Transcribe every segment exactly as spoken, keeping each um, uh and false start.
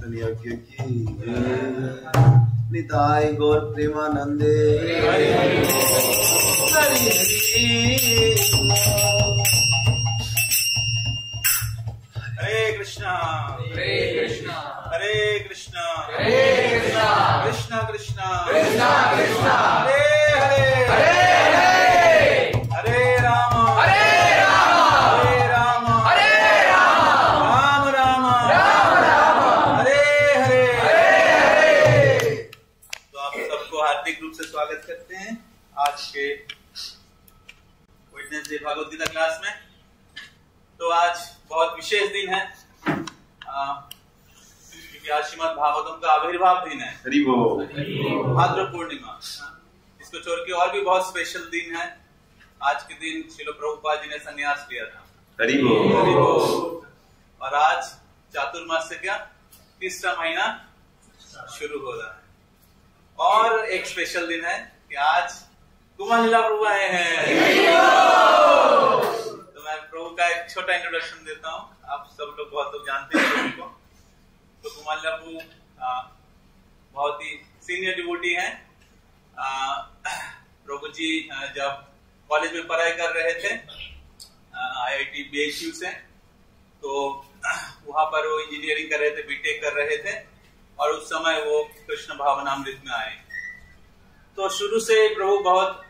कृष्ण यज्ञ की निताय गौर प्रेमानंदे हरि हरि हरे कृष्णा हरे कृष्णा हरे कृष्णा हरे कृष्णा कृष्णा कृष्णा कृष्णा कृष्णा हरे हरे हरे हरे हरे राम हरे राम हरे राम हरे राम राम राम राम राम हरे हरे हरे हरे। तो आप सबको हार्दिक रूप से स्वागत करते हैं आज के वेडनेसडे भागवत गीता क्लास में। तो आज बहुत विशेष दिन है क्योंकि आज श्रीमद् भागवतम का आविर्भाव दिन है, हरि बोल। भाद्र पूर्णिमा। इसको छोड़ के और भी बहुत स्पेशल दिन है। आज के दिन श्रील प्रभुपाद जी ने संन्यास लिया था। हरि बोल। हरि बोल। और आज चातुर्मास से क्या तीसरा महीना शुरू हो रहा है। और एक स्पेशल दिन है कि आज कुमार लीला प्रभु आए हैं। तो मैं प्रभु का एक छोटा इंट्रोडक्शन देता हूँ। आप सब लोग बहुत लोग जानते हैं प्रभु को। तो कुमार लीला प्रभु बहुत ही सीनियर डिवोटी हैं। प्रभु जी जब कॉलेज में पढ़ाई कर रहे थे I I T B H U से, तो वहां पर वो इंजीनियरिंग कर रहे थे, बीटेक कर रहे थे और उस समय वो कृष्ण भावनामृत में आए। तो शुरू से प्रभु बहुत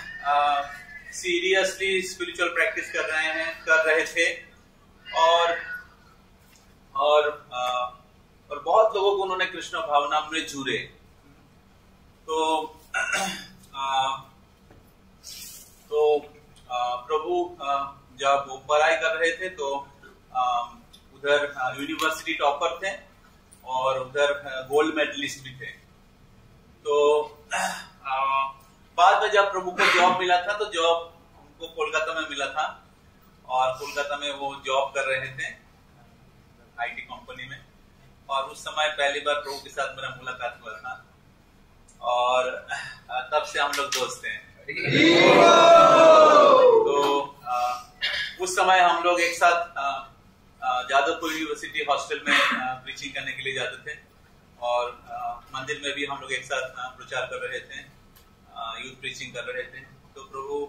सीरियसली स्पिरिचुअल प्रैक्टिस कर रहे हैं कर रहे थे और और आ, और बहुत लोगों को उन्होंने कृष्ण भावनामृत झूरे। तो आ, तो आ, प्रभु आ, जब वो पढ़ाई कर रहे थे तो आ, उधर यूनिवर्सिटी टॉपर थे और उधर गोल्ड मेडलिस्ट भी थे। तो आ, बाद में जब प्रभु को जॉब मिला था तो जॉब उनको कोलकाता में मिला था और कोलकाता में वो जॉब कर रहे थे आईटी कंपनी में। और उस समय पहली बार प्रभु के साथ मेरा मुलाकात हुआ था और तब से हम लोग दोस्त हैं। तो आ, उस समय हम लोग एक साथ जादवपुर यूनिवर्सिटी हॉस्टल में प्रीचिंग करने के लिए जाते थे और आ, मंदिर में भी हम लोग एक साथ प्रचार कर रहे थे, यूथ प्रीचिंग कर रहे थे। तो प्रभु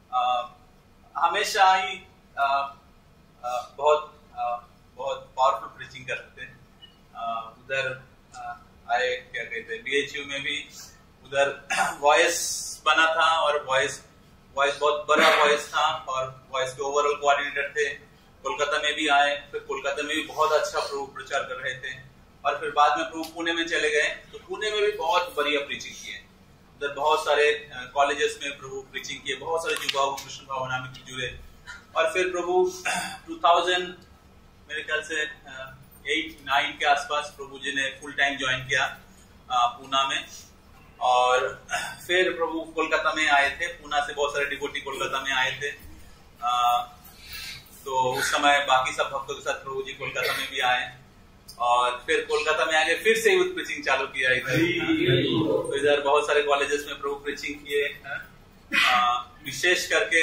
हमेशा ही आ, आ, बहुत आ, बहुत पावरफुल प्रीचिंग करते थे। उधर आए क्या कहते हैं बी एच यू में भी उधर वॉइस बना था और वॉइस वॉइस बहुत बड़ा वॉइस था और वॉइस के ओवरऑल कोऑर्डिनेटर थे। कोलकाता में भी आए, फिर कोलकाता में भी बहुत अच्छा प्रभु प्रचार कर रहे थे और फिर बाद में प्रभु पुणे में चले गए। तो पुणे में भी बहुत बढ़िया प्रीचिंग किए। उधर बहुत सारे कॉलेजेस में प्रभु प्रीचिंग किए, बहुत सारे युवाओं को कृष्ण भावना में जुड़े। और फिर प्रभु टू थाउजेंड मेरे ख्याल से एट नाइन के आसपास प्रभु जी ने फुल टाइम ज्वाइन किया पूना में। और फिर प्रभु कोलकाता में आए थे, पूना से बहुत सारे डिवोटी कोलकाता में आए थे। आ, तो उस समय बाकी सब भक्तों के साथ प्रभु जी कोलकाता में भी आए और फिर कोलकाता में आके फिर से यूथ प्रीचिंग चालू किया इधर। तो इधर बहुत सारे कॉलेजेस में प्रभु प्रीचिंग किए। विशेष करके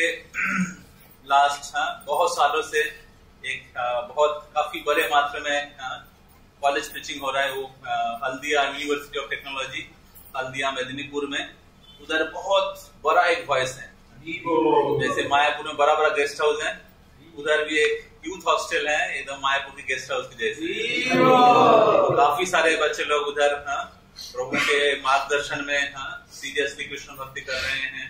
लास्ट बहुत सालों से एक आ, बहुत काफी बड़े मात्रा में कॉलेज प्रीचिंग हो रहा है। वो आ, Haldia university of technology Haldia Medinipur में, उधर बहुत बड़ा एक वॉइस है। जैसे मायापुर में बड़ा बड़ा गेस्ट हाउस है, उधर भी एक यूथ हॉस्टल है एकदम मायापुर की गेस्ट हाउस की जैसे। तो काफी सारे बच्चे लोग उधर प्रभु के मार्गदर्शन में सीरियसली कृष्ण भक्ति कर रहे हैं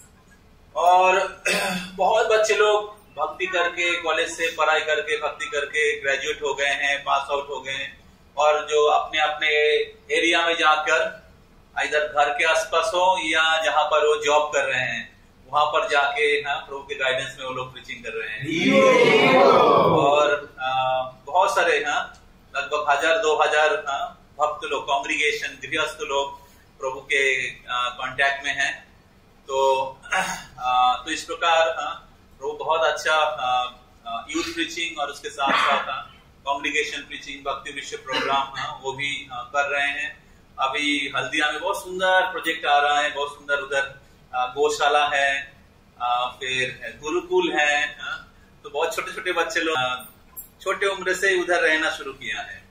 और बहुत बच्चे लोग भक्ति करके कॉलेज से पढ़ाई करके भक्ति करके ग्रेजुएट हो गए हैं, पास आउट हो गए हैं और जो अपने अपने एरिया में जाकर इधर घर के आसपास हो या जहां पर वो जॉब कर रहे हैं वहां पर जाके हाँ प्रभु के गाइडेंस में वो लोग प्रीचिंग कर रहे हैं। और आ, बहुत सारे हाँ लगभग हजार दो हजार हाँ भक्त लोग, कांग्रीगेशन, गृहस्थ लोग प्रभु के कांटेक्ट में हैं। तो आ, तो इस प्रकार हाँ प्रभु बहुत अच्छा यूथ प्रीचिंग और उसके साथ साथ कांग्रीगेशन प्रीचिंग, भक्ति विश्व प्रोग्राम हाँ वो भी हाँ, कर रहे हैं। अभी हल्दिया में बहुत सुंदर प्रोजेक्ट आ रहा है, बहुत सुंदर उधर गौशाला है, आ, फिर गुरुकुल है। आ, तो बहुत छोटे छोटे बच्चे लोग छोटे उम्र से उधर रहना शुरू किया है।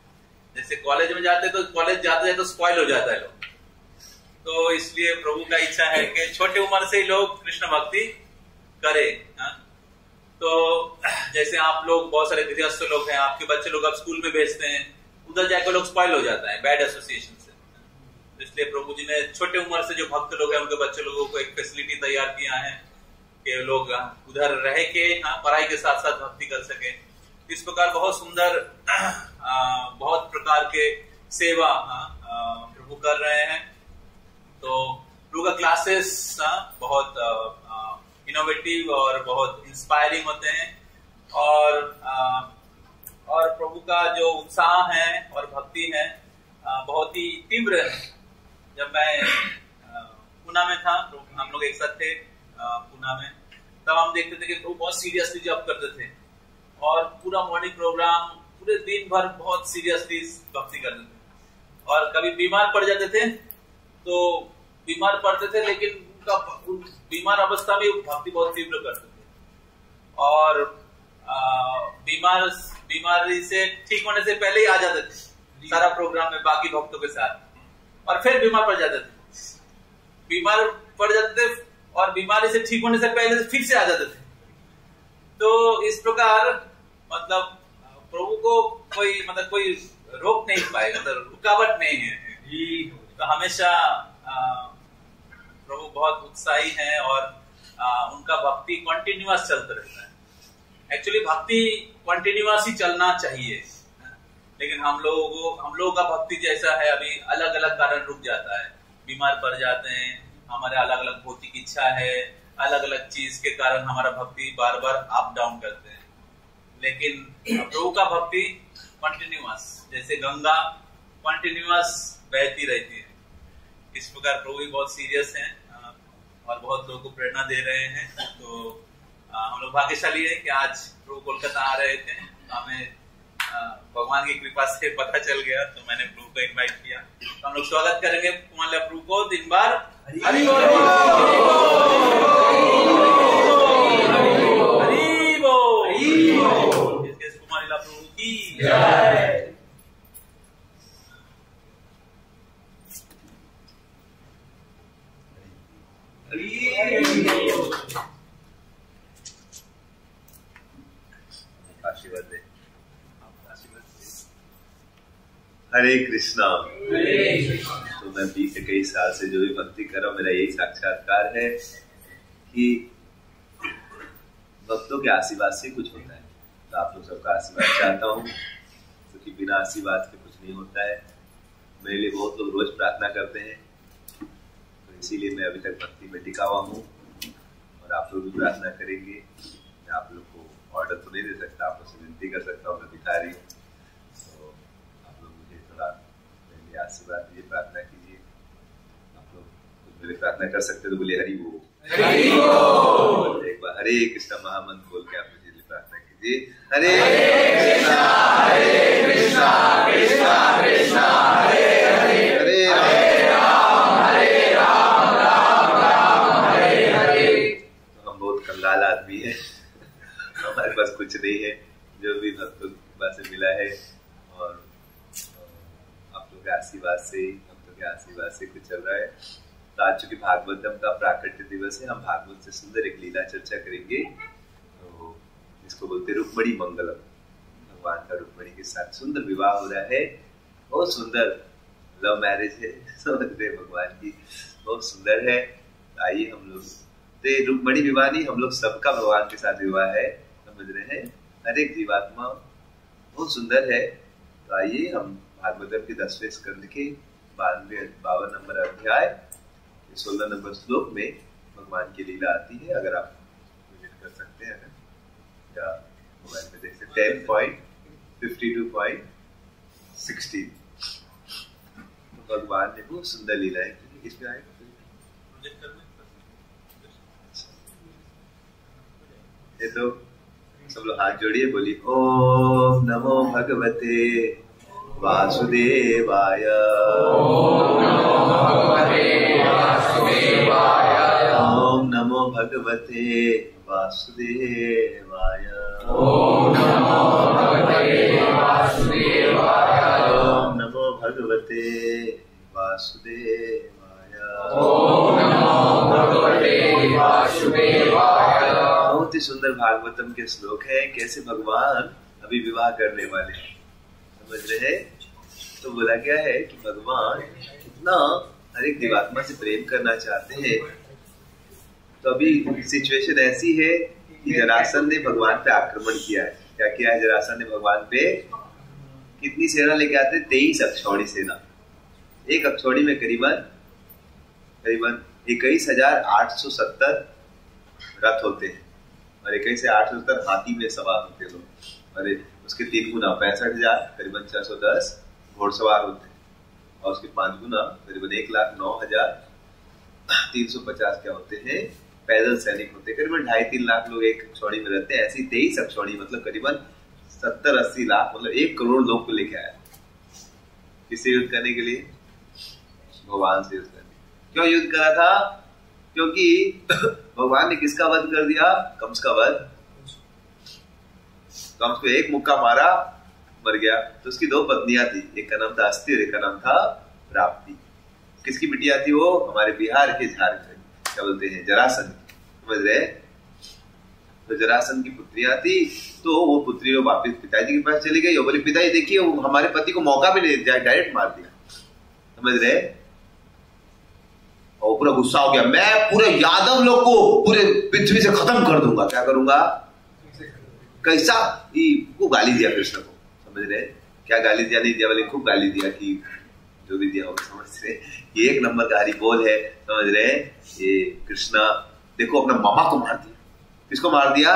जैसे कॉलेज में जाते तो कॉलेज जाते जाते तो स्पॉइल हो जाता है लोग, तो इसलिए प्रभु का इच्छा है कि छोटी उम्र से ही लोग कृष्ण भक्ति करे। हाँ? तो जैसे आप लोग बहुत सारे गृहस्थ लोग हैं, आपके बच्चे लोग आप स्कूल में भेजते हैं, उधर जाकर लोग स्पॉइल हो जाता है बैड एसोसिएशन से। तो इसलिए प्रभु जी ने छोटे उम्र से जो भक्त लोग हैं उनके बच्चे लोगों को एक फैसिलिटी तैयार किया है कि लोग उधर रह के हाँ, पढ़ाई के साथ साथ भक्ति कर सके। इस प्रकार बहुत सुंदर आ, बहुत प्रकार के सेवा हाँ, प्रभु कर रहे हैं। तो प्रभु का क्लासेस हाँ, बहुत इनोवेटिव और बहुत इंस्पायरिंग होते हैं, और आ, और प्रभु का जो उत्साह है और भक्ति है आ, बहुत ही तीव्र है। जब मैं पुणे में था तो हम लोग एक साथ थे पुणे में, तब हम देखते थे कि प्रभु बहुत सीरियसली जॉब करते थे और पूरा मॉर्निंग प्रोग्राम पूरे दिन भर बहुत सीरियसली भक्ति करते थे। और कभी बीमार पड़ जाते थे तो बीमार पड़ते थे, लेकिन उनका बीमार अवस्था में भक्ति बहुत तीव्र करते थे, और बीमार बीमारी से ठीक होने से पहले ही आ जाते थे सारा प्रोग्राम में बाकी भक्तों के साथ, और फिर बीमार पड़ जाते थे, बीमार पड़ जाते थे और बीमारी से ठीक होने से पहले फिर से आ जाते थे। तो इस प्रकार मतलब प्रभु को कोई मतलब कोई रोक नहीं पाएगा, मतलब रुकावट नहीं है। तो हमेशा प्रभु बहुत उत्साही हैं और आ, उनका भक्ति कंटिन्यूअस चलता रहता है। एक्चुअली भक्ति कंटिन्यूअस ही चलना चाहिए, लेकिन हम लोगों को हम लोगों का भक्ति जैसा है अभी अलग अलग कारण रुक जाता है, बीमार पड़ जाते हैं, हमारे अलग अलग भौतिक इच्छा है, अलग अलग चीज के कारण हमारा भक्ति बार बार अप डाउन करते हैं। लेकिन प्रभु का भक्ति कंटिन्यूअस, जैसे गंगा कंटिन्यूअस बहती रहती है, इस प्रकार प्रभु भी बहुत सीरियस हैं और बहुत लोगों को प्रेरणा दे रहे हैं। तो हम लोग भाग्यशाली है कि आज प्रभु कोलकाता आ रहे थे, हमें भगवान की कृपा से पता चल गया, तो मैंने प्रभु को इनवाइट किया। तो हम लोग स्वागत करेंगे कुमार प्रभु को दिन बार हरि बोल हरि बोल, इसके कुमार प्रभु की जय। आशीर्वाद दे। हरे कृष्णा। तो मैं बीते कई साल से जो भी भक्ति कर रहा हूँ, मेरा यही साक्षात्कार है कि भक्तों के आशीर्वाद से कुछ होता है। तो आप लोग सबका आशीर्वाद चाहता हूँ, क्योंकि बिना आशीर्वाद के कुछ नहीं होता है। मेरे लिए बहुत लोग रोज प्रार्थना करते हैं, तो इसीलिए मैं अभी तक भक्ति में टिका हुआ हूँ, और आप लोग भी प्रार्थना करेंगे। मैं आप लोग को ऑर्डर तो नहीं दे सकता, आप लोग से विनती कर सकता हूँ, मैं दिखा रही हूँ। तो आप लोग मुझे थोड़ा मेरे लिए आशीर्वाद दीजिए, प्रार्थना कीजिए। आप लोग कुछ मेरे प्रार्थना कर सकते तो बोलिए हरि बोल। एक बार हरे कृष्णा महामंत्र बोल के आप मुझे लिए प्रार्थना कीजिए। हरे कृष्णा हरे कृष्णा कृष्णा कृष्णा हरे हरे हरे राम हरे राम राम राम हरे हरे। तो हम बहुत कंगाल आदमी है, हमारे पास कुछ नहीं है, जो भी भक्तों की कृपा से मिला है, और आप लोग के आशीर्वाद से भक्तों के आशीर्वाद से कुछ चल रहा है। तो आज चूंकि भागवतम का प्राकट्य दिवस है, हम भागवत से सुंदर एक लीला चर्चा करेंगे, तो इसको बोलते रुक्मणी मंगलम। भगवान का रुक्मणी के साथ सुंदर विवाह हो रहा है, बहुत सुंदर लव मैरिज है, समझ रहे भगवान की, बहुत सुंदर है। आइए हम लोग तो रुक्मणी विवाह नहीं, हम लोग सबका भगवान के साथ विवाह है, समझ रहे हैं, हर एक जीवात्मा बहुत सुंदर है। तो आइए हम भागवतम के दसवें स्कंद के बानवे बावन नंबर अध्याय सोलह नंबर श्लोक में भगवान की लीला आती है। अगर आप विजिट कर सकते हैं या मोबाइल में देख सकते हैं, ten point fifty two point sixteen. भगवान ने बहुत सुंदर लीला है, इसमें आए ये तो सब लोग हाथ जोड़िए, बोलिए ओम नमो भगवते वासुदेवाय। ओम नमो भगवते वासुदेवाय। ओम नमो भगवते वासुदेवाय। ओम वासुदेवाय। ओम नमो भगवते वासुदेवाय। बहुत ही सुंदर भागवतम के श्लोक है, कैसे भगवान अभी विवाह करने वाले हैं, समझ रहे हैं। तो बोला गया है कि भगवान इतना हर एक जीवात्मा से प्रेम करना चाहते हैं। तो अभी सिचुएशन ऐसी है कि जरासंध ने भगवान पे आक्रमण किया है। क्या किया है जरासंध ने भगवान पे? कितनी सेना लेके आते? तेईस अक्षौणी सेना। एक अक्षौणी में करीबन करीबन इक्कीस हजार आठ सौ सत्तर रथ होते हैं और इक्कीस से आठ सौ सत्तर हाथी में सवार होते हैं लोग। और उसके तीन गुना पैंसठ हजार करीबन छह सौ दस घोड़सवार होते हैं और उसके पांच गुना करीबन एक लाख नौ हजार तीन सौ पचास क्या होते हैं पैदल सैनिक होते हैं। करीबन ढाई तीन लाख लोग एक अक्षौणी में रहते हैं। ऐसी तेईस अक्षौणी मतलब करीबन सत्तर अस्सी लाख मतलब एक करोड़ लोग को लेके आया। किससे युद्ध करने के लिए? भगवान से युद्ध करने। क्यों युद्ध करा था? क्योंकि भगवान ने किसका वध कर दिया? कंस का वध। कंस को एक मुक्का मारा, मर गया। तो उसकी दो पत्नियां थी, एक का नाम था अस्ति और एक का नाम था प्राप्ति। किसकी बिटिया थी वो? हमारे बिहार के झारखंड क्या बोलते हैं जरासंध, समझ रहे? तो जरासंध की पुत्रियां थी। तो वो पुत्री वो वापिस पिताजी के पास चली गई और बोली पिताजी देखिए हमारे पति को मौका भी नहीं दिया, डायरेक्ट मार दिया, समझ रहे? और पूरा गुस्सा हो गया, मैं पूरे यादव लोग को पूरे पृथ्वी से खत्म कर दूंगा। क्या करूंगा? कैसा को गाली दिया कृष्ण को, समझ रहे? क्या गाली दिया? नहीं दिया बोले खूब गाली दिया कि जो भी दिया होगा, समझ रहे? ये एक नंबर का हरि बोल है, समझ रहे? ये कृष्णा देखो अपना मामा को मार दिया। किसको मार दिया?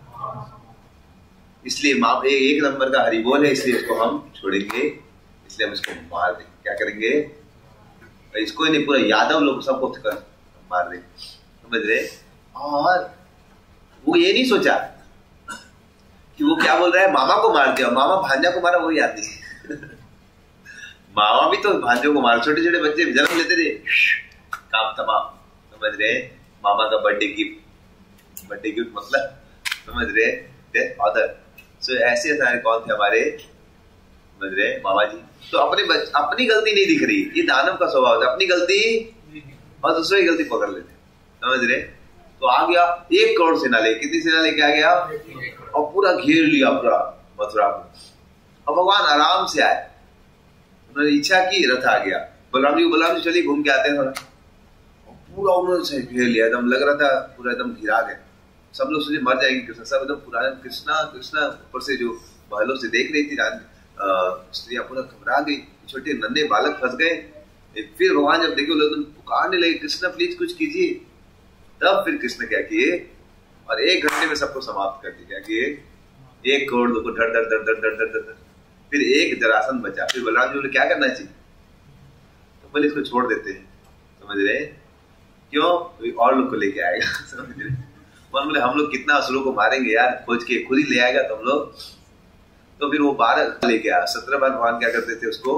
इसलिए माँ एक नंबर का हरि बोल है, इसलिए इसको हम छोड़ेंगे, इसलिए हम इसको मार देंगे। क्या करेंगे? इसको ही नहीं पूरा यादव लोग सबको मार देंगे, समझ रहे? और वो ये नहीं सोचा कि वो क्या बोल रहा है, मामा को मार दिया, मामा भांजा को मारा, वो याद नहीं। मामा भी तो भांजों को मार, छोटे छोटे बच्चे जन्म लेते थे, काम तमाम, समझ रहे? मामा का बर्थडे गिफ्ट, बर्थडे गिफ्ट मतलब समझ रहे? ऑर्डर। सो ऐसे सारे कौन थे हमारे, समझ रहे? मामा जी। तो अपने बच, अपनी गलती नहीं दिख रही, ये दानव का स्वभाव है, अपनी गलती और दूसरों की गलती पकड़ लेते, समझ रहे? तो आ गया एक करोड़ सेना ले, कितनी सेना लेके आ गया और पूरा घेर लिया पूरा मथुरा को। और भगवान आराम से आए, उन्होंने इच्छा की, रथ आ गया। बलराम जी को बलराम जी चलिए घूम के आते हैं थोड़ा। पूरा उन्होंने घेर लिया, एकदम लग रहा था पूरा एकदम घिरा गए। सब लोग सोचे मर जाएंगे कृष्ण, सब एकदम पुराने कृष्णा कृष्णा ऊपर से जो महलों से देख रही थी स्त्रियां पूरा घबरा गई, छोटे नन्हे बालक फंस गए। फिर भगवान जब देखे लोग पुकारने लगे कृष्ण प्लीज कुछ कीजिए, तब फिर कृष्ण क्या किए और एक घंटे में सबको समाप्त कर दिया। क्या किए? एक करोड़ लोग को धड़ धड़ धड़ धड़ धड़ धड़ धड़। फिर एक जरासंध बचा। फिर बलराम जी बोले क्या करना चाहिए? तो बोले इसको छोड़ देते हैं, समझ रहे? क्यों? और लोग को लेके आएगा, समझ रहे? बोले हम लोग कितना असुरों को मारेंगे यार, खोज के खुद ही ले आएगा तुम लोग। तो फिर वो बारह लेके आया, सत्रह बार भगवान क्या करते थे उसको।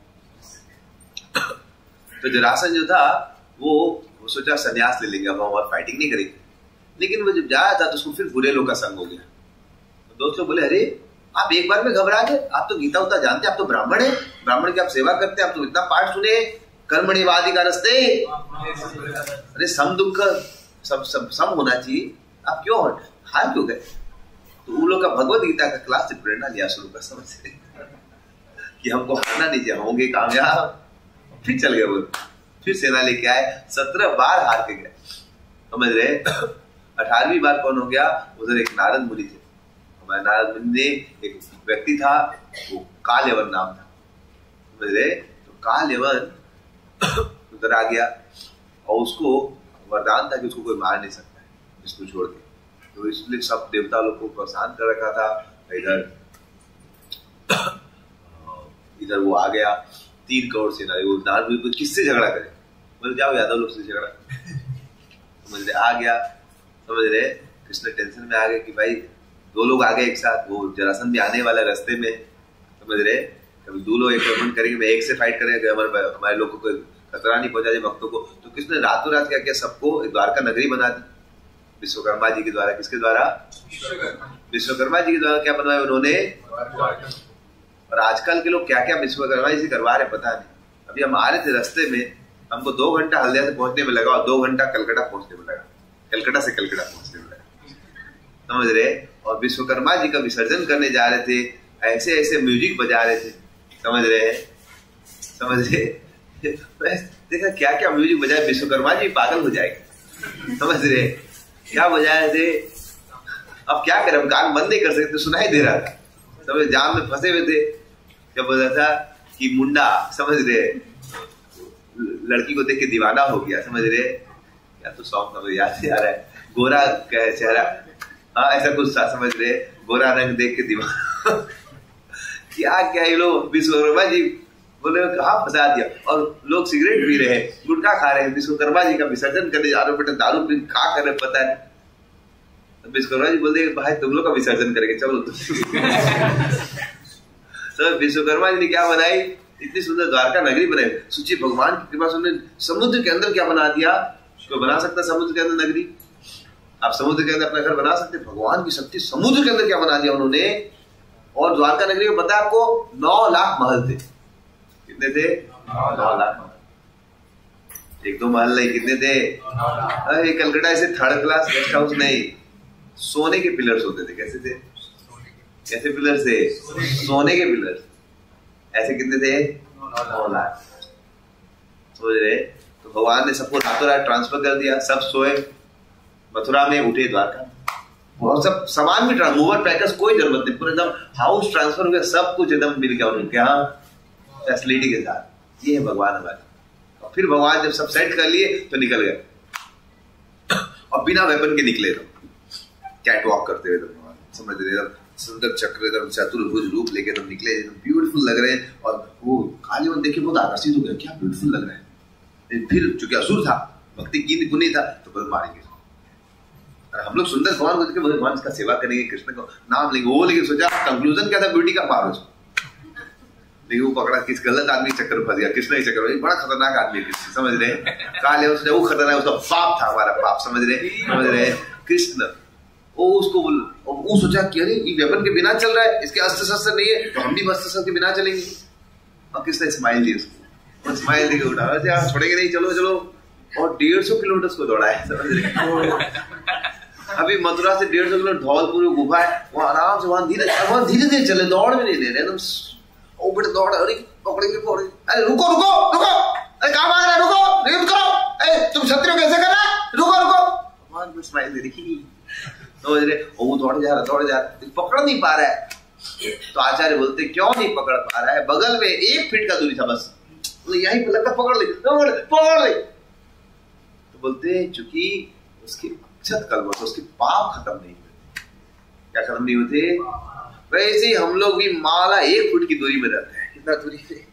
तो जरासंध जो था वो, वो सोचा संन्यास ले लेंगे, अब हम और फाइटिंग नहीं करेंगे। लेकिन वो जब जाया था तो उसको फिर बुरे लोग का संग हो गया। तो दोस्त लोग बोले अरे आप एक बार में घबरा गए, आप तो गीता उता जानते, आप तो ब्राह्मण है, ब्राह्मण की आप सेवा करते हैं, आप तो इतना पाठ सुने, कर्मणि वादी का रस्ते, अरे सम दुख सब सब सम होना चाहिए, आप क्यों हार क्यों गए? तो उन लोग का भगवत गीता का क्लास से प्रेरणा लिया शुरू का, समझ रहे कि हमको हारना नहीं चाहिए, होंगे कामयाब। फिर चल गए वो, फिर सेना लेके आए, सत्रह बार हार के गए, समझ रहे? अठारहवीं बार कौन हो गया? उधर एक नारद मुनि थे, हमारे नारद मुनि ने एक व्यक्ति था, वो कालयवन नाम था, समझ रहे? तो कालयवन उधर आ गया और उसको वरदान था कि उसको कोई मार नहीं सकता है इसको छोड़ के। तो इसलिए सब देवता लोग को परेशान कर रखा था। इधर इधर वो आ गया, तीन करोड़ सेना, वो नारद किससे झगड़ा करे? बोले जाओ यादव लोग से झगड़ा। समझ रहे? आ गया, समझ रहे? कृष्ण टेंशन में आ गए कि भाई दो लोग आ गए एक साथ, वो जरासंध भी आने वाला रास्ते में, समझ रहे? कभी दो लोग एक करेंगे, मैं एक से फाइट करेंगे, हमारे हमारे लोगों को खतरा नहीं पहुंचा जाए भक्तों को। तो किसने रातों रात क्या किया, सबको द्वारका नगरी बना दी विश्वकर्मा जी के द्वारा। किसके द्वारा? विश्वकर्मा जी के द्वारा। क्या बनवाया उन्होंने? और आजकल के लोग क्या क्या विश्वकर्मा जी से करवा रहे पता नहीं। अभी हम आ रहे थे रास्ते में, हमको दो घंटा हल्दिया से पहुंचने में लगा और दो घंटा कलकत्ता पहुंचने में लगा, कलकत्ता से कलकत्ता पहुंचने में लगा, समझ रहे। और विश्वकर्मा जी का विसर्जन करने जा रहे थे, ऐसे ऐसे म्यूजिक बजा रहे थे, समझ रहे समझ रहे देखा क्या क्या म्यूजिक बजाए, विश्वकर्मा जी पागल हो जाएगा, समझ रहे क्या बजाए थे। अब क्या करें, हम कान बंद नहीं कर सकते, सुनाई दे रहा था, समझ जाम में फंसे हुए थे। क्या बोल रहा था कि मुंडा, समझ रहे लड़की को देख के दीवाना हो गया, समझ रहे क्या तो सॉन्ग समझ याद से आ रहा है, गोरा चेहरा, हाँ ऐसा कुछ था, समझ रहे गोरा रंग देख के दीवाना क्या क्या ये लोग विश्वकर्मा जी बोले कहा फंसा दिया। और लोग सिगरेट पी रहे हैं, गुटखा खा रहे हैं, विश्वकर्मा जी का विसर्जन करने जा रहे हो, बेटा दारू पी खा कर रहे पता है। तो विश्वकर्मा जी बोलते भाई तुम लोग का विसर्जन करेंगे, चलो तुम तो विश्वकर्मा जी ने क्या बनाई, इतनी सुंदर द्वारका नगरी बनाई। सोचिए भगवान की कृपा से उन्होंने समुद्र के अंदर क्या बना दिया, कोई बना सकता समुद्र के अंदर नगरी? आप समुद्र के अंदर अपना घर बना सकते? भगवान की शक्ति, समुद्र के अंदर क्या बना दिया उन्होंने। और द्वारका नगरी में पता है आपको नौ लाख महल थे, कितने थे? नौ लाख महल, एक दो महल नहीं, कितने थे? अरे कलकत्ता ऐसे थर्ड क्लास गेस्ट हाउस नहीं, सोने के पिलर्स होते थे। कैसे थे? कैसे पिलर्स थे? सोने के पिलर्स। ऐसे कितने थे? नौ लाख। समझ रहे? तो भगवान ने सबको रातों रात ट्रांसफर कर दिया, सब सोए मथुरा में, उठे द्वारका, और सब सामान भी मूवर पैकर्स, कोई जरूरत नहीं, पूरे एकदम हाउस ट्रांसफर हो गया, सब कुछ एकदम मिल गया उनके यहाँ फैसिलिटी के साथ। ये है भगवान हमारे। और फिर भगवान जब सब सेट कर लिए तो निकल गए, और बिना वेपन के निकले, तो कैट वॉक करते हुए भगवान, समझ रहे, सुंदर चक्र एकदम चतुर्भुज रूप लेके एकदम निकले, एकदम ब्यूटीफुल लग रहे हैं। और वो कालीवन देख के बहुत आकर्षित हो गया, क्या ब्यूटीफुल लग रहा है। फिर चूंकि असुर था, भक्ति की गुनी था, तो बस मारेंगे। हम लोग सुंदर भगवान को देख के भगवान का सेवा करेंगे, कृष्ण को नाम लेंगे, वो लेकिन सोचा कंक्लूजन क्या था, ब्यूटी का पार हो। लेकिन वो पकड़ा, किस गलत आदमी चक्कर में फंस गया, कृष्ण ही चक्कर में, बड़ा खतरनाक आदमी है कृष्ण, समझ रहे। काले वो खतरनाक, उसका पाप था, हमारा पाप, समझ रहे समझ रहे कृष्ण। वो उसको वो सोचा कि अरे ये वेपन के बिना चल रहा है, इसके अस्त्र शस्त्र नहीं है, तो हम भी अस्त्र शस्त्र के बिना चलेंगे। और कृष्ण स्माइल दी उसको, स्माइल देके उठा, आप छोड़ेंगे नहीं, चलो चलो। और डेढ़ सौ किलोमीटर उसको दौड़ाया, समझ रहे। अभी मथुरा से डेढ़ सौ किलोमीटर धौलपुर गुफा है, वहां आराम से, वहां धीरे वहां धीरे धीरे चले, दौड़ में नहीं दे रहे एकदम। ओ बेटे दौड़, अरे पकड़ेंगे पकड़े, अरे रुको रुको रुको, अरे कहाँ भाग रहा है, रुको रेप करो, ए तुम क्षत्रिय कैसे कर रहा है, रुको रुको। भगवान को स्माइल दे रही, समझ रहे। वो दौड़ जा रहा दौड़ जा रहा, पकड़ नहीं पा रहा है। तो आचार्य बोलते क्यों नहीं पकड़ पा रहा है, बगल में एक फीट का दूरी था बस, तो यही लगता पकड़ ले पकड़ ले पकड़ ले। तो बोलते चूंकि उसकी अक्षत कलम, तो उसके पाप खत्म नहीं होते। क्या खत्म नहीं होते? वैसे ही हम लोग भी माला एक फुट की दूरी में रहते हैं, कितना दूरी पे,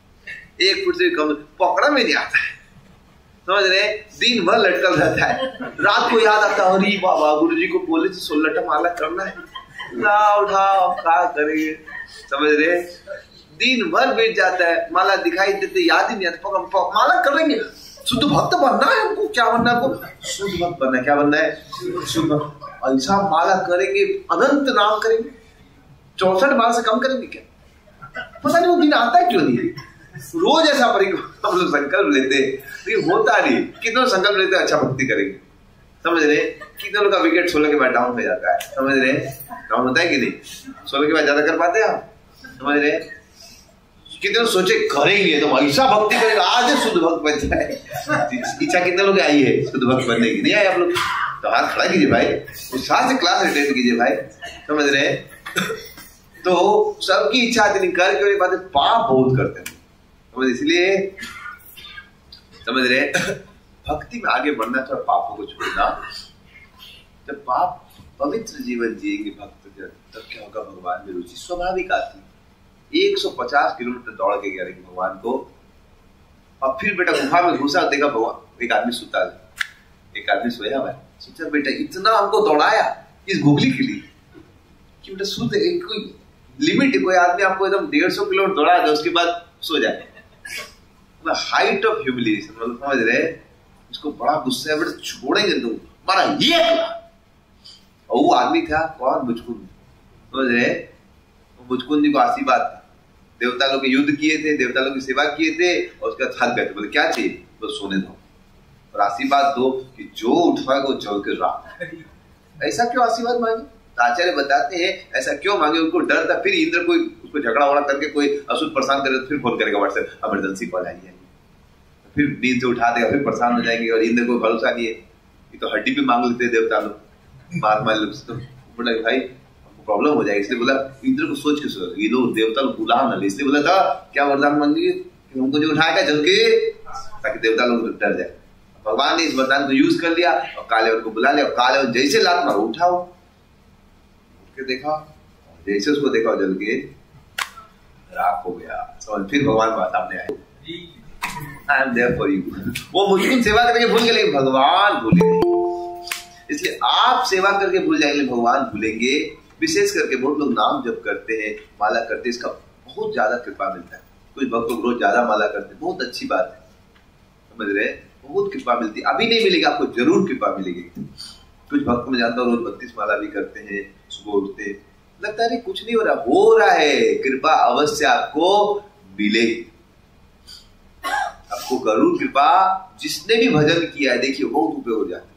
एक फुट से कम, पकड़ा में नहीं आता है, समझ रहे। दिन भर लटकल रहता है, रात को याद आता है, अरे बाबा गुरु जी को बोले तो सोलह माला करना है, ना उठाओ क्या करेंगे, समझ रहे। दिन भर बीत जाता है, माला दिखाई देते, याद ही नहीं आता, माला कर लेंगे, शुद्ध भक्त बनना है हमको। क्या बनना है हमको? शुद्ध भक्त बनना है। क्या बनना है? शुद्ध। ऐसा माला करेंगे, अनंत नाम करेंगे, चौसठ बार से कम करेंगे क्या? पता नहीं वो दिन आता है क्यों नहीं। रोज ऐसा हम लोग संकल्प लेते, लेकिन होता नहीं। कितना संकल्प लेते अच्छा भक्ति करेंगे, समझ रहे। कितने लोग का विकेट सोलह के बाद डाउन हो जाता है, समझ रहे। डाउन होता है कि नहीं? सोलह के बाद ज्यादा कर पाते हैं आप, समझ रहे। कितने सोचे करेंगे तो ऐसा भक्ति करेगा, आज शुद्ध भक्त बन जाए। इच्छा कितने लोग आई है शुद्ध भक्त बनने की? नहीं आए आप लोग? तो हाथ खड़ा कीजिए भाई, उत्साह से क्लास अटेंड कीजिए भाई, समझ रहे। तो सबकी इच्छा आती नहीं, करके बात पाप बहुत करते हैं, समझ। इसलिए समझ रहे, भक्ति में आगे बढ़ना तो पापों को छोड़ना। जब पाप पवित्र जीवन जिएंगे भक्त जब, तब क्या होगा? भगवान में रुचि स्वाभाविक आती। एक सौ पचास किलोमीटर दौड़ के गया लेकिन भगवान को, और फिर बेटा गुफा में घुसा, देखा भगवान एक आदमी सुता है, एक आदमी सोया हुआ है। सोचा बेटा इतना हमको दौड़ाया इस घुगली के लिए कि बेटा सुत, कोई लिमिट है? कोई आदमी आपको एकदम डेढ़ सौ किलोमीटर दौड़ा दे, उसके बाद सो जाए। हाइट ऑफ ह्यूमिलिएशन, मतलब समझ रहे। उसको बड़ा गुस्सा है, बेटा छोड़ेंगे तुम, मारा ये। और वो आदमी था कौन? मुचकुंद, समझ रहे। मुचकुंद जी को आशीर्वाद था, देवता लोग युद्ध किए थे, देवता लोग की सेवा किए थे, और उसका थक गए थे, बोले क्या चाहिए, तो सोने दो और आशीर्वाद दो कि जो उठवाएगा वो जल के राख। ऐसा क्यों आशीर्वाद मांगे? तो आचार्य बताते हैं ऐसा क्यों मांगे, उनको डर था फिर इंद्र कोई उसको झगड़ा वगड़ा करके कोई असुर परेशान करे तो फिर फोन करेगा व्हाट्सएप इमरजेंसी कॉल आई है, फिर नींद से उठा देगा, फिर परेशान हो जाएंगे। और इंद्र को भरोसा नहीं है, ये तो हड्डी पे मांग लेते हैं देवता लोग, महात्मा लोग तो बोला भाई हमको प्रॉब्लम हो जाएगी, इसलिए बोला इंद्र को सोच के सोच, ये लोग देवता लोग बुला ना ले, इसलिए बोला था क्या वरदान मांगिए कि हमको जो उठाएगा जल के, ताकि देवता लोग डर जाए। भगवान ने इस वरदान को यूज कर लिया और काले उनको बुला लिया, और काले जैसे लात मारो उठाओ, उठ के देखा, जैसे उसको देखा जल के राख हो गया। समझ, फिर भगवान बात सामने आए, I am there for you. वो मुझको सेवा करके भूल गए लेकिन भगवान भूले नहीं, इसलिए आप सेवा करके भूल जाएंगे, भगवान भूलेंगे। विशेष करके बहुत लोग नाम जप करते हैं, माला करते हैं, इसका बहुत ज्यादा कृपा मिलता है। कुछ भक्त लोग रोज ज्यादा माला करते हैं, बहुत अच्छी बात है, समझ रहे, बहुत कृपा मिलती है। अभी नहीं मिलेगी, आपको जरूर कृपा मिलेगी। कुछ भक्त में जानता हूँ रोज बत्तीस माला भी करते हैं, सुबह उठते, लगता है कुछ नहीं हो रहा, हो रहा है, कृपा अवश्य आपको मिलेगी, आपको जरूर कृपा। जिसने भी भजन किया है देखिए बहुत ऊपर हो जाते,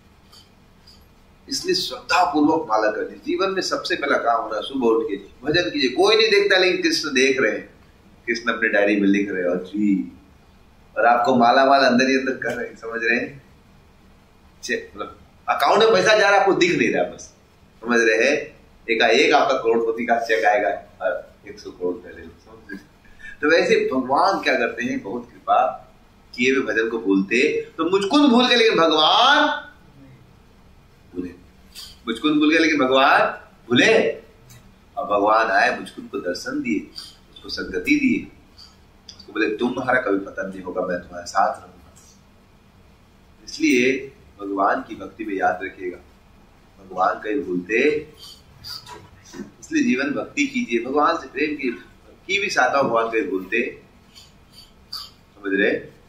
इसलिए श्रद्धा पूर्वक माला करनी। जीवन में सबसे पहला काम होना, सुबह उठ के भजन कीजिए। कोई नहीं देखता लेकिन कृष्ण देख रहे हैं, कृष्ण अपने डायरी में लिख रहे हैं और जी, और आपको माला माल अंदर ही अंदर कर रहे हैं, समझ रहे हैं। मतलब अकाउंट में पैसा जा रहा है, आपको दिख नहीं रहा, बस समझ रहे हैं। एक एक आपका करोड़पति का चेक आएगा एक सौ करोड़ पहले, तो वैसे भगवान क्या करते हैं, बहुत कृपा किए हुए भजन को भूलते, तो मुझको भी भूल गए लेकिन भगवान भूले, मुझको भूल गए लेकिन भगवान भूले। और भगवान आए, मुझको को दर्शन दिए, उसको सद्गति दिए, उसको बोले तुम्हारा कभी पतन नहीं होगा, मैं तुम्हारे साथ रहूंगा। इसलिए भगवान की भक्ति में याद रखिएगा, भगवान कहीं भूलते, इसलिए जीवन भक्ति कीजिए, भगवान से प्रेम की की भी साथ भगवान कहीं भूलते, समझ रहे।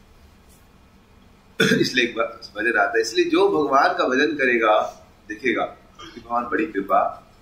इसलिए एक भजन आता है, इसलिए जो भगवान का भजन करेगा देखेगा कि भगवान बड़ी कृपा,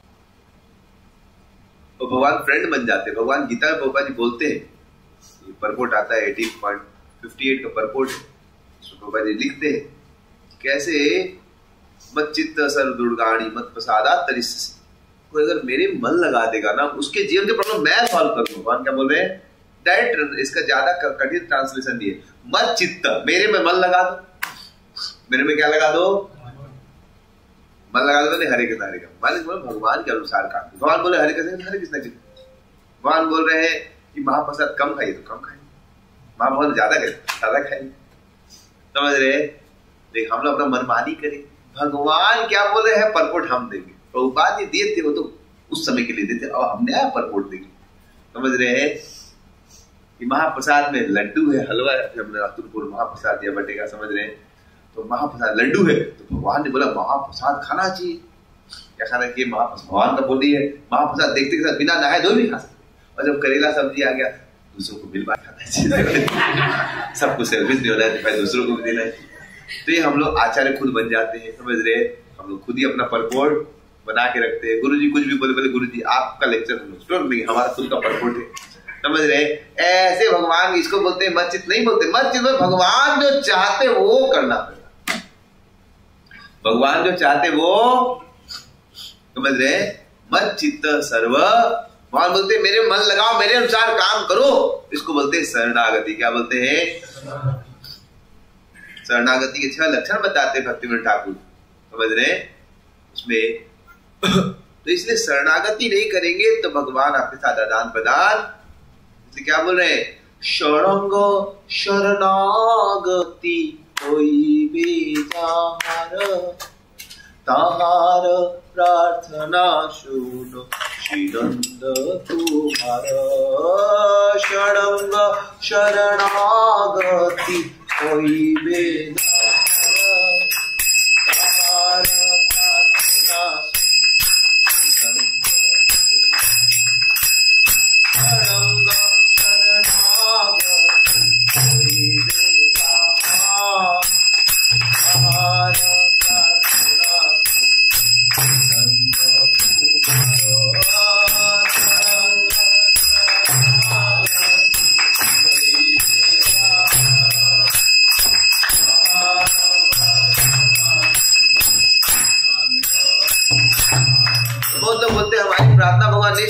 और भगवान फ्रेंड बन जाते हैं। भगवान गीता में प्रभुपाद जी बोलते हैं, परपोर्ट आता है अठारह पॉइंट अट्ठावन का परपोर्ट, प्रभुपाद जी लिखते हैं कैसे, मत चित्त सर्व दुर्गाणी मत प्रसादा तरिस, कोई अगर मेरे मन लगा देगा ना, उसके जीवन के प्रॉब्लम मैं सॉल्व कर दूं। भगवान क्या बोल रहे हैं, डायरेक्ट, इसका ज्यादा कठिन ट्रांसलेशन दिए, मत चित्त, मेरे में मन लगा दो, मेरे में क्या लगा दो, मन लगा दो, नहीं हरे कृष्ण हरे कृष्ण, मान लीजिए भगवान के अनुसार काम। भगवान बोले हरे कृष्ण हरे कृष्ण, भगवान बोल रहे हैं कि महाप्रसाद कम खाइए तो कम खाइए, महाप्रसाद ज्यादा खाइए ज्यादा खाइए, समझ रहे। देख हम लोग अपना मनमानी करें, भगवान क्या बोल रहे हैं, परपोर्ट हम देंगे। प्रभुपाद जी दिए थे वो तो उस समय के लिए देते, और हमने आया परपोर्ट देंगे, समझ रहे हैं। कि महाप्रसाद में लड्डू है, हलवा है, हमने अतुलपुर महाप्रसाद दिया बटेगा, समझ रहे हैं। तो महाप्रसाद लड्डू है, तो भगवान ने बोला महाप्रसाद खाना चाहिए, क्या खाना चाहिए, महाप्रसाद भगवान का बोली है, महाप्रसाद देखते के साथ बिना नहाए धोए भी खा सकते। और जब करेला सब्जी आ गया, दूसरों को मिल बांट खाना चाहिए, सबको सेल्फिश नहीं होना है, दूसरों को भी देना है। तो ये हम लोग आचार्य खुद बन जाते हैं, समझ रहे। हम लोग खुद ही अपना परपोर्ट बना के रखते हैं। गुरु जी कुछ भी बोले, बोले गुरु जी आपका लेक्चर हम लोग नहीं, हमारा खुद का परपोर्ट है, समझ रहे। ऐसे भगवान इसको बोलते हैं मत चित, नहीं बोलते मत चित, भगवान जो चाहते वो करना पड़ेगा, भगवान जो चाहते वो, समझ रहे। मत चित्त सर्व, भगवान बोलते मेरे मन लगाओ, मेरे अनुसार काम करो, इसको बोलते हैं शरणागति। क्या बोलते हैं, शरणागति के छह लक्षण बताते हैं भक्तिविनोद ठाकुर, समझ रहे। उसमें तो इसलिए शरणागति नहीं करेंगे तो भगवान आपके साथ आदान प्रदान, इसलिए क्या बोल रहे हैं, शरणंग शरणागति कोई भी ताहार, ताहार प्रार्थना सुनो श्रीनंद तुम्हार। शरणंग शरणागति कोई भी ताहार प्रार्थना शरणंग शरणागति कोई भी ताहार प्रार्थना सुनो श्रीनंद तुम्हार।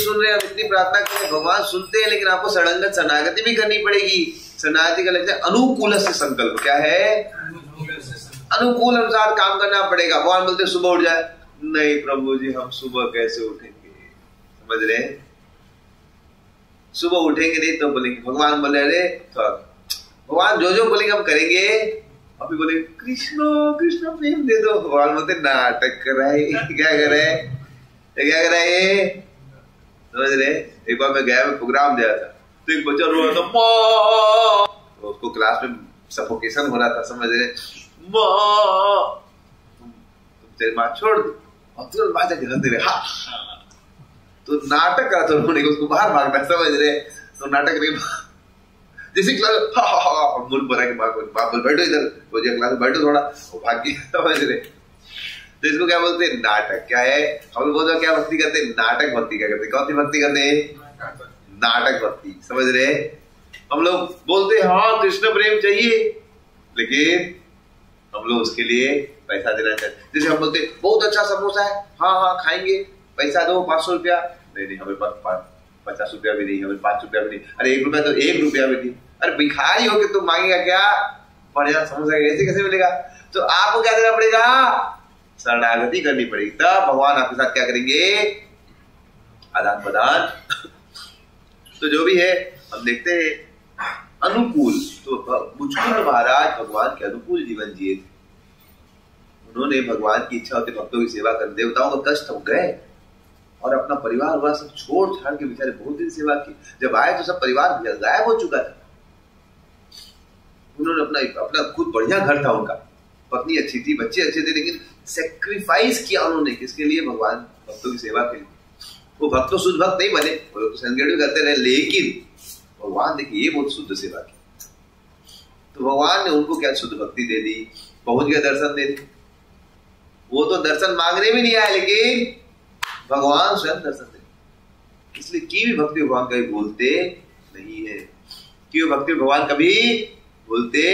सुन रहे हैं, हम इतनी प्रार्थना करें, भगवान सुनते हैं, लेकिन आपको शरणागत शरणागति भी करनी पड़ेगी। शरणागति का लक्षण अनुकूल से संकल्प। क्या है? अनुकूल अनुसार काम करना पड़ेगा। भगवान बोलते सुबह उठ जाए, नहीं प्रभु जी हम सुबह कैसे उठेंगे, समझ रहे? सुबह उठेंगे नहीं तो बोलेंगे, भगवान बोले अरे तो भगवान जो जो बोलेंगे हम करेंगे। अभी बोले कृष्ण कृष्ण प्रेम दे दो, भगवान बोलते नाटक कर रहा है, क्या कर रहे हैं, क्या कर रहा है, समझ रहे? एक बार मैं गया, मैं प्रोग्राम दिया था, तो एक बच्चा रो रहा था, तो उसको क्लास में सफोकेशन हो रहा था, समझ रहे? माँ तेरी माँ छोड़ दो, और तुरंत माँ जाके हंसते रहे, हाँ तो नाटक करा था उन्होंने, उसको बाहर भागना, समझ रहे? तो नाटक नहीं, जैसे क्लास हाँ हाँ हाँ मुझे बोला कि माँ बोल बैठो इधर, तो क्लास में बैठो थोड़ा, वो भाग गई, समझ रहे? तो इसको क्या बोलते हैं? नाटक। क्या है? हम लोग बहुत क्या भक्ति करते हैं? नाटक भक्ति। क्या करते हैं? कौन सी भक्ति करते हैं? नाटक भक्ति, समझ रहे? हम लोग बोलते हैं हाँ कृष्ण प्रेम चाहिए, लेकिन हम लोग उसके लिए पैसा देना चाहते हैं। जैसे हम बोलते हैं बहुत अच्छा समोसा है, हाँ हाँ खाएंगे, पैसा दो पांच सौ रुपया, नहीं नहीं हमें पास पचास रुपया भी नहीं, हमें पांच रुपया भी नहीं, अरे एक रुपया तो एक रुपया भी नहीं, अरे भिखारी हो के तुम मांगेगा क्या? बढ़िया समोसा ऐसे कैसे मिलेगा? तो आपको क्या देना पड़ेगा? शरणागति करनी पड़ेगी, तब भगवान आपके साथ क्या करेंगे? आदान प्रदान। तो जो भी है हम देखते हैं अनुकूल, तो मुचकुंद महाराज भगवान के अनुकूल जीवन जिए थे। उन्होंने भगवान की इच्छा होते भक्तों की सेवा कर, देवताओं का कष्ट हो गए और अपना परिवार वहां सब छोड़ छाड़ के बेचारे बहुत दिन सेवा की। जब आए तो सब परिवार गायब हो चुका था। उन्होंने अपना अपना खुद बढ़िया घर था, उनका पत्नी अच्छी थी, बच्चे अच्छे थे, लेकिन सेक्रीफाइस किया उन्होंने किसके लिए? भगवान भक्तों की सेवा के लिए। वो भक्त तो शुद्ध भक्त नहीं बने, वो लोग तो संगठन करते रहे, लेकिन भगवान देखिए ये बहुत शुद्ध सेवा की, तो भगवान ने उनको क्या शुद्ध भक्ति दे दी, पहुंच गया दर्शन दे दी। वो तो दर्शन मांगने भी नहीं आए, लेकिन भगवान स्वयं दर्शन दे। इसलिए की भी भक्ति भगवान कभी भूलते नहीं है, की भक्ति भगवान कभी भूलते।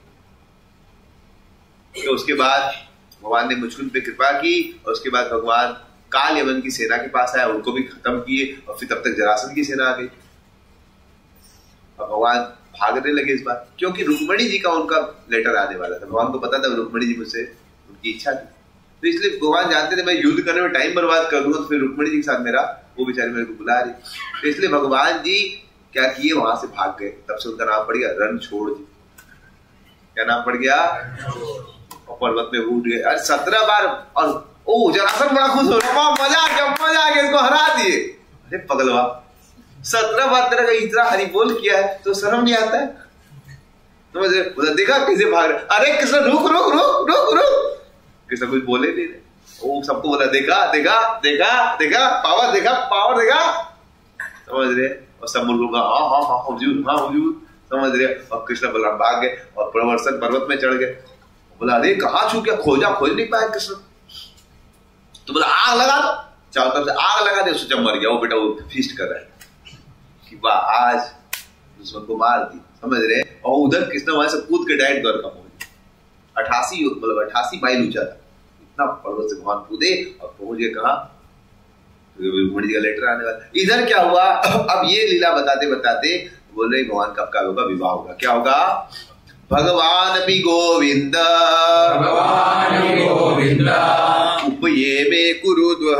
तो उसके बाद भगवान ने मुचकुंद पे कृपा की, और उसके बाद भगवान काल यमन की सेना के पास आया, उनको भी खत्म किए, और फिर तब तक जरासंध की सेना आ गई। और भगवान भागने लगे इस बार, क्योंकि रुक्मणी जी का उनका लेटर आने वाला था। भगवान को पता था रुक्मणी जी मुझसे उनकी इच्छा थी, तो इसलिए भगवान जानते थे मैं युद्ध करने में टाइम बर्बाद कर दूंगा, तो फिर रुक्मणी जी के साथ मेरा वो बेचारे मेरे को बुला रही, तो इसलिए भगवान जी क्या किए? वहां से भाग गए। तब से उनका नाम पड़ गया रण छोड़ जी। क्या नाम पड़ गया? और पर्वत में उठ गए। अरे सत्रह बार, और ओ जरासंध बड़ा खुश हो रहा, मजा आ गया मजा आ गया, इसको हरा दिए। अरे पगलवा, सत्रह बार तेरा का इतना हरि बोल किया है तो शर्म नहीं आता है? तो मुझे देखा कैसे भाग रहे, अरे कृष्ण रुक रुक रुक रुक रुक, कृष्ण कुछ बोले नहीं रहे। ओ सबको बोला देखा देखा देखा देखा पावर देखा पावर देखा, समझ रहे? और सब मुर्गों हाँ हाँ हाँ हुजूर हाँ हुजूर, समझ रहे? और कृष्ण बलराम भाग गए और प्रवर्तन पर्वत में चढ़ गए। बोला अरे कहाँ छू क्या, खोजा खोज नहीं पाया कृष्ण। तो बोला आग लगा दो, चारों तरफ से आग लगा दे, सोचा मर गया वो बेटा, वो फीस्ट कर रहा है कि वाह आज दुश्मन को मार दी, समझ रहे? और उधर कृष्ण वहां से कूद के डायरेक्ट द्वारका पहुंच, अठासी मतलब अठासी माइल ऊंचा था, इतना पर्वत से भगवान कूदे और पहुंच गए कहा? रुक्मणी जी का लेटर आने वाला। इधर क्या हुआ? अब ये लीला बताते बताते बोल रहे भगवान कब का होगा? विवाह होगा। क्या होगा? भगवान भी गोविंद भगवान गोविंद उपये में कुरुद्वः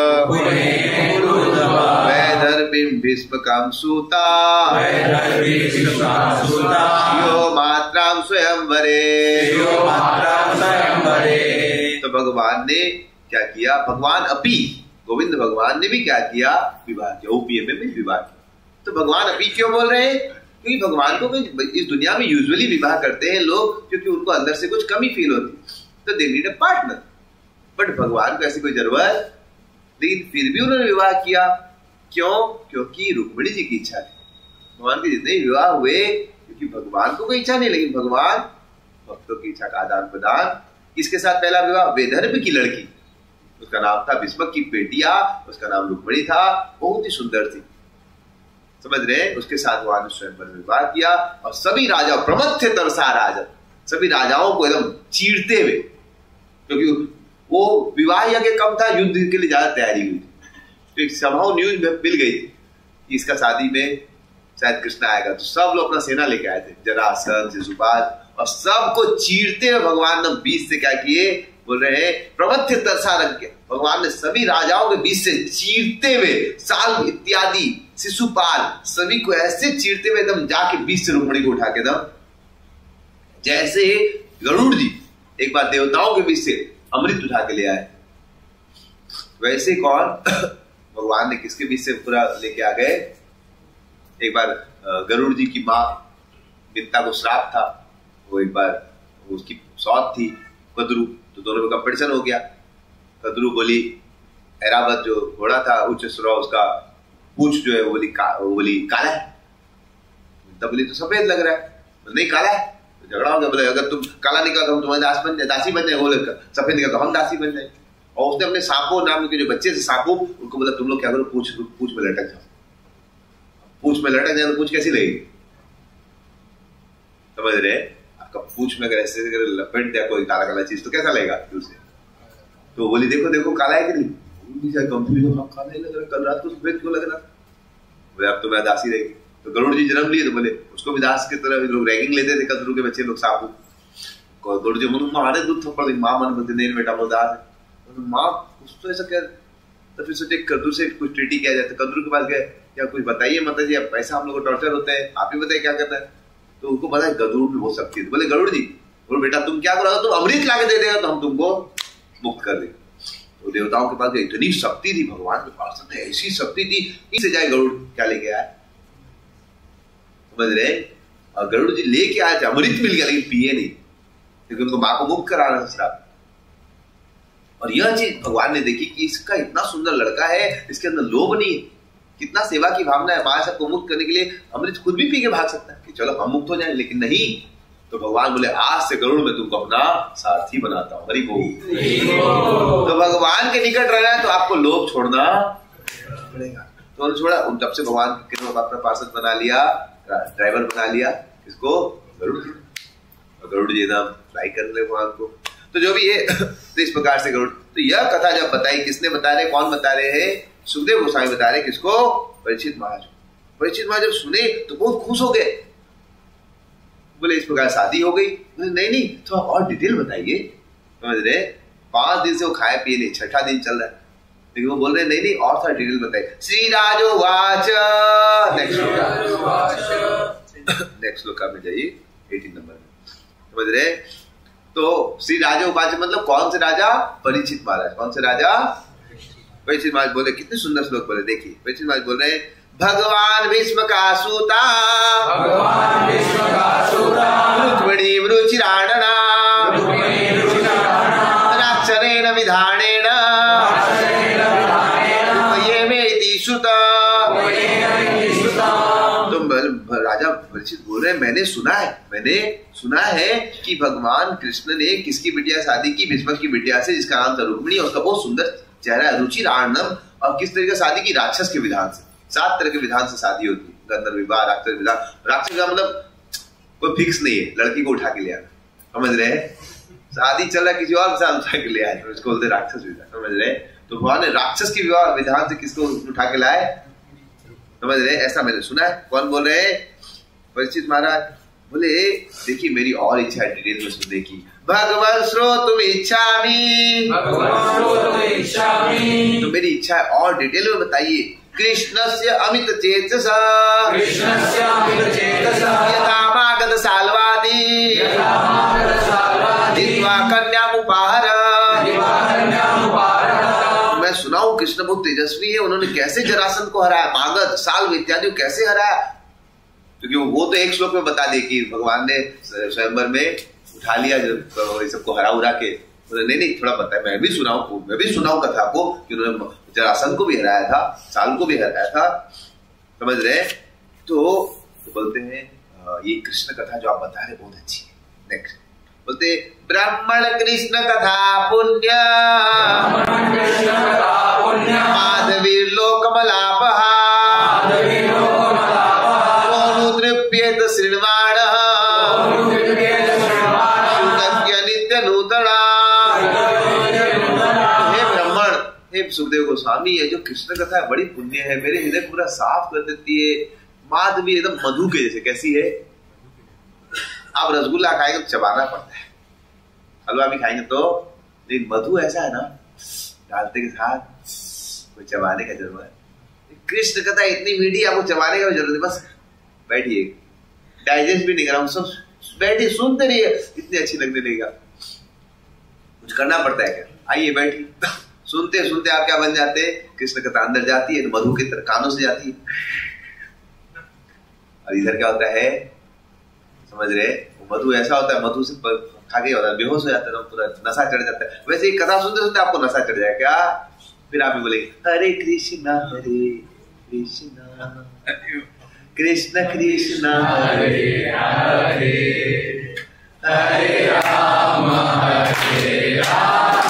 वैदर्भिं भीष्मकं सूता यो मात्रां स्वयंवरे। तो भगवान ने क्या किया? भगवान अपी गोविंद भगवान ने भी क्या किया? विवाह किया, उपये में भी विवाह किया। तो भगवान अपी क्यों बोल रहे हैं? क्योंकि भगवान को इस दुनिया में यूजुअली विवाह करते हैं लोग क्योंकि उनको अंदर से कुछ कमी फील होती है, तो they need a partner. But भगवान को ऐसी कोई जरूरत, लेकिन फिर भी उन्होंने विवाह किया। क्यों? क्योंकि रुक्मिणी जी की इच्छा थी। भगवान के जितने विवाह हुए क्योंकि भगवान को कोई इच्छा नहीं, लेकिन भगवान भक्तों की इच्छा का आदान प्रदान। किसके साथ पहला विवाह? वेदर्भ की लड़की, उसका नाम था भीष्मक की बेटिया, उसका नाम रुक्मिणी था, बहुत ही सुंदर थी, समझ रहे? उसके साथ भगवान ने स्वयं पर विवाह किया और सभी राजा प्रमथ थे तरसा राजा, सभी राजाओं को एकदम चीरते हुए, क्योंकि वो विवाह यज्ञ कम था, युद्ध के लिए ज्यादा तैयारी हुई थी। तो एक संभव न्यूज में मिल गई कि इसका शादी में शायद कृष्ण आएगा, तो सब लोग अपना सेना लेके आए थे, जरासंध, शिशुपाल, और सबको चीरते हुए भगवान ने बीच से क्या किए, बोल रहे हैं प्रमथ्य तरसा रंग के, भगवान ने सभी राजाओं के बीच से चीरते हुए, साल इत्यादि, शिशुपाल, सभी को ऐसे चीरते हुए एकदम जाके बीच से रुक्मिणी को उठा के दम, जैसे गरुड़ जी एक बार देवताओं के बीच से अमृत उठा के ले आए, वैसे कौन भगवान ने किसके बीच से पूरा लेके आ गए। एक बार गरुड़ जी की माँ मित्ता को श्राप था, वो एक बार उसकी सौत थी कद्रु, तो दोनों में कंपटीशन हो गया। कद्रु बोली, ऐरावत जो घोड़ा था उच्च सुरा, उसका पूछ जो है वो बोली का, वो बोली काला है, मित्ता बोली तो सफेद लग रहा है, नहीं काला है, तो झगड़ा हो गया। बोले अगर तुम काला निकला तो हम तुम्हारे दास बन जाए, दासी बन जाए, बोले सफेद निकला तो हम दासी बन जाए। और उसने अपने सांपों नाम के जो बच्चे थे सांपों, उनको बोला तुम लोग क्या करो, पूछ पूछ में लटक जाओ, पूछ में लटक जाए तो पूछ कैसी लगेगी, समझ रहे, आपका पूछ में अगर ऐसे लपेट दिया कोई काला काला चीज तो कैसा लगेगा उसे, तो बोली देखो देखो काला है कि नहीं, काला ही लग रहा, कल रात को सफेद क्यों लग रहा, बोले अब तो मैं दासी रहेगी। तो गरुड़ जी जन्म लिए तो बोले उसको भी दास की तरह लोग रैगिंग लेते थे, कद्रू के बच्चे लोग सांपों, गरुड़ जी मारे दूध थप्पड़, माँ मन बोलते नहीं बेटा वो दास है, माँ कुछ तो ऐसा क्या, तो फिर सोचे कद्रू से कुछ ट्रीटी किया जाए, तो कद्रू के पास गए, क्या कुछ बताइए माता जी, अब ऐसा हम लोग को टॉर्चर होता है, आप ही बताइए क्या करना है। तो उनको पता है गरुड़ में बहुत शक्ति है, बोले गरुड़ जी, बोले बेटा तुम क्या करोगे, तुम अमृत लाके दे देगा तो हम तुमको मुक्त कर देंगे। तो देवताओं के पास इतनी शक्ति थी, भगवान के पास ऐसी शक्ति थी, इसे जाए गरुड़ क्या लेके आया, समझ रहे, और गरुड़ जी लेके आए थे, अमृत मिल गया लेकिन पिए नहीं, क्योंकि उनको माँ को मुक्त कराना श्राप। और यह चीज भगवान ने देखी कि इसका इतना सुंदर लड़का है, इसके अंदर लोभ नहीं है, कितना सेवा की भावना है, मां सबको मुक्त करने के लिए अमृत खुद भी पी के भाग सकता है कि चलो हम मुक्त हो जाए, लेकिन नहीं, तो भगवान बोले आज से गरुड़ में तुमको अपना सारथी बनाता हूं, हरि बोल। तो भगवान के निकट रहना है तो आपको लोभ छोड़ना पड़ेगा, तो छोड़ा, तब से भगवान अपना पार्षद बना लिया, ड्राइवर बना लिया, किसको, गरुड़ जी, गरुड़ जी एकदम फ्लाई कर ले भगवान को। तो जो भी है तो इस प्रकार से गरुड़, तो यह कथा जब बताई, किसने बता रहे, कौन बता रहे हैं, सुखदेव गोस्वामी बता रहे, किसको, परीक्षित महाराज। परीक्षित महाराज जब सुने तो बहुत खुश हो गए, बोले इस प्रकार शादी हो गई, बोले नहीं नहीं थोड़ा और डिटेल बताइए, समझ रहे, पांच दिन से वो खाए पिए नहीं, छठा दिन चल रहा है, लेकिन वो बोल रहे नहीं नहीं और थोड़ा डिटेल बताइए। श्री राजो वाच, नेक्स्ट नेक्स्ट श्लोक में जाइए, अठारह नंबर में, समझ रहे। तो श्री राजा उपाच मतलब कौन से राजा, परीक्षित महाराज, कौन से राजा, परीक्षित महाराज बोले, कितने सुंदर श्लोक बोले, देखिए परीक्षित महाराज बोल रहे हैं, भगवान भीष्म का सूता, भगवान भीष्म का सूता, रुक्मिणी रुचिराणना, रुक्मिणी रुचिराणना, राक्षरेण विधानेन, राक्षरेण विधानेन, ये मेति श्रुता, तो राजा परीक्षित बोल रहे हैं, मैंने सुना है, मैंने सुना है कि भगवान कृष्ण ने किसकी बिटिया शादी की, भीष्म की बिटिया से, जिसका नाम था रुक्मिणी, और उसका बहुत सुंदर चेहरा है, रुचिराणम, और किस तरीके से शादी की, राक्षस के विधान से, सात तरह के विधान से शादी होती, गंधर्व विवाह, राक्षस विवाह, राक्षस विवाह मतलब कोई फिक्स नहीं है, लड़की को उठा के ले आना, समझ रहे हैं, शादी चल रहा है किसी और के साथ उठा के ले आए, उसको बोलते राक्षस विवाह, समझ रहे। तो भगवान ने राक्षस की विवाह विधान से किसको उठा के लाए, समझ रहे, ऐसा मैंने सुना है। कौन बोल रहे हैं, परीक्षित महाराज बोले देखिए मेरी और इच्छा है डिटेल में सुनने की, भगवान श्रोतुम इच्छामि, भगवान श्रोतुम इच्छामि, तो मेरी इच्छा है और डिटेल में बताइए, कृष्णस्य अमित चेतसा, कृष्णस्य अमित चेतसा, यथामागत साल्वादि, यथामागत साल्वादि, जित्वा कन्यामुपाहर, जित्वा कन्यामुपाहर। मैं सुना हूं कृष्ण बहुत तेजस्वी है, उन्होंने कैसे जरासंध को हराया, मागध साल इत्यादि कैसे हराया, क्योंकि वो तो एक श्लोक में बता दे कि भगवान ने स्वयंवर में उठा लिया जब सबको हरा उड़ा के, नहीं नहीं थोड़ा बताया, मैं भी सुना हूं, मैं भी सुना हूं कथा को कि उन्होंने जरासंध को भी हराया था, साल को भी हराया था, समझ रहे। तो, तो बोलते हैं ये कृष्ण कथा जो आप बता रहे बहुत अच्छी है। नेक्स्ट बोलते ब्राह्मण कृष्ण कथा पुण्य, माधवी लोकमलापहा, तृप्येत श्रीवाण, नित्य नूतना। हे ब्राह्मण, हे सुखदेव गोस्वामी है जो कृष्ण कथा बड़ी पुण्य है, मेरे हृदय पूरा साफ कर देती है। माधवी एकदम मधु के जैसे, कैसी है? आप रसगुल्ला खाएंगे तो चबाना पड़ता है, हलवा भी खाएंगे तो, लेकिन मधु ऐसा है ना, डालते के साथ कोई चबाने का जरूरत है। कृष्ण कथा इतनी मीठी, आपको चबाने का जरूरत है, बस बैठिए, डाइजेस्ट भी नहीं कर रहा हूँ, सब बैठिए सुनते रहिए, इतनी अच्छी लगने लगेगा। कुछ करना पड़ता है क्या? आइए बैठिए, सुनते सुनते आप क्या बन जाते हैं, कृष्ण कथा अंदर जाती है तो मधु की तरह कानों से जाती है। और इधर क्या होता है, समझ रहे, मधु ऐसा होता है, मधु से खा के होता है, बेहोश हो जाता है, पूरा नशा चढ़ जाता है। वैसे ही कथा सुनते सुनते आपको नशा चढ़ जाए क्या, फिर आप भी बोलेंगे हरे कृष्णा हरे कृष्णा कृष्ण कृष्ण हरे हरे हरे राम हरे राम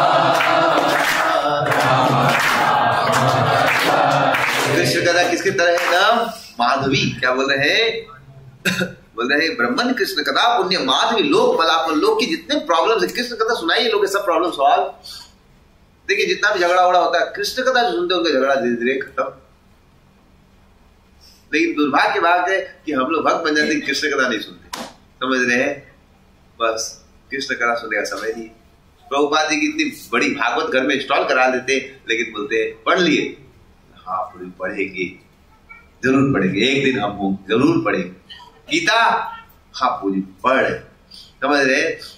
कृष्ण कथा किसकी तरह है ना? माधवी। क्या बोल रहे हैं? बोल रहे हैं ब्रह्मन कृष्ण कथा पुण्य माधवी लोक मलापन, लोक की जितने प्रॉब्लम्स है कृष्ण कथा सुनाइए, लोग सब प्रॉब्लम सॉल्व। देखिए जितना भी झगड़ा उगड़ा होता है कृष्ण कथा जो सुनते हैं उनका झगड़ा धीरे धीरे खत्म। लेकिन दुर्भाग्य बात है कि हम लोग भक्त बन जाते हैं, कृष्ण कथा नहीं सुनते, समझ रहे हैं, बस कृष्ण कथा सुनने का समय नहीं। प्रभुपाद जी की इतनी बड़ी भागवत घर में इंस्टॉल करा देते, लेकिन बोलते हैं पढ़ लिए, हाँ पूरी पढ़ेंगे, जरूर पढ़ेंगे, एक दिन हम जरूर पढ़ेंगे गीता, हाँ पूरी पढ़, समझ रहे,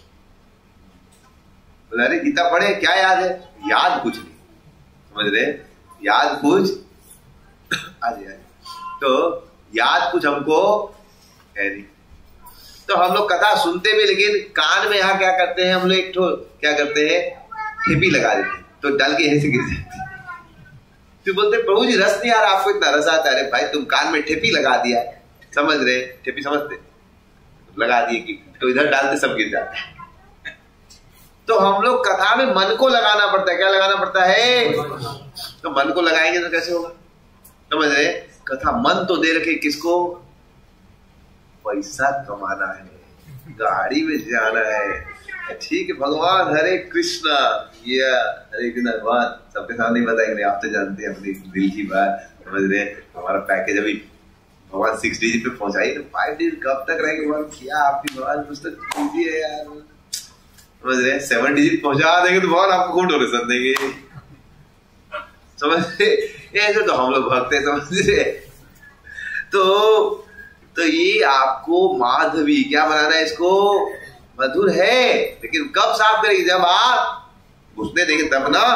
बोला अरे गीता पढ़े क्या याद है? याद कुछ नहीं, समझ रहे, याद कुछ आज याद तो याद कुछ हमको है नहीं। तो हम लोग कथा सुनते भी, लेकिन कान में यहाँ क्या करते हैं हम लोग, एक ठो क्या करते हैं, ठेपी लगा देते हैं, तो डाल के यहीं से गिर जाते हैं। फिर बोलते प्रभु जी रस नहीं आ रहा, आपको इतना रस आता है। अरे भाई तुम कान में ठेपी लगा दिया, समझ रहे, ठेपी समझते, लगा दिए कि तो इधर डालते सब गिर जाता है। तो हम लोग कथा में मन को लगाना पड़ता है। क्या लगाना पड़ता है? तो मन को लगाएंगे तो कैसे होगा, समझ रहे, कथा मन तो दे रखे किसको, पैसा कमाना है, गाड़ी में जाना है, ठीक है भगवान हरे कृष्णा, ये हरे कृष्णा भगवान सबके सामने बताएंगे, आप तो जानते हैं अपनी दिल की बात, समझ रहे, हमारा पैकेज अभी भगवान सिक्स डिजिट पे पहुंचाई तो फाइव डिजिट कब तक रहेंगे भगवान, क्या आपकी भगवान कुछ तो कीजिए यार, समझ रहे, सेवन डिजिट पहुंचा देंगे तो भगवान आपको खूब डोनेशन देंगे, समझ रहे, ऐसे तो हम लोग भक्त हैं, समझ रहे। तो तो ये आपको माधवी क्या बनाना है, इसको मधुर है, लेकिन कब साफ करेगी, जब आप घुसने देंगे तब ना।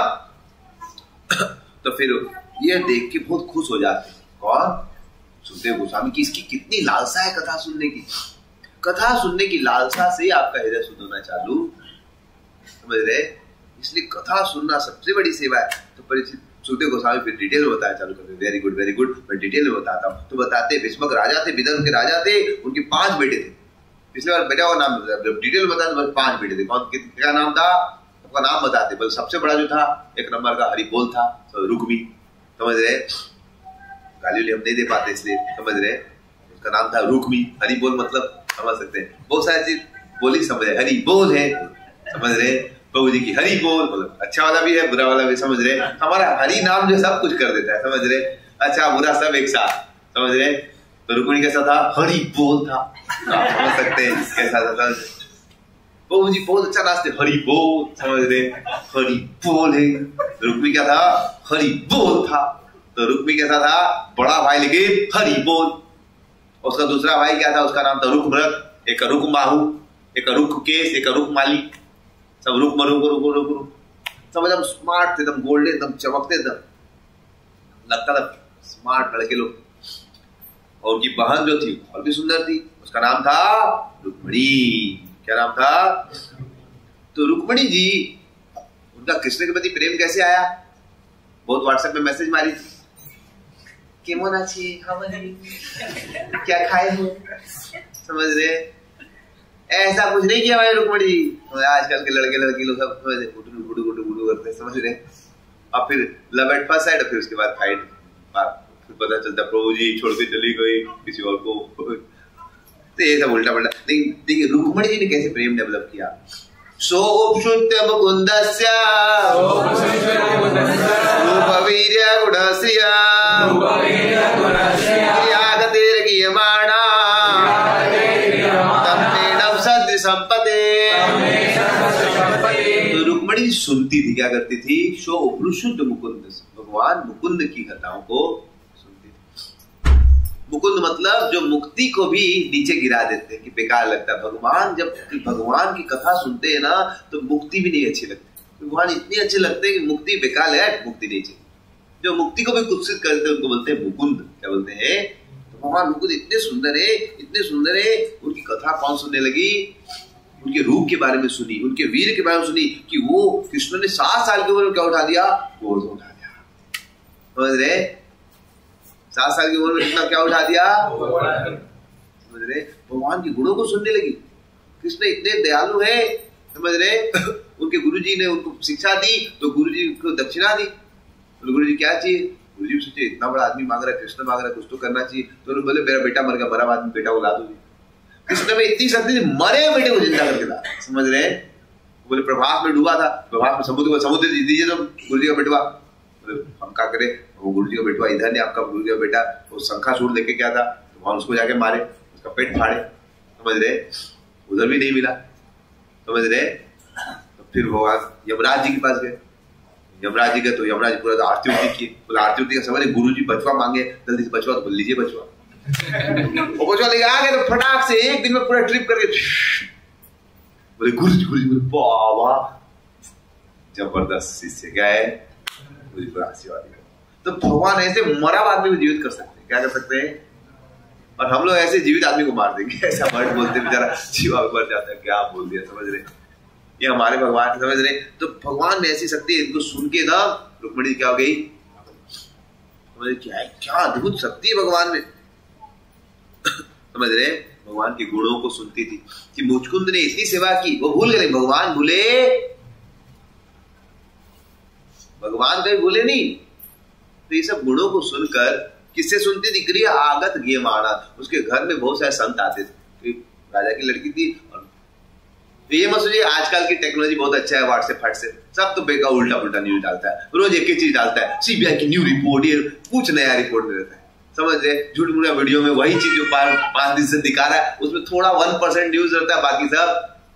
तो फिर ये देख के बहुत खुश हो जाते हैं, कौन? सुखदेव गोस्वामी की इसकी कितनी लालसा है कथा सुनने की, कथा सुनने की लालसा से आपका हृदय शुद्ध होना चालू, समझ रहे, इसलिए कथा सुनना सबसे बड़ी सेवा है। तो परिचित सुखदेव गोस्वामी फिर डिटेल में बताया चालू करते, वेरी गुड वेरी गुड, मैं डिटेल में बताता हूँ। तो बताते भीष्मक राजा थे, विदर्भ के राजा थे, उनके पांच बेटे थे, पिछले बार बेटा का नाम डिटेल में बताते, पांच बेटे थे, कौन क्या नाम था, सबका नाम बताते, बस सबसे बड़ा जो था एक नंबर का हरिबोल था, रुक्मी, समझ रहे, गाली हम नहीं दे पाते इसलिए, समझ रहे, उसका नाम था रुक्मी, हरिबोल मतलब समझ सकते हैं, बहुत सारी चीज बोली समझ रहे, हरिबोल है, समझ रहे, प्रभु जी की हरि बोल, मतलब अच्छा वाला भी है बुरा वाला भी, समझ रहे, हमारा हरि नाम जो सब कुछ कर देता है, समझ रहे, अच्छा बुरा सब एक साथ, समझ रहे। तो रुक्मिणी कैसा था, हरि बोल था, समझ सकते हैं कैसा था, प्रभु जी बहुत अच्छा नाचते, हरि बोल, समझ रहे, हरि बोल है। रुक्मी क्या था, हरि बोल था। तो रुक्मी कैसा था, बड़ा भाई लेकिन हरि बोल। उसका दूसरा भाई क्या था, उसका नाम था रुकमृग, एक रुक माहू, एक रुक केस, एक रुक माली, सब रुक मरुक रुक रुक रुक, सब एकदम स्मार्ट थे, एकदम गोल्डन, एकदम चमकते, एकदम लगता था स्मार्ट लड़के लोग। और उनकी बहन जो थी और भी सुंदर थी, उसका नाम था रुक्मिणी। क्या नाम था? तो रुक्मिणी जी, उनका कृष्ण के प्रति प्रेम कैसे आया? बहुत व्हाट्सएप में मैसेज मारी थी, केमन आछी, क्या खाए हो, समझ रहे, ऐसा कुछ नहीं किया भाई रुक्मिणी जी। तो आजकल के लड़के लड़की लोग सब गुडू गुडू गुडू गुडू करते, समझ रहे, और फिर लव एट फर्स्ट साइड, फिर उसके बाद फाइट, फिर पता चलता प्रभु जी छोड़ के चली गई किसी और को, तो ये सब उल्टा पल्टा। लेकिन देखिए रुक्मिणी जी ने कैसे प्रेम डेवलप किया, सोपश्रुत्य मुकुन्दस्य रूपवीर्य गुणश्रिया क्रियागतिर्गीयमाणा तन्मेणं सदृशम्पते। तो रुक्मिणी सुनती थी, क्या करती थी? शो उपरुषुद्ध मुकुंद, भगवान मुकुंद की कथाओं को सुनती थी। मुकुंद मतलब जो मुक्ति को भी नीचे गिरा देते हैं कि बेकार लगता है। भगवान जब भगवान की कथा सुनते हैं ना तो मुक्ति भी नहीं अच्छी लगती। भगवान इतने अच्छे लगते हैं कि मुक्ति बेकार है, मुक्ति नहीं चाहिए। जो मुक्ति को भी कुत्सित करते हैं उनको बोलते हैं मुकुंद। क्या बोलते हैं? तो भगवान मुकुंद इतने सुंदर है, इतने सुंदर है। उनकी कथा कौन सुनने लगी? उनके रूप के बारे में सुनी, उनके वीर के बारे में सुनी कि वो कृष्ण ने सात साल की उम्र में क्या उठा दिया? घोड़ उठा दिया। समझ रहे? सात साल की उम्र में कितना क्या उठा दिया? समझ रहे? भगवान के गुणों को सुनने लगी। कृष्ण इतने दयालु है, समझ रहे? उनके गुरुजी ने उनको शिक्षा दी तो गुरुजी को दक्षिणा दी। तो गुरुजी क्या चाहिए? गुरुजी सोचे इतना बड़ा आदमी मांग रहा है, कृष्ण मांग रहा है, कुछ तो करना चाहिए। तो उन्होंने बोले मेरा बेटा मर गया, मरा आदमी बेटा को ला दो। कृष्ण में इतनी शक्ति थी, मरे बेटे को जिंदा करके ला। समझ रहे? बोले प्रभास में डूबा था, प्रभास में समुद्र समुद्र दीजिए तो गुरुजी का बेटवा। हम क्या करें? वो गुरुजी का बेटवा इधर नहीं, आपका गुरुजी का बेटा वो शंखासूर लेके क्या था, तो वहां उसको जाके मारे, उसका पेट फाड़े। समझ रहे? उधर भी नहीं मिला। समझ रहे? तो फिर भगवान यमराज जी के पास गए। यमराज जी गए तो यमराज जी पूरा आरती उरती की। बोला आरती उरती का समझ गुरु जी बचवा मांगे, जल्दी से बचवा, तो बोल लीजिए बचवा। वो बचवा लेके आ गए तो फटाक से एक दिन में पूरा ट्रिप करके बोले गुरु जी गुरु जी बोले बाबा जबरदस्त शिष्य गए, गुरु जी पूरा आशीर्वाद दिया। तो भगवान ऐसे मरा आदमी को जीवित कर सकते हैं। क्या कर सकते हैं? और हम लोग ऐसे जीवित आदमी को मार देंगे। ऐसा वर्ड बोलते बेचारा जीवा मर जाता है। क्या बोल दिया? समझ रहे? ये हमारे भगवान समझ रहे? तो भगवान ने ऐसी शक्ति, इनको सुन के ना रुक्मिणी क्या हो गई? समझ क्या क्या अद्भुत शक्ति है भगवान में। समझ रहे? भगवान के गुणों को सुनती थी कि मुचकुंद ने इतनी सेवा की, वो भूल गए। भगवान भूले? भगवान कहीं भूले नहीं। तो ये सब गुणों को सुनकर किससे सुनती थी? क्रिया आगत गीयमाणा। उसके घर में बहुत सारे संत आते थे। राजा की लड़की थी। और तो ये मत सोचिए आजकल की टेक्नोलॉजी बहुत अच्छा है, व्हाट्सएप व्हाट्सएप सब तो बेकार उल्टा उल्टा न्यूज डालता है। रोज एक ही चीज डालता है, सीबीआई की न्यू रिपोर्ट, ये कुछ नया रिपोर्ट में रहता है। समझ रहे? झूठ मूठा वीडियो में वही चीज जो पांच दिन से दिखा रहा है, उसमें थोड़ा वन परसेंट न्यूज रहता है, बाकी सब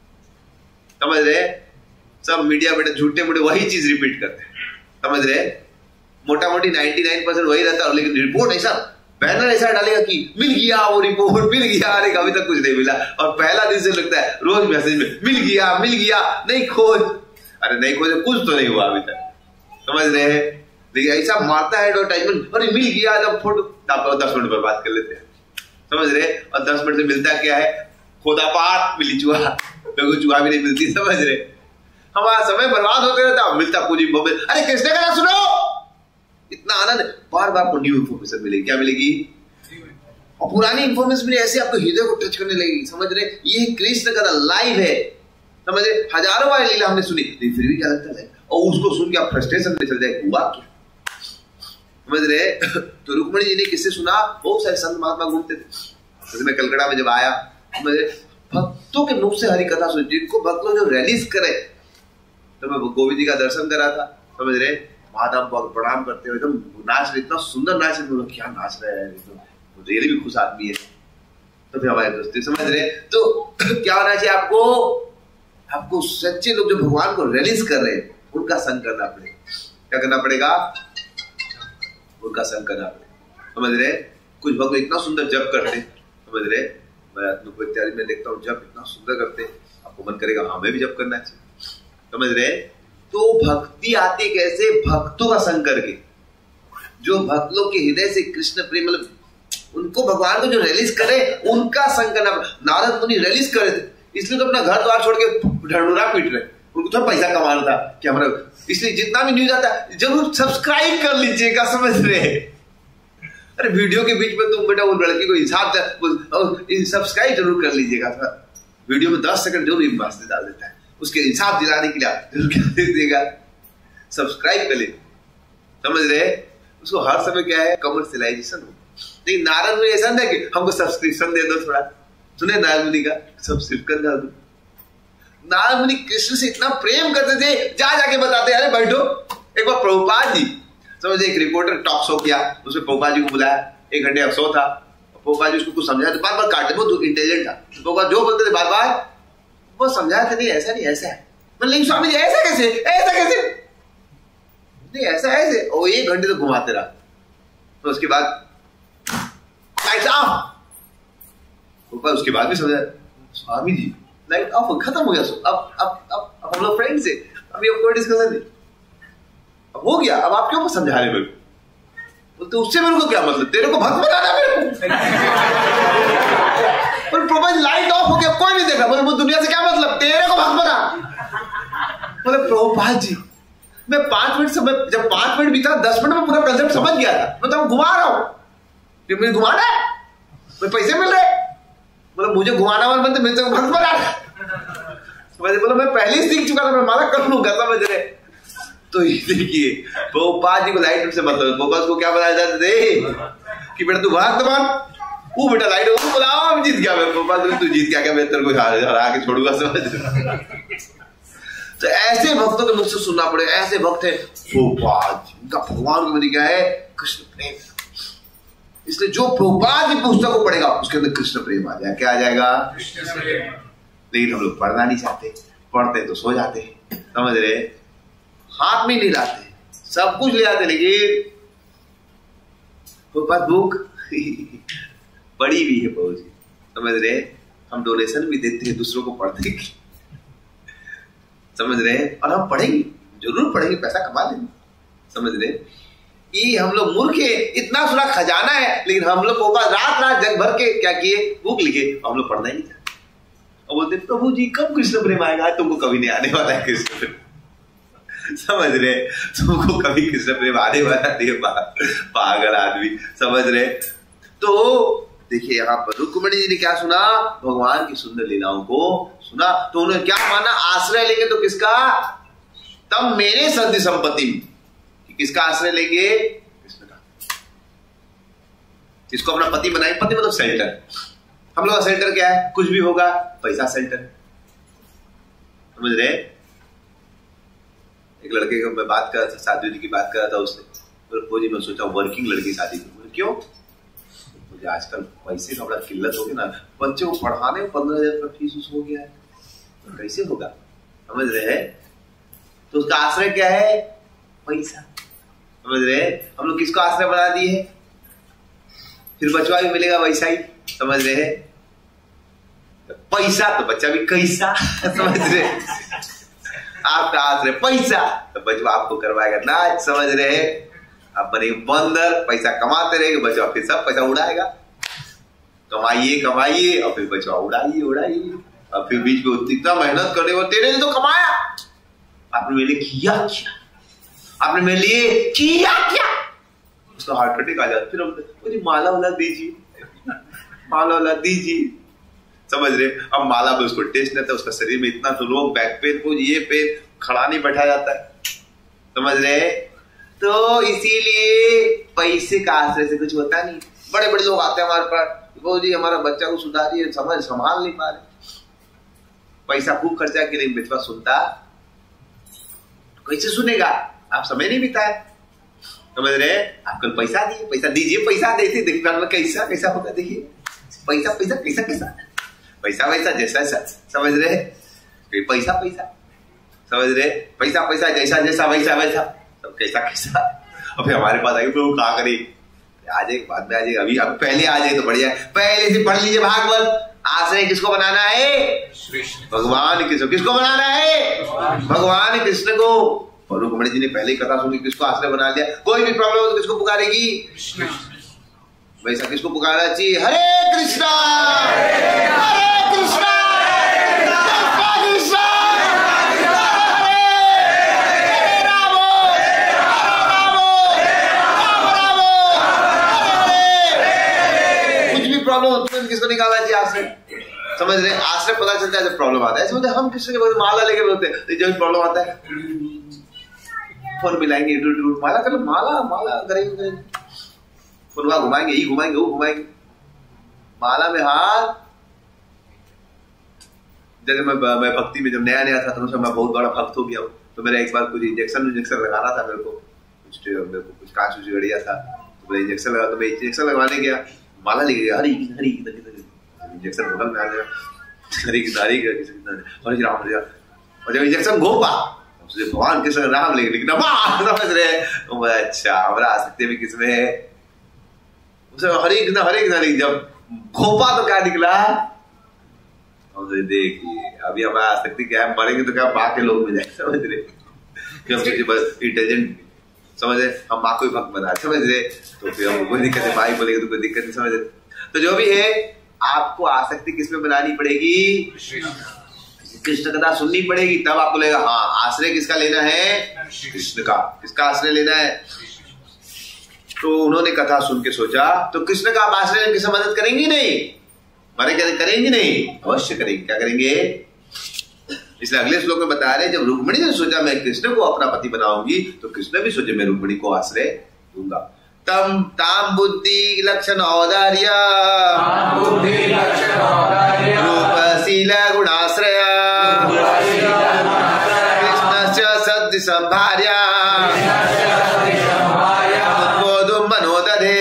समझ रहे? सब मीडिया बेटा झूठे मूठे वही चीज रिपीट करते हैं। समझ रहे? मोटा मोटी नाइनटी नाइन परसेंट वही रहता है, लेकिन रिपोर्ट ऐसा बैनर ऐसा डालेगा कि मिल गया वो रिपोर्ट, मिल गया। अरे अभी तक कुछ नहीं मिला। और पहला दिन से लगता है रोज मैसेज में मिल गया मिल गया, नहीं खोज। अरे नहीं खोज, कुछ तो नहीं हुआ अभी तक। समझ रहे हैं? लेकिन ऐसा मारता है एडवर्टाइजमेंट, अरे मिल गया, जब फोटो दस मिनट पर बात कर लेते हैं। समझ रहे? और दस मिनट से मिलता क्या है? खोदा पात मिली चूहा, लोगों चूहा भी नहीं मिलती। समझ रहे? हमारा समय बर्बाद होते रहता, मिलता कुछ। अरे कृष्ण का सुनो, इतना आनंद, बार बार को न्यू इन्फॉर्मेशन मिलेगी। क्या मिलेगी? और पुरानी इन्फॉर्मेशन मिले, ऐसे आपको हृदय को टच करने लगेगी। समझ रहे? ये कृष्ण का लाइव है। समझ रहे? हजारों बार लीला हमने सुनी, लेकिन फिर भी क्या लगता है? और उसको सुन के आप फ्रस्ट्रेशन में चल जाए, हुआ क्या? समझ रहे? तो रुक्मिणी जी ने किससे सुना? बहुत सारे संत महात्मा घूमते थे। जैसे मैं कलकत्ता में जब आया, भक्तों के मुख से हरि कथा सुनी, जिनको भक्त लोग जो रिलीज करे। तो मैं गोविंद जी का दर्शन करा था। समझ रहे? माधव को प्रणाम करते हुए एकदम नाच रहे, इतना सुंदर नाच रहे, क्या नाच रहे हैं, तो रियली भी खुश आदमी है। तो फिर हमारे दोस्ती, समझ रहे? तो क्या होना चाहिए आपको? आपको सच्चे लोग जो भगवान को रिलीज कर रहे हैं उनका संग करना पड़ेगा। क्या करना पड़ेगा? उनका संग करना पड़ेगा। समझ रहे? कुछ भक्त इतना सुंदर जप करते, समझ रहे? मैं अनुभव इत्यादि में देखता हूँ जप इतना सुंदर करते, आपको मन करेगा हमें भी जप करना चाहिए। समझ रहे? तो भक्ति आती कैसे? भक्तों का संग करके। जो भक्त लोग के हृदय से कृष्ण प्रेम, मतलब उनको भगवान को जो रिलीज करे उनका संग करना। नारद मुनि रिलीज करे थे, इसलिए तो अपना घर द्वार छोड़ के ढंडूरा पीट रहे। उनको थोड़ा पैसा कमाना था कि हमारा, इसलिए जितना भी न्यूज आता है जरूर सब्सक्राइब कर लीजिएगा। समझ रहे? अरे वीडियो के बीच में तुम बेटा वो लड़की को हिसाब सब्सक्राइब जरूर कर लीजिएगा। वीडियो में दस सेकंड जरूर मस्त डाल देता है, उसके हिसाब दिलाने के लिए जरूर क्या दे देगा? सब्सक्राइब कर ले। समझ रहे? उसको हर समय क्या है? कमर्शियलाइजेशन हो। लेकिन नारद मुनि ऐसा नहीं कि हमको सब्सक्रिप्शन दे दो थोड़ा। सुने नारद मुनि का? सब्सक्रिप्शन डाल दो। नारद मुनि कृष्ण से इतना प्रेम करते थे, जा जाके बताते, अरे बैठो। एक बार प्रभुपाद जी समझे, एक रिपोर्टर टॉक शो किया, उसमें प्रभुपाद जी को बुलाया, एक घंटे का शो था। प्रभुपाद जी उसको कुछ समझाया, बार बार काटते, वो इंटेलिजेंट था। प्रभुपाद जो बोलते थे बार बार वो समझाया था, नहीं ऐसा नहीं ऐसा है। लेकिन स्वामी जी ऐसा कैसे, ऐसा कैसे नहीं, ऐसा ऐसे। और एक घंटे तो घुमाते रहा। तो उसके बाद लाइट ऑफ, उसके बाद भी समझा, स्वामी जी लाइट ऑफ, खत्म हो गया। सो अब अब अब अब हम लोग फ्रेंड्स है, अभी अब कोई डिस्कशन नहीं, अब हो गया। अब आप क्यों समझा रहे मेरे को? तो उससे मेरे को क्या मतलब, तेरे को भक्त बनाना मेरे को? पर प्रभु लाइट ऑफ हो गया, कोई नहीं देखा, बोले वो दुनिया से क्या मतलब, तेरे को भक्त बना। बोले प्रभुपाद जी मैं पांच मिनट समय, जब पांच मिनट बीता, दस मिनट में पूरा कंसेप्ट समझ गया था। मैं तो घुमा रहा हूं, कि मुझे घुमाना है, मुझे पैसे मिल रहे। बोले मुझे घुमाना वाला बनते, मेरे को भक्त बना। बोले मैं पहले ही सीख चुका था, मैं माला कर लूंगा, समझ रहे। तो ये देखिए प्रभुपाद जी को लाइट से मतलब, प्रभुपाद को क्या बताया जाता थे कि बेटा तू भक्त बन, वो बेटा लाइट वो बुलाओ, जीत गया मैं। प्रभुपाद तू जीत गया क्या, मैं तेरे को हरा के छोड़ूंगा, समझ। तो ऐसे भक्तों के मुझसे सुनना पड़े, ऐसे भक्त है प्रभुपाद जी, उनका भगवान को क्या है, कृष्ण प्रेम। इसलिए जो प्रभुपाद जी पुस्तक को पढ़ेगा उसके अंदर कृष्ण प्रेम आ जाएगा। क्या आ जाएगा? कृष्ण प्रेम। लेकिन हम लोग पढ़ना नहीं चाहते, पढ़ते तो सो जाते, समझ रहे, हाथ में नहीं लाते, सब कुछ ले आते, लेकिन प्रभुपाद बुक बड़ी भी है बहुत, समझ रहे। हम डोनेशन भी देते हैं दूसरों को पढ़ने की, समझ रहे, और हम पढ़ेंगे, जरूर पढ़ेंगे, पैसा कमा लेंगे, समझ रहे। ये हम लोग मूर्ख है, इतना सुना खजाना है, लेकिन हम लोग को रात रात जग भर के क्या किए, बुक लिखे, हम लोग पढ़ना ही नहीं चाहते। और बोलते प्रभु जी कब कृष्ण प्रेम आएगा? तुमको कभी नहीं आने वाला है कृष्ण प्रेम, समझ रहे, तुमको कभी कृष्ण प्रेम आने वाला नहीं, पागल आदमी, समझ रहे। तो देखिए यहाँ पर रुक्मिणी जी ने क्या सुना, भगवान की सुंदर लीलाओं को सुना, तो उन्होंने क्या माना, आश्रय लेंगे तो किसका, तब मेरे संधि संपत्ति, किसका आश्रय लेंगे, कृष्ण का। इसको अपना पति बनाए, पति मतलब सेल्टर। हम लोग का सेल्टर क्या है, कुछ भी होगा पैसा सेल्टर, समझ रहे। एक लड़के का मैं बात कर रहा था, शादी की बात कर रहा था उससे, तो जी मैं सोचा वर्किंग लड़की शादी करूँ, क्यों, मुझे आजकल पैसे का बड़ा किल्लत हो गया ना, बच्चों को पढ़ाने में पंद्रह हजार का फीस हो गया है, तो कैसे होगा, समझ रहे। तो उसका आश्रय क्या है, पैसा, समझ रहे। हम लोग किसको आश्रय बना दिए, फिर बचवा भी मिलेगा वैसा ही, समझ रहे, पैसा तो बच्चा भी कैसा, समझ रहे। आपका आश्रय पैसा, तो बचवा आपको करवाएगा नाच, समझ रहे। आप बनेंगे बंदर, पैसा कमाते रहेंगे, बचवा फिर सब पैसा उड़ाएगा, कमाइए कमाइए, और फिर बचवा उड़ाइए उड़ाइए, और फिर बीच में इतना मेहनत करने को, तेरे ने तो कमाया, आपने मेरे लिए किया क्या, आपने मेरे लिए किया क्या, उसका हार्ट अटैक आ जाता। फिर हम माला वाला दीजिए, माला वाला दीजिए, समझ रहे। अब माला में उसको टेस्ट नहीं था, उसका शरीर में इतना तो लोग बैक पेन को, ये पेन, खड़ा नहीं बैठा जाता है, समझ रहे। तो इसीलिए पैसे का आश्रय से कुछ होता नहीं। बड़े बड़े लोग आते हैं हमारे पास, वो जी हमारा बच्चा को सुधारिए, समझ संभाल नहीं पा रहे, पैसा खूब खर्चा कि नहीं, बचवा सुनता कैसे सुनेगा, आप समय नहीं बिताए, समझ रहे। आप कल पैसा दिए, पैसा दीजिए, पैसा देते, देखिए कैसा कैसा होगा, देखिए पैसा पैसा कैसा कैसा, पैसा पैसा जैसा जैसा, समझ रहे, पैसा पैसा, समझ रहे, पैसा पैसा जैसा जैसा वैसा वैसा, सब कैसा कैसा। और फिर हमारे पास आएंगे प्रभु कहा करे, आ जाए बाद में आ जाए, अभी अभी पहले आ जाए तो बढ़िया, पहले से पढ़ लीजिए भागवत। आश्रय किसको बनाना है, भगवान कृष्ण। किसको बनाना है, भगवान कृष्ण को। और रुक्मिणी जी ने पहले ही कथा सुनी, किसको आश्रय बना लिया। कोई भी प्रॉब्लम हो तो किसको पुकारेगी, वैसा किसको पुकारना चाहिए, हरे कृष्णा हरे कृष्णा किसको निकालना चाहिए, आश्रय, समझ रहे। आश्रय पता चलता है जब प्रॉब्लम आता है, ऐसे हम कृष्ण के बोलते माला लेके बोलते हैं, जब प्रॉब्लम आता है फोन मिलाएंगे, माला कर, माला माला करेंगे, फोनवा घुमाएंगे, ये घुमाएंगे, वो घुमाएंगे, माला में हाथ जैसे मैं मैं भक्ति में जब नया नया था तो मैं बहुत बड़ा भक्त हो गया हूँ, तो मेरा एक बार कुछ इंजेक्शन इंजेक्शन लगाना था मेरे को, कुछ मेरे को कुछ कांच उच गड़िया था, तो मैं इंजेक्शन लगा, तो मैं इंजेक्शन लगवाने गया, माला लेके गया, हरी हरी इंजेक्शन बगल में आ गया, हरी की नारी हरी राम हरी, और जब इंजेक्शन घोपा भगवान कृष्ण राम लेके लिखना समझ रहे, अच्छा हमारा आसक्ति भी किसमें है, उसे हरे कृष्ण हरे कृष्ण, जब घोपा तो क्या निकला, देखिए अभी हमारा आसक्ति क्या है, मरेंगे तो क्या माँ के लोग मिल जाए, समझ रहे, बस इंटेलिजेंट समझ रहे, हम माँ को भी भक्त बना समझ रहे, तो फिर हम कोई दिक्कत है, माँ बोलेंगे तो कोई दिक्कत नहीं, समझ रहे। तो जो भी है आपको आसक्ति किसमें बनानी पड़ेगी, कृष्ण कथा सुननी पड़ेगी, तब आपको लगेगा हाँ आश्रय किसका लेना है, कृष्ण का, किसका आश्रय लेना है। तो उन्होंने कथा सुन के सोचा तो कृष्ण का आप आश्रय किसे मदद करेंगे नहीं, मारे क्या करेंगे नहीं, अवश्य करेंगे, क्या करेंगे। इसलिए अगले श्लोक में बता रहे जब रुक्मिणी ने सोचा मैं कृष्ण को अपना पति बनाऊंगी, तो कृष्ण भी सोचे मैं रुक्मिणी को आश्रय दूंगा। तम ताम बुद्धि लक्षण औदार्य रूपशील गुणाश्रय कृष्णस्य सद्य संभार्य उद्बोधुम मनोदधे।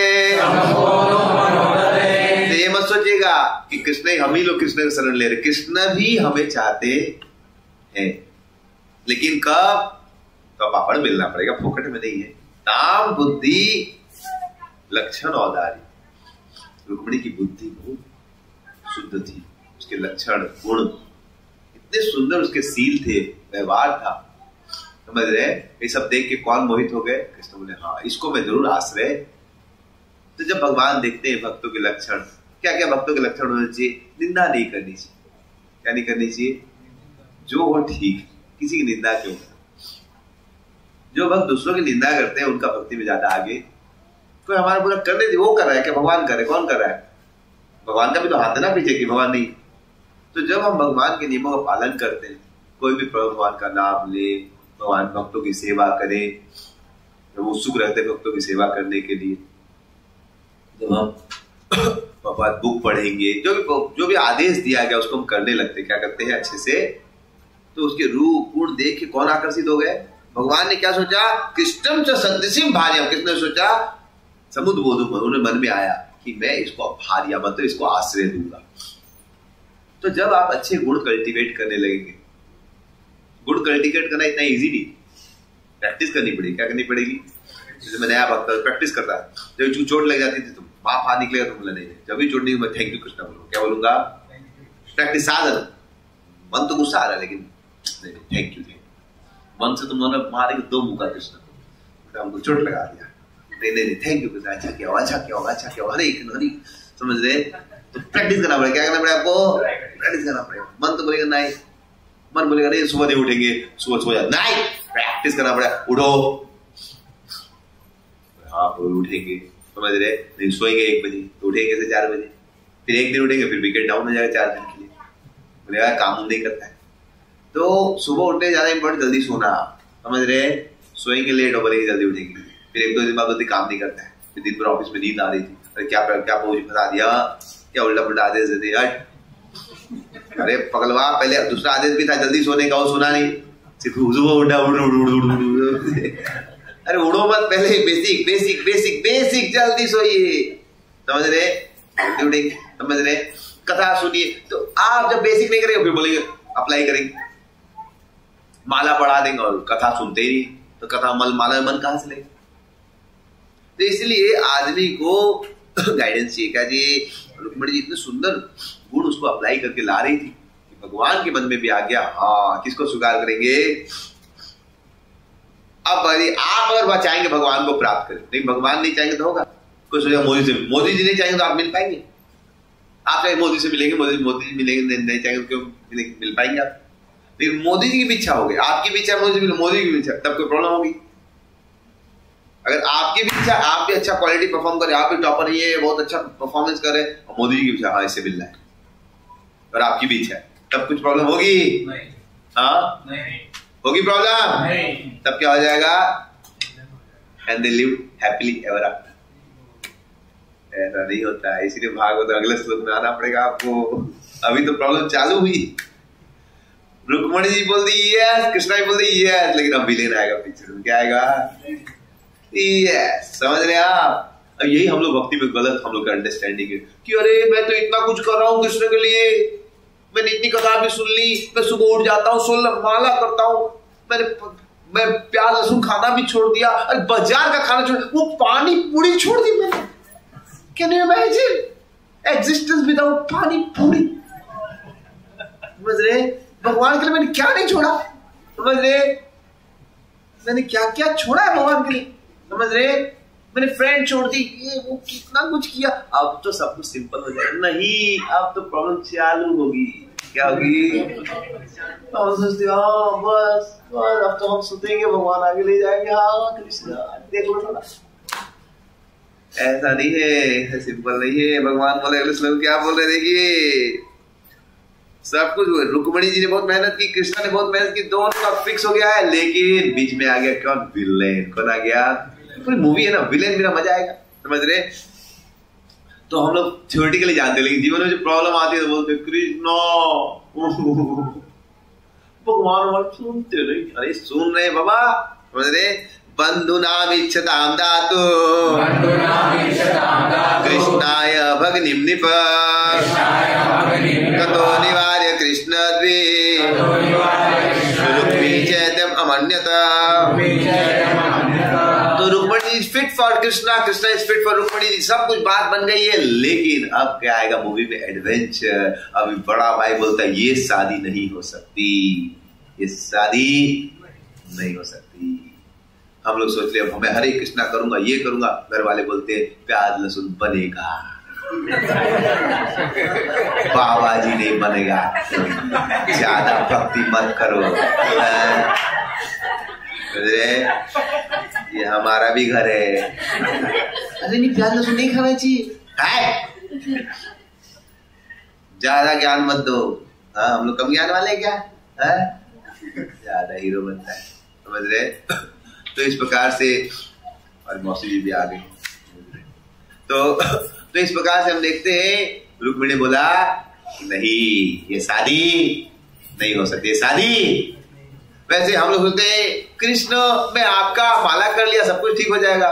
ये मत सोचेगा कि कृष्ण हम ही लोग कृष्ण का शरण ले रहे, कृष्ण भी हमें चाहते हैं, लेकिन कब, तो पापड़ मिलना पड़ेगा, फोकट में नहीं है। ताम बुद्धि लक्षण औदार्य, रुक्मिणी की बुद्धि बहुत शुद्ध थी, उसके लक्षण गुण इतने सुंदर, उसके सील थे, व्यवहार था, समझ रहे। ये सब देख के कौन मोहित हो गए, कृष्ण बोले हाँ इसको मैं जरूर आश्रय। तो जब भगवान देखते हैं भक्तों के लक्षण, क्या क्या भक्तों के लक्षण होने चाहिए, निंदा नहीं करनी चाहिए, क्या नहीं करनी चाहिए, जो हो ठीक, किसी की निंदा क्यों। जो भक्त दूसरों की निंदा करते हैं उनका भक्ति में ज्यादा आगे, कोई हमारा पूरा करने दे, वो कर रहा है क्या, भगवान कर रहे, कौन कर रहा है, भगवान का भी तो हाथ है ना पीछे की, भगवान नहीं। तो जब हम भगवान के नियमों का पालन करते हैं, कोई भी भगवान का नाम ले, भगवान भक्तों की सेवा करे, जब उत्सुक रहते भक्तों की सेवा करने के लिए, जब हम भगवत बुक पढ़ेंगे, जो भी जो भी आदेश दिया गया उसको हम करने लगते, क्या करते हैं अच्छे से, तो उसके रूप गुण देख के कौन आकर्षित हो गए, भगवान ने क्या सोचा, कृष्णम च सदृशिम भार्या, किसने सोचा, समुद्र बोधु, उन्हें मन में आया कि मैं इसको भार्या मतलब इसको आश्रय दूंगा। तो जब आप अच्छे गुण कल्टीवेट करने लगेंगे, गुण कल्टीवेट करना इतना इजी नहीं, प्रैक्टिस करनी पड़ेगी, क्या करनी पड़ेगी। जैसे मैं नया भक्त प्रैक्टिस करता है, जब चोट लग जाती थी तो माफ हाथ निकलेगा तो बोला नहीं, जब भी चोट नहीं मैं थैंक यू कृष्णा बोलूंगा, क्या बोलूंगा, प्रैक्टिस साधन, मन तो गुस्सा आ रहा है लेकिन नहीं थैंक यू, मन से तुम मारेंगे दो मुका कृष्ण, हमको चोट लगा दिया, नहीं नहीं थैंक यू कृष्ण, अच्छा क्या हुआ, अच्छा क्या हुआ, अच्छा क्या हुआ, हरे हरी, समझ रहे। तो प्रैक्टिस करना पड़ेगा, क्या करना पड़ेगा आपको, प्रैक्टिस करना पड़ेगा। मन तो बोलेगा नहीं, मन बोलेगा नहीं सुबह नहीं उठेंगे, सुबह सो जाए, नहीं प्रैक्टिस करना पड़ेगा, उठो, हाँ उठेंगे, समझ रहे, नहीं सोएंगे एक बजे तो उठेंगे से चार बजे, फिर एक दिन उठेंगे, फिर विकेट डाउन हो जाएगा चार दिन के लिए, बोलेगा काम नहीं करता है। तो सुबह उठने ज्यादा इंपॉर्टेंट, जल्दी सोना, समझ रहे, सोएंगे लेट और बोलेंगे जल्दी उठेंगे, फिर एक दो दिन बाद जल्दी काम नहीं करता है, फिर दिन भर ऑफिस में नींद आ रही थी, अरे क्या क्या पोज फंसा दिया, क्या उल्टा पुल्टा आदेश दे दिया, अरे पगलवा पहले दूसरा आदेश भी था जल्दी सोने का, वो सुना नहीं, सिर्फ सुबह उठा उड़ उड़ उड़ उड़, अरे उड़ो मत, पहले बेसिक बेसिक बेसिक बेसिक जल्दी सोइए, समझ रहे, जल्दी उठेंगे, समझ रहे, कथा सुनिए। तो आप जब बेसिक नहीं करेंगे फिर बोलेंगे अप्लाई करेंगे, माला पढ़ा देंगे और कथा सुनते ही, तो कथा मल माला मन कहां से लेंगे। तो इसलिए आदमी को गाइडेंस चाहिए, क्या जी, रुक्मिणी जी इतने सुंदर गुण उसको अप्लाई करके ला रही थी कि भगवान के मन में भी आ गया, हाँ किसको स्वीकार करेंगे। अब आप अगर बचाएंगे भगवान को प्राप्त करें, लेकिन भगवान नहीं चाहेंगे तो होगा, कोई सोचा मोदी से, मोदी जी नहीं चाहेंगे तो आप मिल पाएंगे, आप चाहे मोदी से मिलेंगे, मोदी मोदी जी मिलेंगे, नहीं चाहेंगे क्यों मिल पाएंगे आप। लेकिन मोदी जी की भी इच्छा हो गई, आपकी भी इच्छा मोदी मोदी की भी इच्छा, तब कोई प्रॉब्लम होगी। अगर आपकी भी इच्छा, आप भी अच्छा क्वालिटी परफॉर्म करे, आप भी टॉपर है, बहुत अच्छा परफॉर्मेंस करे, और मोदी जी की इच्छा हाँ इससे मिलना है, और आपकी भी इच्छा है, तब कुछ प्रॉब्लम होगी, हाँ नहीं होगी प्रॉब्लम, तब क्या हो जाएगा, and they live happily ever after. ऐसा नहीं होता है, इसलिए भागवत अगले श्लोक में आना पड़ेगा आपको, अभी तो प्रॉब्लम चालू हुई, रुक्मणी जी बोल दी यस, कृष्णा जी बोल दी यस, लेकिन अब विलेन आएगा पिक्चर में, क्या आएगा? यस। समझ रहे आप? अब यही हम लोग भक्ति में गलत हम लोग का अंडरस्टैंडिंग है कि अरे मैं तो इतना कुछ कर रहा हूँ कृष्ण के लिए, मैंने इतनी कथा भी सुन ली, मैं सुबह उठ जाता हूँ, सोलह माला करता हूँ, मैंने मैं प्याज लहसुन खाना भी छोड़ दिया, अरे बाजार का खाना छोड़, वो पानी पूरी छोड़ दी मैंने। Can you imagine existence without pani puri? समझ रहे? भगवान के लिए मैंने क्या नहीं छोड़ा? समझ रहे? मैंने क्या क्या छोड़ा है भगवान के लिए? समझ रहे? मैंने फ्रेंड छोड़ दी, ये वो कितना कुछ किया, अब तो सब कुछ सिंपल हो जाएगा। नहीं, अब तो प्रॉब्लम चालू होगी। क्या होगी? हम सोचते हाँ बस बस अब तो हम सोचेंगे भगवान आगे ले जाएंगे, हाँ कृष्ण देखो थोड़ा। ऐसा नहीं है, ऐसा सिंपल नहीं है। भगवान बोले अगले श्लोक क्या बोल रहे? देखिए सब कुछ, रुक्मणी जी ने बहुत मेहनत की, कृष्णा ने बहुत मेहनत की, दोनों का फिक्स हो गया है, लेकिन बीच में आ गया कौन? विलेन। कौन आ गया? पूरी मूवी है ना, विलेन बिना मजा आएगा। समझ रहे? तो हम लोग थ्योरेटिकली जानते हैं, लेकिन जीवन में जो प्रॉब्लम आती है तो बोलते कृष्णा भगवान वाले सुनते नहीं। अरे सुन रहे बाबा, समझ रहे? बंधु नाम इच्छताम दातु कृष्णाय भगनिम निप कतो निवार्य कृष्ण द्वे रुक्मी चैतम अमन्यता। तो Rukmini is fit for Krishna, Krishna is fit for Rukmini ji, सब कुछ बात बन गई है। लेकिन अब क्या आएगा मूवी में? एडवेंचर। अभी बड़ा भाई बोलता है ये शादी नहीं हो सकती, ये शादी नहीं हो सकती। हम लोग सोच रहे मैं हरे कृष्णा करूंगा, ये करूंगा, घर वाले बोलते प्याज लहसुन बनेगा, बाबा जी नहीं बनेगा, ज्यादा भक्ति मत करो। ये हमारा भी घर है। अरे नहीं, प्याज लहसुन नहीं खाना चाहिए है, ज्यादा ज्ञान मत दो। हाँ हम लोग कम ज्ञान वाले क्या है? ज्यादा हीरो बनता है। समझ रहे? तो इस प्रकार से, और मौसी जी भी आ गई, तो तो इस प्रकार से हम देखते हैं रुक्मिणी बोला नहीं ये शादी नहीं हो सकती, शादी। वैसे हम लोग सोचते हैं कृष्ण मैं आपका माला कर लिया सब कुछ ठीक हो जाएगा,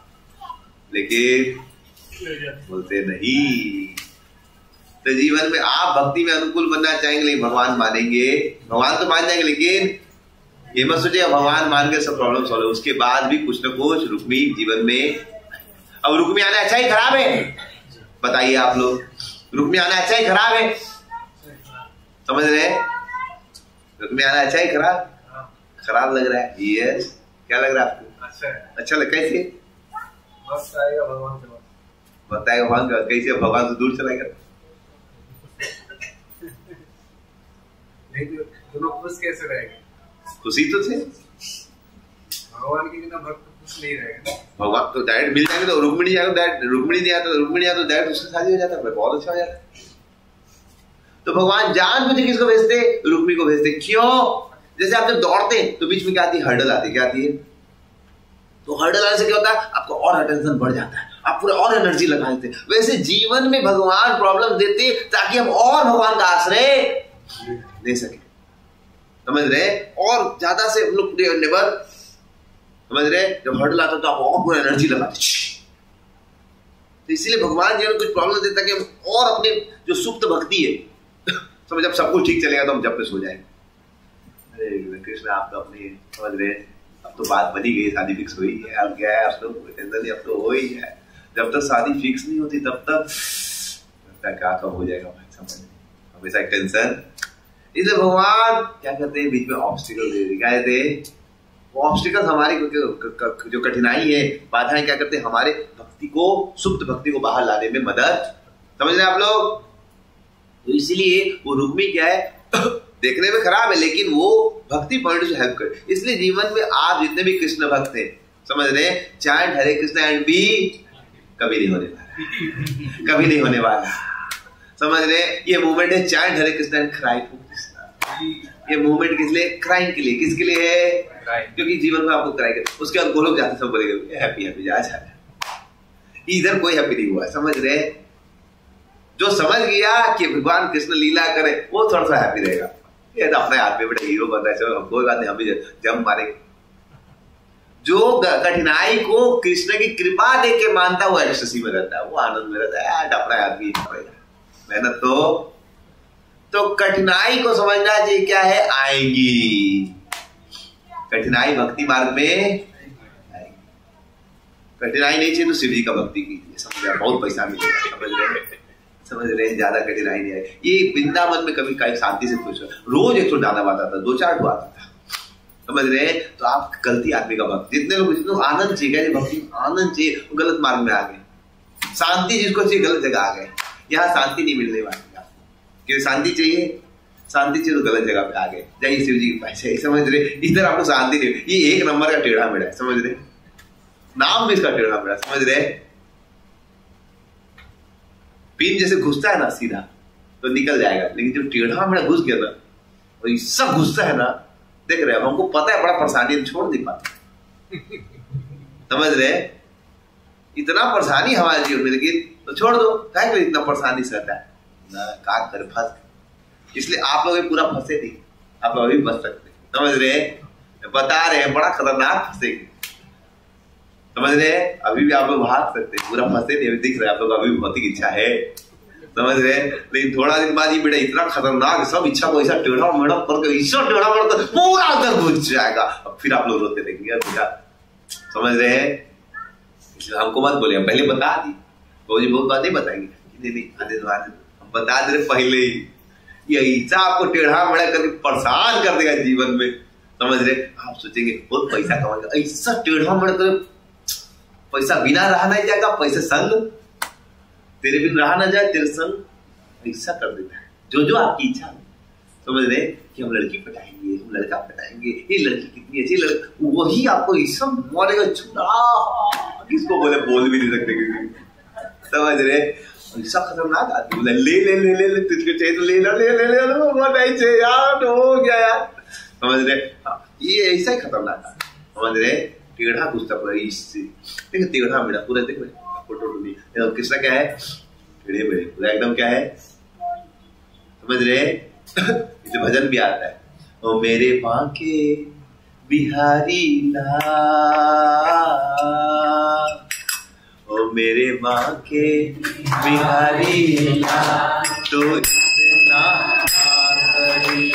लेकिन बोलते नहीं। तो जीवन में आप भक्ति में अनुकूल बनना चाहेंगे, लेकिन भगवान मानेंगे, भगवान तो मान जाएंगे, लेकिन ये मत सोचिए भगवान मान के सब प्रॉब्लम सॉल्व, उसके बाद भी कुछ न कुछ रुक्मी जीवन में। अब रुक्मी आना अच्छा ही खराब है? बताइए आप लोग, रुक्मी आना अच्छा ही खराब है? समझ रहे? रुक्मी आना अच्छा ही खराब? खराब लग रहा है? यस। क्या लग रहा है आपको? अच्छा है। अच्छा लग कैसे? वक्त आएगा भगवान के पास, वक्त आएगा भगवान का, कैसे भगवान से दूर चला गया? नहीं तो दोनों खुश कैसे रहेंगे? खुशी तो थे, भगवान के बिना भक्त खुश नहीं रहेगा। भगवान तो डायरेक्ट मिल जाएंगे, तो रुक्मिणी जाएगा डायरेक्ट, रुक्मिणी नहीं आता, रुक्मिणी आता तो डायरेक्ट उससे शादी हो जाता है, बहुत अच्छा हो जाता है। तो भगवान जान बुझे किसको भेजते? रुक्मी को भेजते। क्यों? जैसे आप जब दौड़ते हैं तो बीच में क्या आती है? हर्डल आती है। क्या आती है? तो हर्डल आने से क्या होता है? आपका और अटेंशन बढ़ जाता है, आप पूरे और एनर्जी लगा देते हैं। वैसे जीवन में भगवान प्रॉब्लम देते ताकि हम और भगवान का आश्रय दे सके। समझ रहे? और ज्यादा से हम लोग नेवर, समझ रहे? जब हर्डल आता तो आप और पूरा एनर्जी लगाते। तो इसीलिए भगवान जीवन कुछ प्रॉब्लम देता कि हम और अपने जो सुप्त भक्ति है, समझ जब सब कुछ ठीक चलेगा तो हम जब पे सो जाएंगे। अरे कृष्ण आप तो अपनी, समझ रहे? अब तो बात बनी गई, शादी फिक्स हुई है, अब क्या है, अब तो टेंशन नहीं, अब तो हो ही है। जब तक शादी फिक्स नहीं होती तब तक क्या कब हो जाएगा समझ, हमेशा टेंशन। इसलिए भगवान क्या कहते हैं? बीच में ऑब्स्टिकल दे देते। क्या कहते हैं? वो ऑब्स्टिकल हमारी जो कठिनाई है, बाधाएं क्या करते हैं? हमारे भक्ति को, सुप्त भक्ति को बाहर लाने में मदद। समझ रहे आप लोग? तो इसीलिए वो रुक्मी क्या है? देखने में खराब है, लेकिन वो भक्ति पॉइंट से हेल्प करे। इसलिए जीवन में आप जितने भी कृष्ण भक्त हैं, समझ रहे? चाहे हरे कृष्ण एंड बी कभी नहीं होने वाला, कभी नहीं होने वाला। समझ रहे? ये मूवमेंट है चाहे Hare Krishna and cry for Krishna. ये मूवमेंट किस लिए? क्राइम के लिए। किसके लिए है? क्योंकि जीवन में आपको क्राई कर, उसके बाद लोग जाते सब बोलेंगे हैप्पी हैप्पी जा जा। इधर कोई हैप्पी नहीं हुआ। समझ रहे? जो समझ गया कि भगवान कृष्ण लीला करे वो थोड़ा सा हैप्पी रहेगा, ये तो अपने आदमी बेटा हीरो बनता है, चलो कोई बात नहीं, हम भी जम मारेंगे। जो कठिनाई को कृष्ण की कृपा देख के मानता हुआ एक्सटेसी में रहता है, वो आनंद में रहता है। अपना आदमी मेहनत तो तो कठिनाई को समझना चाहिए क्या है, आएगी कठिनाई भक्ति मार्ग में आएगी। कठिनाई नहीं चाहिए तो शिव जी का भक्ति कीजिए, समझ बहुत पैसा मिलेगा, समझ रहे समझ रहे ज्यादा कठिनाई नहीं है। ये वृंदावन में कभी कभी शांति से खुश, रोज एक तो दाना आता था, दो चार को आता था, समझ रहे। तो आप गलती आदमी का भक्त, जितने लोग जितने आनंद चाहिए भक्ति आनंद चाहिए, वो गलत मार्ग में आ गए। शांति जिसको चाहिए गलत जगह आ गए, यहाँ शांति नहीं मिलने वाली आपको, क्योंकि शांति चाहिए शांति चाहिए तो गलत जगह पे आ गए। जाइए शिव जी के पास, समझ रहे। इधर आपको शांति नहीं, ये एक नंबर का टेढ़ा मेढ़ा है, समझ रहे, नाम भी इसका टेढ़ा मेढ़ा, समझ रहे। पिन जैसे घुसता है ना सीधा तो निकल जाएगा, लेकिन जब टेढ़ा मेढ़ा घुस गया ना, और ये सब घुसता है ना, देख रहे हैं हमको पता है बड़ा परेशानी, छोड़ नहीं पाते, समझ रहे। इतना परेशानी हमारे जीवन में, लेकिन तो छोड़ दो, क्या करे इतना परेशानी सहता है ना, का कर फंस। इसलिए आप लोग पूरा फंसे नहीं, आप लोग अभी बच सकते, समझ रहे। बता रहे हैं बड़ा खतरनाक फंसेंगे, समझ रहे। अभी भी आप लोग भाग सकते हैं, पूरा फंसे नहीं, अभी दिख रहे हैं आप लोग अभी भी भौतिक इच्छा है, समझ रहे। लेकिन थोड़ा दिन बाद ये बेटा इतना खतरनाक, सब इच्छा को ऐसा टेढ़ा मेढ़ा करके ऐसा टेढ़ा मेढ़ा पूरा अंदर घुस जाएगा, अब फिर आप लोग रोते देखेंगे बेटा, समझ रहे हैं। इसलिए हमको मत बोले, पहले बता दी, वो जी बहुत बात नहीं बताएंगे, नहीं नहीं आधे तो आधे हम बता दे पहले ही, ये ऐसा आपको टेढ़ा मेढ़ा करके परेशान कर देगा जीवन में, समझ रहे। आप सोचेंगे बहुत पैसा कमाएगा, ऐसा टेढ़ा मेढ़ा कर पैसा बिना रहा नहीं जाएगा, पैसे संग तेरे बिन रहा ना जाए, तेरे संग ऐसा कर देता है। जो जो आपकी इच्छा है, समझ रहे कि हम लड़की पटाएंगे, हम लड़का पटाएंगे, ये लड़की कितनी अच्छी लड़की, वही आपको ऐसा मारेगा छुड़ा, किसको बोले बोल भी नहीं सकते किसी, समझ रहे। ऐसा खतरनाक आदमी बोला ले ले ले ले ले तुझको चाहिए तो ले लो ले ले ले लो, वो नहीं चाहिए यार, तो हो गया यार, समझ रहे। ये ऐसा ही खतरनाक है, समझ रहे। टेढ़ा घुसता पूरा इससे, देखो टेढ़ा मेढ़ा पूरा, देखो फोटो तो किसका क्या है, टेढ़े मेढ़े पूरा एकदम क्या है, समझ रहे। इसे भजन भी आता है, ओ मेरे बांके बिहारी लाल, ओ मेरे बांके बिहारी लाल, तो इतना करी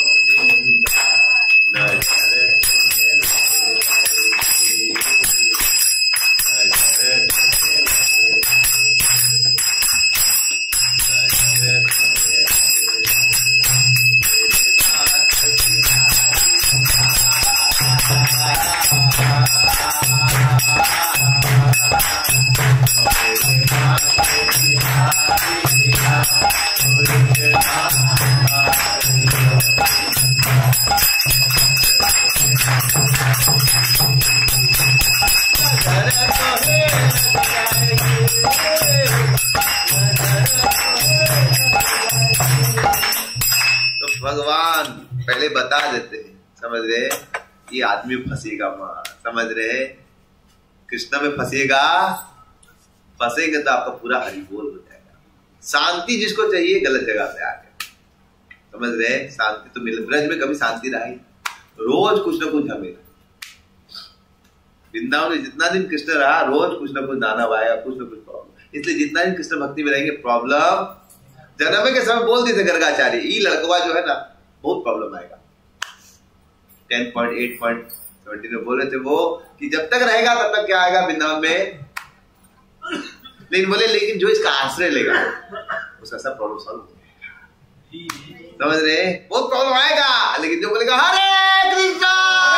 भगवान पहले बता देते हैं, समझ रहे। ये आदमी फंसेगा मां, समझ रहे। कृष्ण में फंसेगा, फंसेंगे तो आपका पूरा हरि बोल हो जाएगा। शांति जिसको चाहिए गलत जगह पे आ गए, समझ रहे। शांति तो मिले, ब्रज में कभी शांति रही, रोज कुछ ना कुछ झमेला। वृंदावन में जितना दिन कृष्ण रहा, रोज कुछ ना कुछ दानव आएगा, कुछ ना कुछ प्रॉब्लम। इसलिए जितना दिन कृष्ण भक्ति में रहेंगे प्रॉब्लम, जन्म के समय बोल देते गर्गाचार्य, ये लड़कवा जो है ना बहुत प्रॉब्लम आएगा। Ten point eight point seventeen में बोल रहे थे वो कि जब तक रहेगा तब तक क्या आएगा वृंदावन में, लेकिन बोले लेकिन जो इसका आश्रय लेगा उसका सब प्रॉब्लम सॉल्व हो जाएगा, समझ रहे। बहुत प्रॉब्लम आएगा, लेकिन जो बोलेगा हरे कृष्णा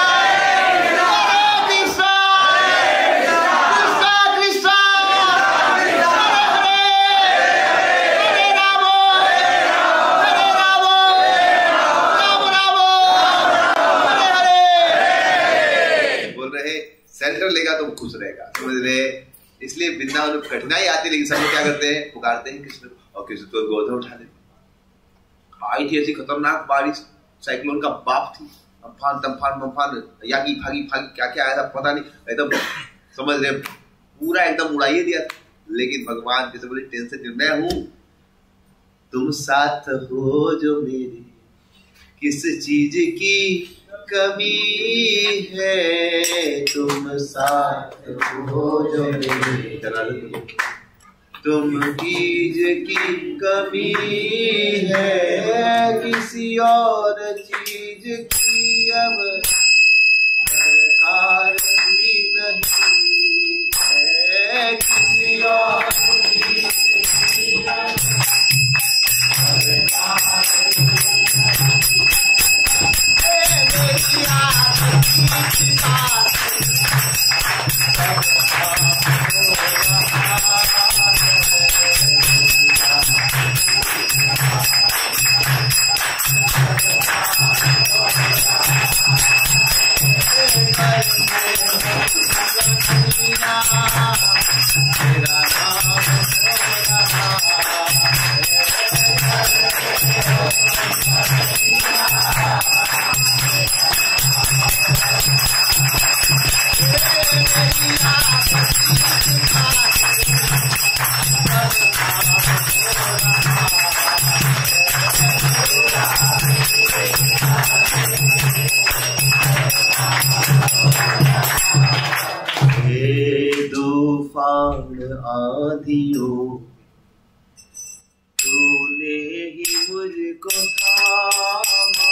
सेंटर लेगा तो खुश रहेगा, समझ रहे। इसलिए वृंदावन में कठिनाई आती, लेकिन सब लोग क्या करते हैं, पुकारते हैं कृष्ण, और कृष्ण तो गोद उठा लेते। आई थी ऐसी खतरनाक बारिश, साइक्लोन का बाप थी, अम्फान तम्फान मम्फान यागी फागी फागी क्या क्या आया था पता नहीं, एकदम समझ रहे पूरा एकदम उड़ाइए दिया था। लेकिन भगवान जैसे बोले टेंशन मैं हूं, तुम साथ हो जो मेरे, किस चीज की कमी है, तुम साथ हो जो मेरे, तुम चीज की कमी है, किसी और चीज की अब दरकार भी नहीं है, किसी और चीज की आंधियों, तूने ही मुझको थामा,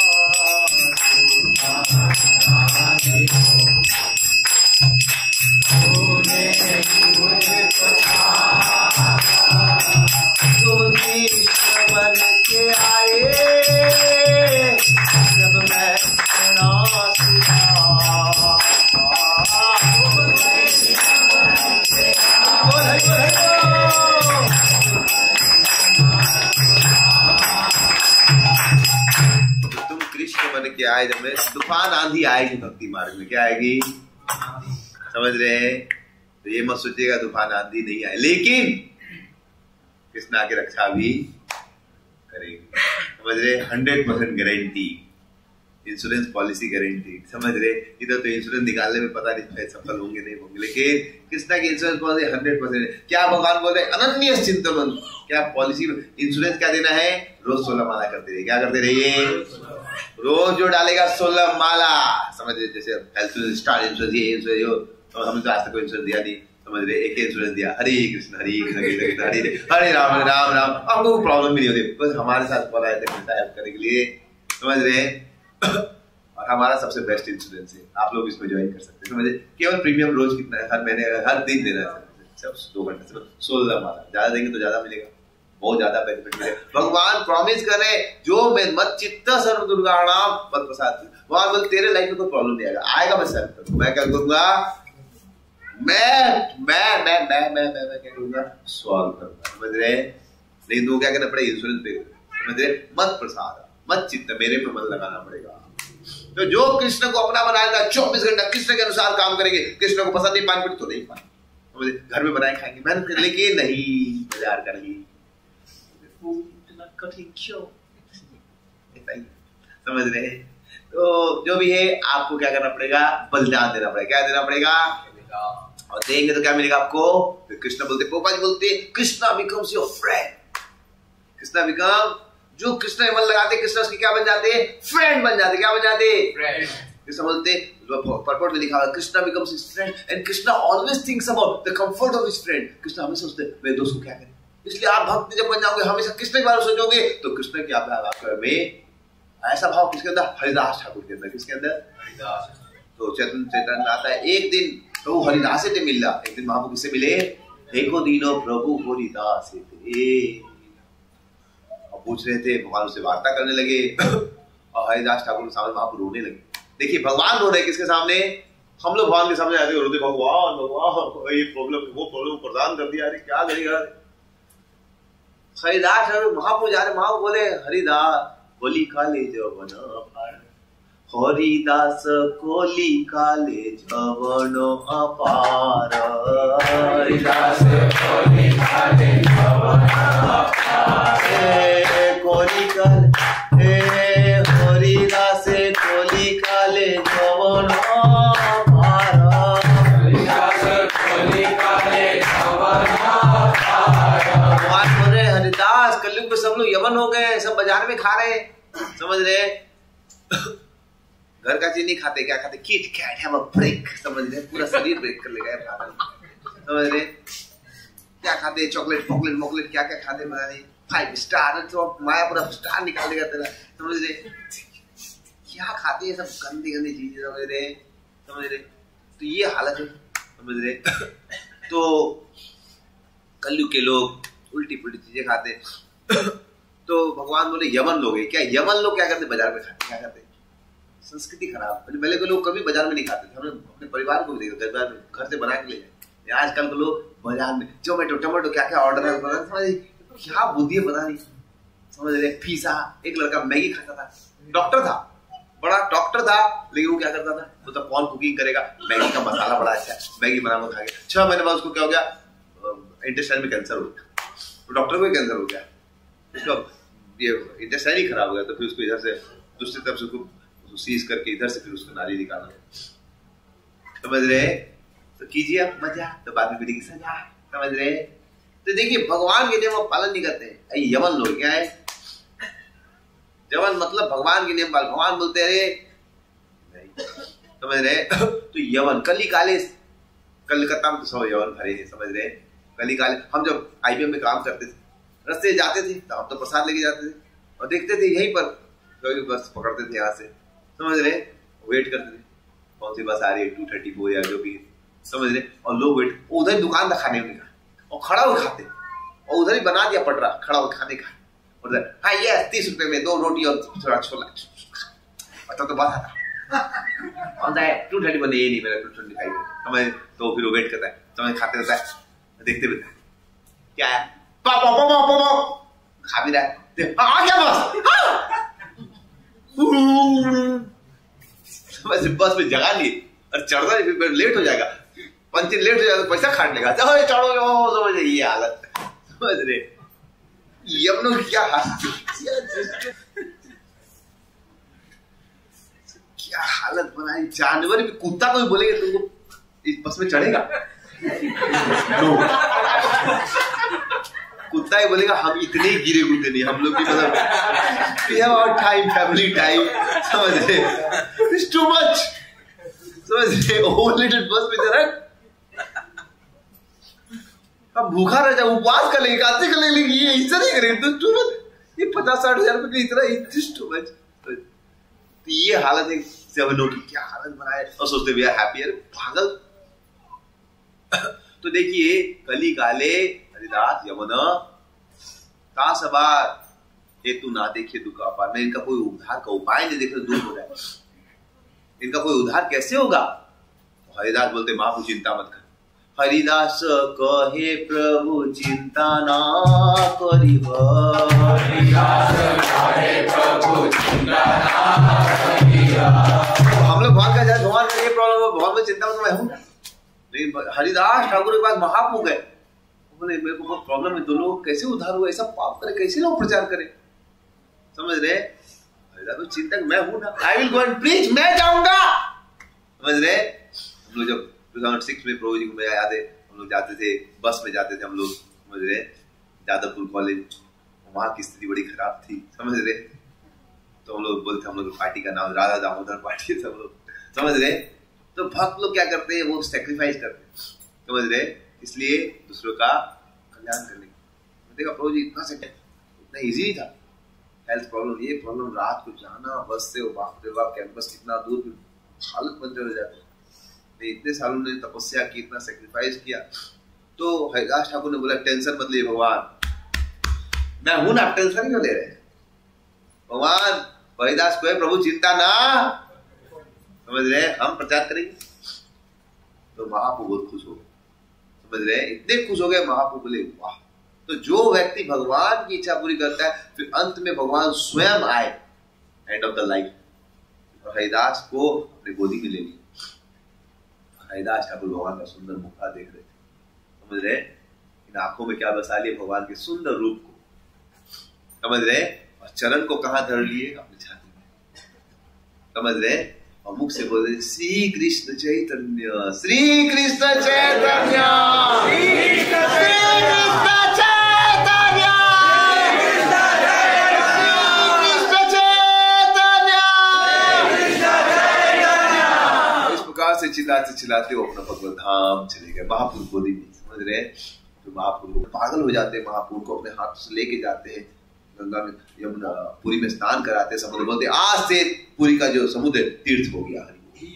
तूने ही मुझको थामा, तूने बन के आए जब मैं सुना सुना, तुम कृष्ण बन के आए जब मैं, तूफान आंधी आएगी भक्ति मार्ग में, क्या आएगी समझ रहे हैं? तो ये मत सोचिएगा तूफान आंधी नहीं आए, लेकिन कृष्ण आके रक्षा भी करेंगे, समझ रहे? Hundred percent guarantee, insurance policy guarantee, समझ रहे? इधर तो इंश्योरेंस निकालने में पता नहीं सफल होंगे नहीं होंगे, लेकिन कृष्णा की इंश्योरेंस पॉलिसी हंड्रेड परसेंट। क्या भगवान बोल रहे हैं? अनन्य चिंतन। क्या पॉलिसी में इंश्योरेंस क्या देना है? रोज सोलह माला करते रहिए। क्या करते रहिए? रोज जो डालेगा सोलह माला, समझ रहे? जैसे हेल्थ इंश्योरेंस, स्टार इंश्योरेंस, ये इंश्योरेंस, तो हमने तो आज तक कोई इंश्योरेंस दिया नहीं, समझ रहे? एक इंश्योरेंस दिया, हरे कृष्ण हरे कृष्ण हरे हरे राम राम राम, आपको प्रॉब्लम भी नहीं होती, बस हमारे साथ बोला है हेल्प करने के लिए, समझ रहे? और हमारा सबसे बेस्ट इंश्योरेंस है, आप लोग इसमें ज्वाइन कर सकते हैं, समझे? केवल प्रीमियम रोज कितना है? हर महीने हर दिन देना है, सब दो घंटे से सोलह माला, ज्यादा देंगे तो ज्यादा मिलेगा, बहुत ज्यादा बेनिफिट मिलेगा। भगवान प्रॉमिस कर रहे, जो मैं मत चित्त सर्व दुर्गाणाम मत प्रसाद, भगवान बोल तेरे लाइफ में कोई प्रॉब्लम नहीं आएगा, आएगा मैं सॉल्व करूंगा। मैं क्या करूंगा? मैं मैं मैं मैं मैं मैं मैं क्या करूंगा? सॉल्व करूंगा, समझ रहे? लेकिन तो क्या करना पड़ेगा? इंश्योरेंस पे, समझ रहे? मत प्रसाद मत चित्त, मेरे पे मन लगाना पड़ेगा। तो जो कृष्ण को अपना बनाएगा, चौबीस घंटा कृष्ण के अनुसार काम करेंगे, कृष्ण को पसंद नहीं पानी तो नहीं पानी, घर में बनाए खाएंगे, मेहनत कर, लेकिन नहीं बाजार कर ली, कठिन क्यों? समझ रहे? तो जो भी है आपको क्या करना पड़ेगा? बलिदान देना पड़ेगा। क्या देना पड़ेगा? और देंगे तो क्या मिलेगा आपको? कृष्ण बोलते, पोपा जी बोलते, Krishna becomes your friend. Krishna become, जो कृष्ण मन लगाते कृष्ण उसकी क्या बन जाते? फ्रेंड बन जाते। क्या बन जाते? फ्रेंड। कृष्ण बोलते, परपोर्ट में लिखा हुआ, Krishna becomes his friend and Krishna always thinks about the comfort of his friend. Krishna हमेशा सोचते मेरे दोस्त को क्या करें, इसलिए आप भक्त जब बन जाओगे हमेशा कृष्ण के बारे में सोचोगे, तो कृष्ण के आप में ऐसा भाव किसके अंदर? हरिदास ठाकुर के अंदर। किसके अंदर? हरिदास। तो चैतन्य चैतन्य आता है, एक दिन प्रभु हरिदास से मिला, एक दिन महाप्रभु किससे मिले? देखो दीनो प्रभु हरिदास थे, और पूछ रहे थे, भगवान उससे वार्ता करने लगे, और हरिदास ठाकुर के सामने महाप्रभु रोने लगे। देखिए भगवान रो रहे किसके सामने? हम लोग भगवान के सामने आते रोते, भगवान भगवान ये प्रॉब्लम वो प्रॉब्लम प्रदान कर दिया, अरे क्या करेगा? हरिदास महाप्रभु जा रहे, महाप्रभु बोले हरिदास कोली काले जवन अपार, हरिदास कोली काले जवन अपार, हरिदास कोली काले जवन अपार, कोली काले हरिदास कोली काले जवन अपार, हरिदास कोली काले जवन अपार। भगवान बोल रहे हरिदास कलयुग में सब लोग यवन हो गए, सब बाजार में खा रहे, समझ रहे? घर का चीज नहीं खाते, क्या खाते? Kit Kat, have a break, समझ रहे? पूरा शरीर ब्रेक कर लेगा यार, समझ रहे? क्या खाते? चॉकलेट पॉकलेट मॉकलेट क्या क्या खाते पता नहीं, फाइव स्टार तो माया पूरा स्टार निकाल देगा तेरा, समझ रहे? क्या खाते हैं सब गंदी गंदी चीजें, समझ रहे? समझ रहे? तो ये हालत है, समझ रहे? तो कलयुग के लोग उल्टी पुल्टी चीजें खाते। तो भगवान बोले यमन लोग है क्या? यमन लोग क्या करते? बाजार में खाते, क्या करते? संस्कृति खराब। पहले के लोग कभी बाजार में नहीं खाते थे, हमने अपने परिवार को भी देखा घर में, घर से बना के ले जाए। आजकल के लोग बाजार में जोमेटो टोमेटो क्या क्या ऑर्डर है, समझ क्या बुद्धि है पता नहीं, समझ रहे? पिज्जा, एक लड़का मैगी खाता था, डॉक्टर था, बड़ा डॉक्टर था, लेकिन वो क्या करता था? वो तो कौन कुकिंग करेगा, मैगी का मसाला बड़ा अच्छा है, मैगी बना के खा गया। छह महीने बाद उसको क्या हो गया? इंटेस्टाइन में कैंसर हो गया, तो डॉक्टर को भी कैंसर हो गया, उसका ये इंटेस्टाइन ही खराब हो गया। तो फिर उसको इधर से दूसरी तरफ से उसको सीज करके इधर से फिर उसको नाली निकालना, समझ रहे? तो कीजिए आप मजा, तो बाद में मिलेगी सजा, समझ रहे? तो देखिए भगवान के नियम पालन नहीं करते हैं। यमन लोग क्या है? यमन मतलब भगवान के नियम पालन, भगवान बोलते रहे नहीं, समझ रहे? तो यमन कली काले, कलकत्ता में तो सब यमन भरे हैं, समझ रहे? कली काले। हम जब आईबीएम में काम करते थे, रास्ते जाते थे तो हम तो प्रसाद लेके जाते थे और देखते थे यहीं पर कभी बस पकड़ते थे यहाँ से, समझ रहे? वेट करते थे कौन सी बस आ रही है, टू थर्टी फोर या जो भी, समझ रहे? और लोग वेट, उधर दुकान था खाने का और खड़ा हो खाते, और उधर ही बना दिया पटरा खड़ा हो खाने का, उधर हाँ ये तीस रुपए में दो रोटी और थोड़ा छोला, मतलब तो बात आता है टू थर्टी बने, ये नहीं मेरा टू ट्वेंटी फाइव, समझ? तो फिर वो वेट करता है, समझ? खाते रहता है, देखते रहता है क्या है, पापा पापा पापा खा भी रहा है, आ गया बस, बस में जगा लिए और चढ़ना फिर लेट हो जाएगा, पंचिंग लेट हो जाएगा तो पैसा काट लेगा, चढ़ो समझ, ये हालत, समझ रहे? यमनों की क्या हालत, क्या हालत बनाई। जानवर भी, कुत्ता को भी बोलेंगे तुमको इस बस में चढ़ेगा, कुत्ता ही बोलेगा हम इतने ही गिरे कूदे नहीं, हम लोग भी मतलब टाइम फैमिली टाइम, समझ रहे? इट्स टू मच, समझ रहे? होल लिटिल बस में जरा अब भूखा रह जाए, उपवास कर लेंगे, काते कर लेंगे, ये ऐसा नहीं करेंगे तो टू मच, ये पचास साठ हजार रुपए का इतना, इट्स टू मच। तो ये हालत है सेवनों की, क्या हालत बनाए और सोचते वी आर हैप्पियर, पागल। तो देखिए कली काले हरिदास यमन का सवार हेतु ना देखे दुख अपार, में इनका कोई उद्धार का उपाय नहीं देखे दूर हो जाए, इनका कोई उद्धार कैसे होगा? तो हरिदास बोलते महाप्रभु चिंता मत कर। हरिदास कहे प्रभु चिंता ना करिब, हरिदास कहे प्रभु चिंता ना करिब। हम लोग भगवान का जाए, भगवान का ये प्रॉब्लम है, भगवान में चिंता मत, मैं हूं। लेकिन हरिदास ठाकुर के पास महाप्रभु गए, बोले मेरे को बहुत प्रॉब्लम है, दो लोग कैसे उद्धार हुआ, ऐसा पाप करे, कैसे लोग प्रचार करें, समझ रहे? हरिदास चिंतक मैं हूं ना, I will go and preach, मैं जाऊंगा, समझ रहे? हम लोग जब दो हज़ार छह में प्रभु जी को मैं याद है, हम लोग जाते थे बस में जाते थे हम लोग, समझ रहे? जादवपुर कॉलेज, वहां की स्थिति बड़ी खराब थी, समझ रहे? तो हम लोग बोलते, हम लोग पार्टी का नाम राधा दामोदर पार्टी है, सब लोग, समझ रहे? तो भक्त लोग क्या करते हैं, वो सैक्रिफाइस करते हैं, समझ रहे? इसलिए दूसरों का कल्याण करने का। देखा प्रभु जी इतना से इतना इजी था, हेल्थ प्रॉब्लम, ये प्रॉब्लम, रात को जाना बस से, बाप रे बाप, कैंपस कितना दूर, हालत बंद हो जाती। इतने सालों ने तपस्या की, इतना सैक्रिफाइस किया, तो हरिदास ठाकुर ने बोला टेंशन मत लिए भगवान, मैं हूं ना, टेंशन क्यों ले रहे हैं? भगवान हरिदास को है प्रभु चिंता ना, समझ रहे? हम प्रचार करेंगे। तो महाप्रभु बहुत खुश हो गए, समझ रहे? इतने खुश हो गए, महाप्रभु बोले वाह। तो जो व्यक्ति भगवान की इच्छा पूरी करता है, फिर अंत में भगवान स्वयं आए, एंड ऑफ द लाइफ, और हरिदास को अपने गोदी में ले लिया। हरिदास ठाकुर भगवान का सुंदर मुखा देख रहे थे, समझ रहे? इन आंखों में क्या बसा लिए? भगवान के सुंदर रूप को, समझ रहे? और चरण को कहां धर लिए? अपनी छाती में, समझ रहे? और मुख से बोल रहे श्री कृष्ण चैतन्य, श्री कृष्ण चैतन्य, श्री कृष्ण चैतन्य, कृष्ण चैतन्य, चिल्लाते चिल्लाते वो अपना भगवत धाम चले गए, महापुर गोदी में, समझ रहे हैं। तो महापुर को पागल हो जाते हैं, महापुर को अपने हाथ से लेके जाते हैं गंगा में, यमुना पुरी में स्नान कराते हैं, समुद्र बोलते आज से पुरी का जो समुद्र तीर्थ हो गया।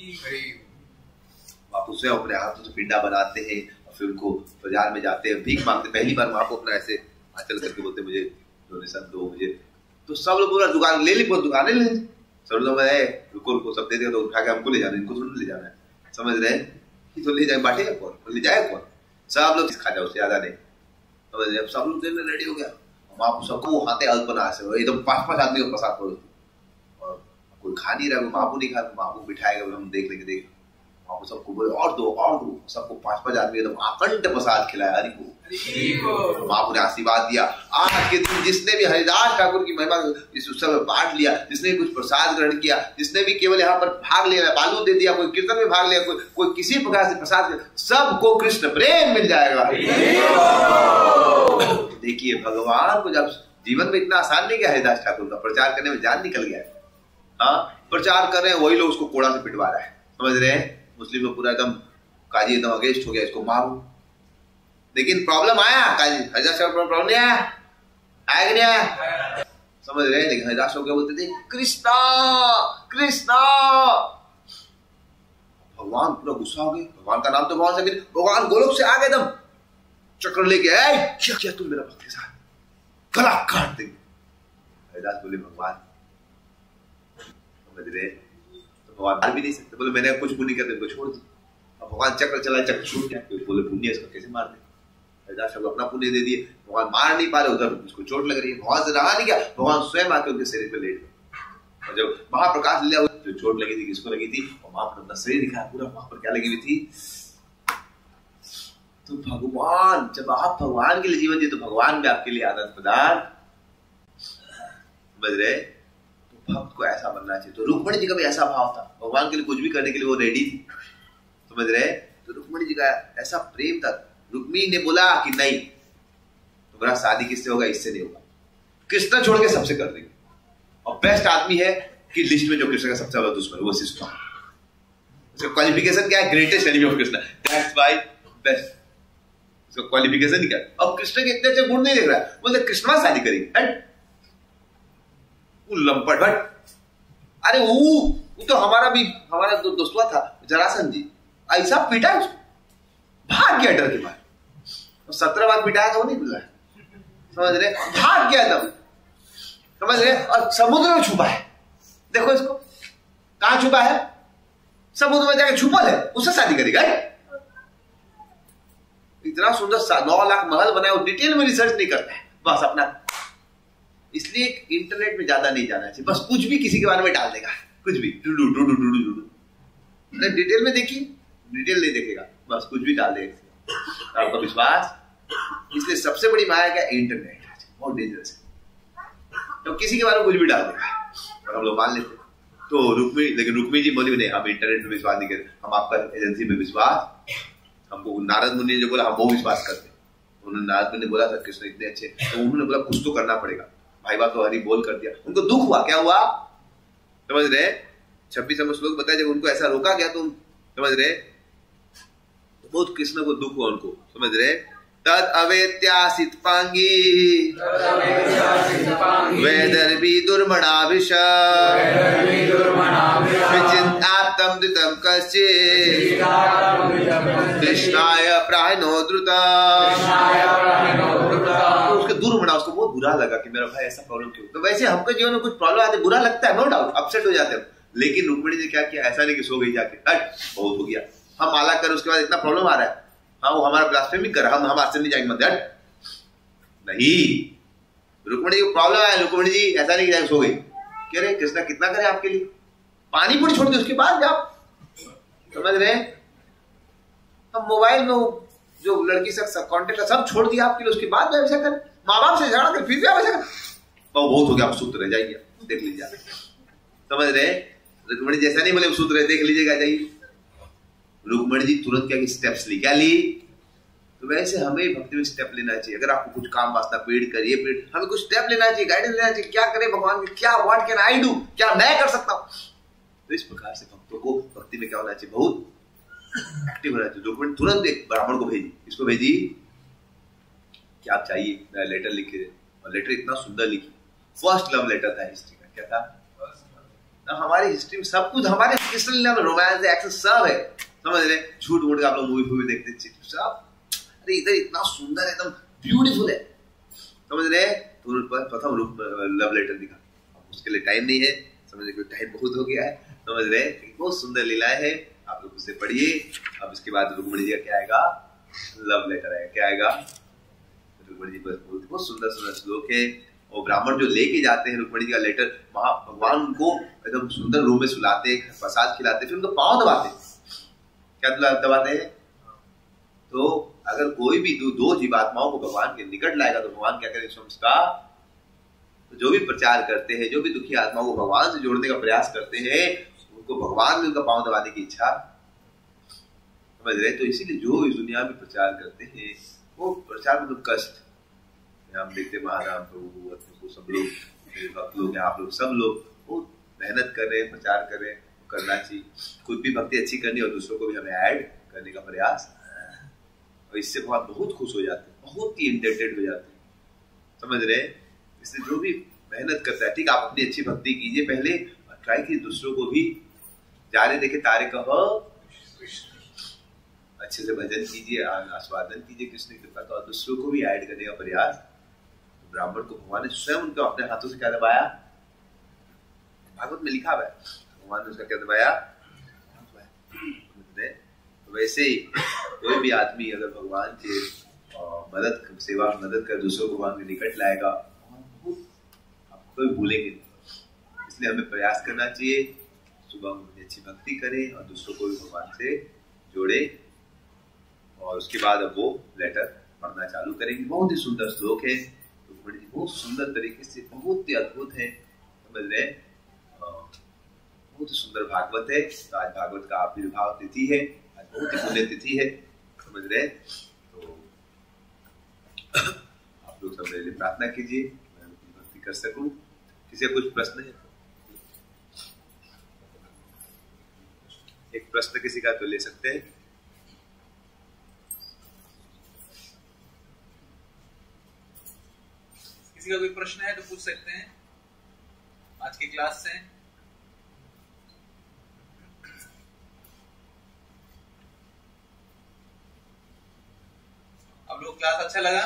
महापुर से अपने हाथों से पिंडा बनाते हैं और फिर उनको बाजार में जाते हैं, भीख मांगते। पहली बार महापुर अपना ऐसे आंचल करके बोलते मुझे डोनेशन दो मुझे, तो सब लोग पूरा दुकान ले ली, पूरी दुकानें ले ली। सब लोग रुको रुको सब दे दे, तो उठा के हमको ले जाना, इनको थोड़ी ले जाना है, समझ रहे हैं। तो ले जाए बांटेगा कौन, ले जाए कौन, सब लोग खा जाओ, उससे ज्यादा नहीं, समझ रहे। सब लोग देने रेडी हो गया, वहां सबको हाथे अल्पना से एकदम पांच पांच आदमी को प्रसाद पड़ो, और कोई खा नहीं रहा, महापू नहीं खा, महापू बिठाएगा, हम देख लेंगे देख, महापू सबको बोले और दो और दो, सबको पांच पांच आदमी एकदम अखंड प्रसाद खिलाया हरि को। महापू ने आशीर्वाद दिया, आज के दिन जिसने भी हरिदास ठाकुर की महिमा इस उत्सव में बांट लिया, जिसने कुछ प्रसाद ग्रहण किया, जिसने भी केवल यहाँ पर भाग लिया, बालू दे दिया, कोई कीर्तन में भाग लिया, कोई कोई किसी प्रकार से प्रसाद, सबको कृष्ण प्रेम मिल जाएगा। देखिए भगवान को जब जीवन में इतना आसान नहीं गया, हरिदास ठाकुर का प्रचार करने में जान निकल गया। हाँ, प्रचार कर रहे हैं, वही लोग उसको कोड़ा से पिटवा रहा है, समझ रहे हैं। मुस्लिम में पूरा एकदम काजी एकदम अगेंस्ट हो गया, इसको मारो। लेकिन प्रॉब्लम आया, काजी हरिदास ठाकुर प्रॉब्लम नहीं आया, आया कि नहीं आया, समझ रहे हैं। लेकिन हरिदास ठाकुर बोलते थे कृष्णा कृष्णा, भगवान पूरा गुस्सा हो गए, भगवान का नाम तो भगवान से, भगवान गोलोक से आ गए, एकदम चक्र लेके आए, क्या किया तुम मेरा भक्त के साथ, गला काट देंगे। हरिदास बोले भगवान, समझ रहे, तो भगवान मार भी नहीं सकते, बोले मैंने कुछ पुण्य किया तुमको छोड़ दी। अब भगवान चक्र चलाए, चक्र छूट गया, बोले पुण्य इसको कैसे मार दे। हरिदास ठाकुर अपना पुण्य दे दिए, भगवान मार नहीं पा रहे, उधर उसको चोट लग रही है, भगवान से रहा नहीं गया, भगवान स्वयं आके उनके शरीर पे लेट गए। और जब महाप्रकाश लिया, जो चोट लगी थी किसको लगी थी, और वहां पर अपना शरीर दिखाया पूरा, वहां पर क्या लगी हुई थी। तो भगवान, जब आप भगवान के लिए जीवन दिए तो भगवान भी आपके लिए आनंद प्रदान, समझ रहे। तो भक्त को ऐसा बनना चाहिए। तो रुक्मणी जी का भी ऐसा भाव था, भगवान के लिए कुछ भी करने के लिए वो रेडी थी, समझ रहे। तो रुक्मणी जी का ऐसा प्रेम था, रुक्मिणी ने बोला कि नहीं तुम्हारा शादी किससे होगा, इससे नहीं होगा, कृष्ण छोड़ के सबसे कर देंगे। और बेस्ट आदमी है कि लिस्ट में जो कृष्ण का सबसे बड़ा दुश्मन वो शिष्ट, उसका क्वालिफिकेशन क्या है, greatest enemy of Krishna, that's why best, उसका क्वालिफिकेशन क्या है। अब कृष्ण के इतने अच्छे गुण नहीं देख रहा है, बोलते कृष्ण में शादी करेगी, लंपट हट। अरे वो वो तो हमारा भी हमारा दो, दोस्तवा था जरासंध जी, ऐसा पीटा उसको, भाग गया डर के मारे, सत्रह बार पिटाया था वो नहीं मिला, समझ रहे, भाग गया तब, समझ रहे। और समुद्र में छुपा है, देखो इसको कहां छुपा है, समुद्र में जाके छुपा है, उससे शादी करेगा। इतना सुंदर नौ लाख महल बनाया, वो डिटेल में रिसर्च नहीं करता है, बस अपना। इसलिए इंटरनेट में ज्यादा नहीं जाना चाहिए, बस कुछ भी किसी के बारे में डाल देगा, कुछ भी टुडू टुडू टुडू टुडू, डिटेल में देखिए, डिटेल नहीं देखेगा, बस कुछ भी डाल देगा, आपका विश्वास। इसलिए सबसे बड़ी माया क्या, इंटरनेट बहुत डेंजरस है, तो किसी के बारे में कुछ भी डाल देगा और हम लोग मान लेते। तो रुक्मी, लेकिन रुक्मी जी बोली नहीं, हम इंटरनेट में विश्वास नहीं करते, हम आपका एजेंसी में विश्वास, हमको नारद मुनि ने जो बोला हम वो विश्वास करते। उन्होंने नारद मुनि ने बोला था कृष्ण इतने अच्छे, तो उन्होंने बोला कुछ तो करना पड़ेगा, भाई बात तो हरि बोल कर दिया। उनको दुख हुआ, क्या हुआ समझ रहे, छब्बीस में श्लोक बताया, जब उनको ऐसा रोका गया तो समझ रहे, तो बहुत कृष्ण को दुख हुआ उनको, समझ रहे। तद अवेत्यासित पांगी वैदर्भी दुर्मणाभिष विचिन्ताप्तं द्वितं कश्चित् कृष्णाय प्राहिणो द्रुता। उसके दुर्मणा, उसको बहुत बुरा लगा कि मेरा भाई ऐसा प्रॉब्लम क्यों। तो वैसे हमको जीवन में कुछ प्रॉब्लम आते बुरा लगता है, नो डाउट, अपसेट हो जाते हैं, लेकिन रुक्मिणी ने क्या किया, ऐसा नहीं कि सो गई जाके, हट बहुत हो गया, हम माला कर उसके बाद इतना प्रॉब्लम आ रहा है, हाँ वो हमारा ब्लास्फेमी कर रहा, हम हम आज से नहीं जाएंगे मत, नहीं। रुक्मिणी को प्रॉब्लम आया, रुक्मिणी जी ऐसा नहीं कि जाके सो गई, कह रहे कृष्णा कितना करे आपके लिए, पानी पूरी छोड़ दे उसके बाद जाओ, समझ रहे। हम मोबाइल में जो लड़की से कॉन्टेक्ट सब छोड़ दिया आपके लिए, उसके बाद ऐसा कर, माँ बाप से झगड़ा कर फिर भी आप ऐसा कर, बहुत हो गया, आप सुत रह जाइए, देख लीजिए, समझ रहे। रुक्मिणी जैसा नहीं बोले सुत रहे, देख लीजिएगा, जाइए। रुक्मिणी जी तुरंत क्या स्टेप्स ली, क्या ली, तो वैसे हमें भक्ति में स्टेप लेना चाहिए। अगर आपको कुछ काम वास्ता पीड़ करिए, पीड़ हमें कुछ स्टेप लेना चाहिए, गाइडेंस लेना चाहिए, क्या करें भगवान के, क्या व्हाट कैन आई डू, क्या मैं कर सकता हूँ। तो इस प्रकार से भक्तों को भक्ति में क्या होना चाहिए, बहुत एक्टिव होना चाहिए। रुक्मिणी तुरंत एक ब्राह्मण को भेजी, इसको भेजी क्या आप चाहिए, मैं लेटर लिख के दे। और लेटर इतना सुंदर लिखी, फर्स्ट लव लेटर था हिस्ट्री का। क्या था ना, हमारी हिस्ट्री में सब कुछ, हमारे कृष्ण लीला में रोमांस एक्शन सब है, समझ रहे। झूठ मूठ का आप लोग मूवी फूवी देखते सब, अरे इधर इतना सुंदर एकदम ब्यूटीफुल है, समझ रहे। तो प्रथम लव लेटर दिखा, उसके लिए टाइम नहीं है, समझ रहे, टाइम बहुत हो गया है, समझ रहे। बहुत सुंदर लीलाएं है, आप लोग उसे पढ़िए। अब इसके बाद रुक्मिणी जी का क्या आएगा, लव लेटर आएगा। क्या आएगा, रुक्मिणी जी बस बहुत सुंदर सुंदर श्लोक है। और ब्राह्मण जो लेके जाते हैं रुक्मिणी जी का लेटर, वहां भगवान उनको एकदम सुंदर रूम में सुलाते, प्रसाद खिलाते, फिर उनको पाँव दबाते। क्या दबाते हैं, तो अगर कोई भी दो, दो जीवात्माओं को भगवान के निकट लाएगा तो भगवान क्या करेंगे, उसका तो जो भी प्रचार करते हैं, जो भी दुखी आत्माओं को भगवान से जोड़ने का प्रयास करते हैं, उनको भगवान में उनका पांव दबाने की इच्छा, समझ रहे। तो इसीलिए जो इस दुनिया में प्रचार करते हैं वो प्रचार मतलब कष्ट, हम देखते महाराम प्रभु को, सब लोग भक्त लोग हैं, आप लोग सब लोग बहुत मेहनत कर रहे हैं, प्रचार कर रहे हैं, करना चाहिए। खुद भी भक्ति अच्छी करनी और दूसरों को भी हमें ऐड करने का प्रयास, और इससे भगवान बहुत खुश हो जाते हैं, बहुत ही इंडेटेड हो जाते हैं, समझ रहे। इसलिए जो भी मेहनत करता है, ठीक, आप अपनी अच्छी भक्ति कीजिए पहले, और ट्राई कीजिए दूसरों को भी, जाने देखे तारे कहो, अच्छे से भजन कीजिए, आस्वादन कीजिए कृष्ण की कृपा का, और दूसरों को भी ऐड करने का प्रयास। ब्राह्मण को भगवान ने स्वयं उनको अपने हाथों से क्या दबाया, भागवत में लिखा हुआ है, भगवान ने उसका क्या दबाया। तो वैसे ही कोई भी आदमी अगर भगवान के मदद सेवा मदद कर दूसरों को भगवान के निकट लाएगा, आपको कोई भूलेंगे नहीं। इसलिए हमें प्रयास करना चाहिए, सुबह में अच्छी भक्ति करें और दूसरों को भी भगवान से जोड़े, और उसके बाद अब वो लेटर पढ़ना चालू करेंगे। बहुत ही सुंदर श्लोक है, बहुत सुंदर तरीके से, बहुत ही अद्भुत है, समझ रहे, बहुत ही सुंदर भागवत है। तो आज भागवत का आविर्भाव तिथि है, आज बहुत ही पुण्य तिथि है, समझ रहे। तो आप लोग सब मेरे लिए प्रार्थना कीजिए, मैं अपनी भक्ति कर सकूं। किसी का कुछ प्रश्न है, एक प्रश्न किसी का तो ले सकते हैं। किसी का कोई प्रश्न है तो पूछ सकते हैं आज की क्लास से। आप लोग क्लास अच्छा लगा?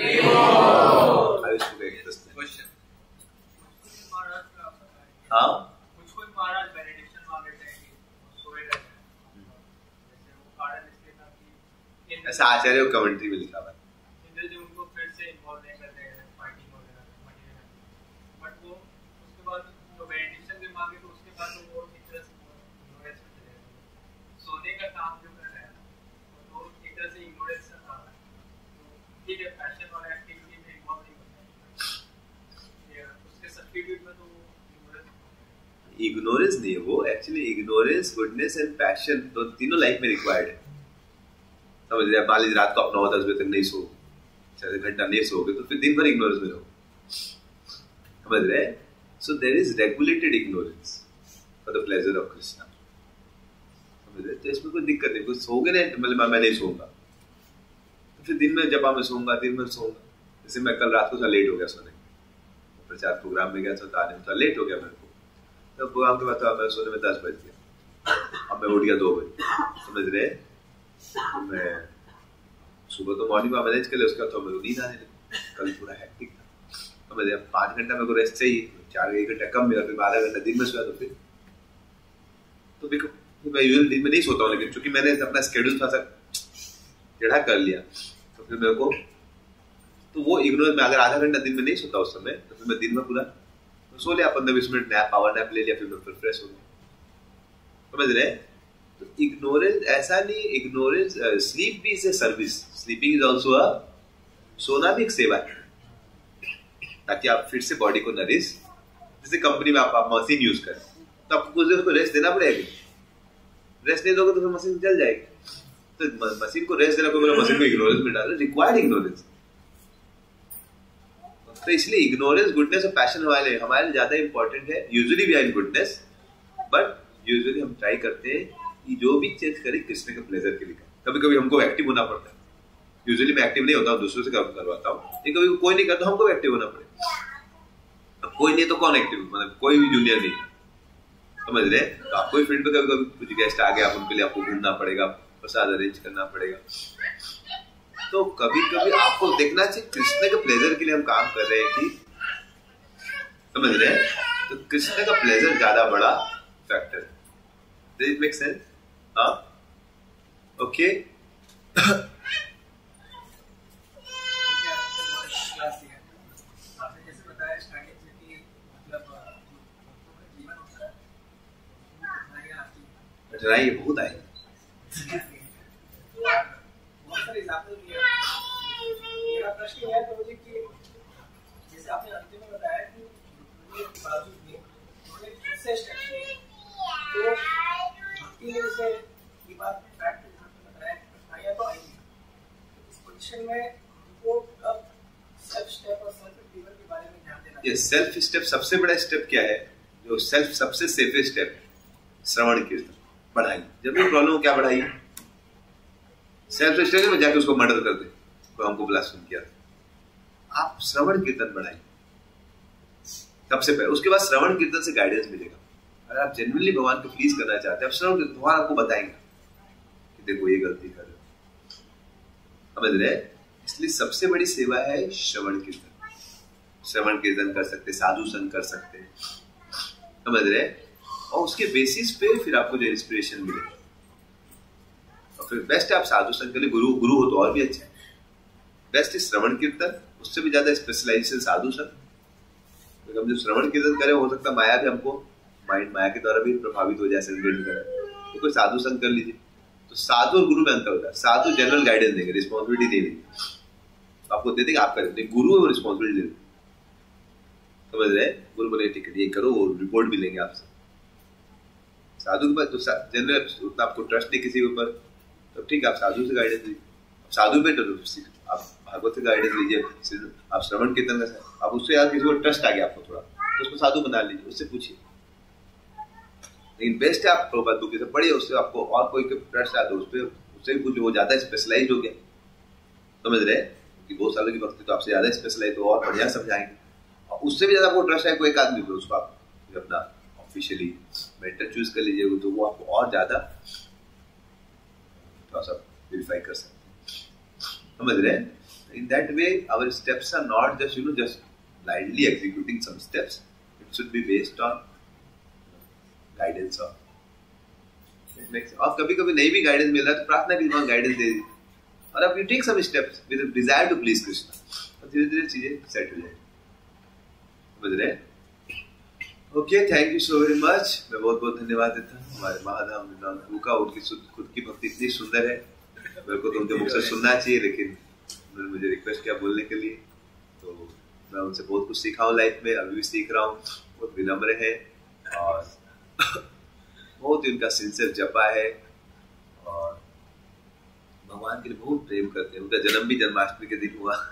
क्वेश्चन? हाँ, कुछ कोई महाराज बेनेडिक्शन मांग रहे थे, सोए रहते हैं, जैसे वो कारण इसलिए था कि ऐसा आचार्य कमेंट्री में लिखा हुआ है, इंद्र जी उनको फिर से इन्वॉल्व नहीं करते हैं फाइटिंग वगैरह, बट वो उसके बाद जो बेनेडिक्शन भी मांगे तो उसके बाद वो एक तरह से इग्नोरेंस में चले गए। सोने का काम जो कर रहे हैं तो एक तरह से इग्नोरेंस का काम है, तो ठीक है, पैशन और एक्टिविटी में इन्वॉल्व नहीं करते हैं, उसके सब्स्टिट्यूट में तो इग्नोरेंस नहीं है वो, actually ignorance, goodness and passion तो तीनों लाइफ में रिक्वायर्ड है, समझ रहे। मान लीजिए रात को आप नौ दस बजे तक नहीं सो, चार घंटा नहीं सोओगे तो फिर दिन भर इग्नोरेंस में रहो, समझ रहे। So there is regulated ignorance for the pleasure of Krishna, समझ रहे। तो इसमें कोई दिक्कत नहीं, कुछ सोओगे नहीं, मतलब मैं नहीं सोऊंगा तो फिर दिन में जब मैं सोऊंगा, दिन भर सोऊंगा। जैसे मैं कल रात को थोड़ा लेट हो गया सोने, प्रचार प्रोग्राम में गया था, आने में थोड़ा लेट हो गया मेरे को, तब प्रोग्राम के बाद तो मैं सोने में दस बज गया, अब मैं उठ गया दो बजे, समझ रहे। तो मैं सुबह तो मॉर्निंग में मैनेज कर लिया, उसके बाद तो मेरे को नींद आने लगी, कल पूरा हैक्टिक था, समझ रहे। पाँच घंटा मेरे को रेस्ट चाहिए, चार एक घंटा कम मिला, फिर बारह घंटा दिन में सोया, तो फिर तो फिर मैं यूजुअली दिन में नहीं सोता हूँ, लेकिन चूंकि मैंने अपना स्केड्यूल थोड़ा सा टेढ़ा कर लिया तो फिर मेरे को तो वो इग्नोर में, अगर आधा घंटा दिन में नहीं सोता उस समय, तो फिर मैं दिन में पूरा तो सो लिया, पंद्रह बीस मिनट नैप, पावर नैप ले लिया, फिर मैं फिर फ्रेश हो गया, समझ रहे। तो इग्नोरेंस ऐसा नहीं, इग्नोरेंस स्लीप भी is a service, sleeping is also a, सोना भी एक सेवा है, ताकि आप फिर से बॉडी को नरिश। जैसे कंपनी में आप, आप मशीन यूज करें तो आपको कुछ देर उसको रेस्ट देना पड़ेगा, रेस्ट नहीं दोगे तो फिर मशीन जल जाएगी। तो मशीन को रेस्ट देना, कोई मशीन को इग्नोरेंस में डाल, रिक्वायर्ड इग्नोरेंस। तो इसलिए इग्नोरेंस, गुडनेस और पैशन वाले हमारे लिए ज्यादा इंपॉर्टेंट है। Usually we are in goodness, but usually हम ट्राई करते हैं कि जो भी चेंज करें कृष्ण के प्लेजर के लिए। कभी कभी हमको एक्टिव होना पड़ता है, यूजुअली मैं एक्टिव नहीं होता हूँ, दूसरों से काम करवाता हूँ, लेकिन कभी कोई नहीं करता, हमको एक्टिव होना पड़ेगा। अब कोई नहीं तो कौन एक्टिव, मतलब कोई भी जूनियर नहीं, समझ रहे? तो आपको भी फील्ड पे कभी कभी कुछ गेस्ट आ गए, आप उनके लिए आपको घूमना पड़ेगा, प्रसाद अरेंज करना पड़ेगा। तो कभी कभी आपको देखना चाहिए कृष्ण के प्लेजर के लिए हम काम कर रहे हैं कि, समझ रहे हैं? तो कृष्ण का प्लेजर ज्यादा बड़ा फैक्टर है। Does it make sense? हाँ, ओके। आपने जैसे बताया स्टार्टिंग से कि मतलब भक्तों का जीवन होता है, कठिनाइयाँ आती हैं, कठिनाई बहुत आई, बहुत सारे एग्जाम्पल दिए। मेरा प्रश्न यह है प्रभु जी कि जैसे आपने अंतिम में बताया कि रुकने के बावजूद भी उन्होंने खुद से स्टेप लिए, तो भक्ति में जैसे ये बात फैक्ट बताया कि कठिनाइयाँ तो आएंगी, इस पोजीशन में उनको कब सेल्फ स्टेप और सेल्फ रिलीवर के बारे में ध्यान देना ये सेल्फ स्टेप सबसे बड़ा स्टेप क्या है? जो सेल्फ सबसे सेफेस्ट स्टेप, श्रवण कीर्तन बढ़ाई। जब भी प्रॉब्लम हो क्या बढ़ाई? सेल्फ स्टेप में जाके उसको मर्डर कर दे, तो हमको ब्लास्फेमी किया, आप श्रवण कीर्तन बढ़ाई सबसे पहले। उसके बाद श्रवण कीर्तन से गाइडेंस मिलेगा। अगर आप जेन्युइनली भगवान को प्लीज करना चाहते हैं, आप श्रवण कीर्तन भगवान आपको बताएंगे कि देखो ये गलती कर रहे हो, समझ रहे? इसलिए सबसे बड़ी सेवा है श्रवण कीर्तन। श्रवण कीर्तन कर सकते, साधु संग कर सकते, समझ रहे? और उसके बेसिस पे फिर आपको जो इंस्पिरेशन मिले, और फिर बेस्ट है आप साधु संग के लिए गुरु गुरु हो तो और भी अच्छा है। बेस्ट है श्रवण कीर्तन, उससे भी ज्यादा स्पेशलाइजेशन साधु संग। तो हम जो श्रवण कीर्तन करें, हो सकता है माया भी हमको, माइंड माया के द्वारा भी प्रभावित हो जाए, सेलिब्रेट करें, तो कोई साधु संग कर लीजिए। तो साधु और गुरु में अंतर होता है। साधु जनरल गाइडेंस देंगे, रिस्पॉन्सिबिलिटी नहीं देंगे, आपको दे देंगे, आप करें। गुरु वो रिस्पॉन्सिबिलिटी देंगे, समझ रहे? गुरु बोले ठीक है ये करो, वो रिपोर्ट भी लेंगे आपसे। साधु के पास तो जनरल उतना आपको ट्रस्ट नहीं किसी के ऊपर, तो ठीक है आप साधु से गाइडेंस लीजिए। साधु पे आप भागवत से गाइडेंस लीजिए, आप श्रवण कीर्तन का, आप उससे यार किसी को ट्रस्ट आ गया आपको थोड़ा, तो उसको साधु बना लीजिए, उससे पूछिए। लेकिन बेस्ट है आप प्रभुपाद बुक से पढ़िए, उससे आपको और कोई ट्रस्ट आया तो उस पर उससे भी कुछ वो ज्यादा स्पेशलाइज हो गया, समझ रहे? कि बहुत सालों की भक्ति तो आपसे ज्यादा स्पेशलाइज, तो और बढ़िया समझाएंगे। और उससे भी ज्यादा आपको ट्रस्ट है कोई एक आदमी को, उसको आप अपना ऑफिशियली मेंटर चूज कर लीजिए, तो वो आपको और ज्यादा थोड़ा सा वेरीफाई कर सकते हैं, समझ रहे हैं? In that way, our steps are not just, you know, just blindly executing some steps. It should be based on guidance of. It makes. और कभी कभी नहीं भी गाइडेंस मिल रहा है तो प्रार्थना की वहाँ गाइडेंस दे दीजिए, और अब you take some steps with a desire to please Krishna, और धीरे धीरे चीजें सेट हो जाएंगी, समझ रहे हैं? Okay, thank you so very much. मैं बहुत बहुत धन्यवाद देता हूँ हमारे महाधाम प्रभु का। उनकी खुद की भक्ति इतनी सुंदर है, मेरे को तो उनके मुख से सुनना चाहिए, लेकिन उन्होंने मुझे रिक्वेस्ट किया बोलने के लिए, तो मैं उनसे बहुत कुछ सीखा हूँ लाइफ में, अभी भी सीख रहा हूँ। बहुत विनम्र है और बहुत ही उनका सिंसियर जपा है, और भगवान के लिए बहुत प्रेम करते हैं। उनका जन्म भी जन्माष्टमी के दिन हुआ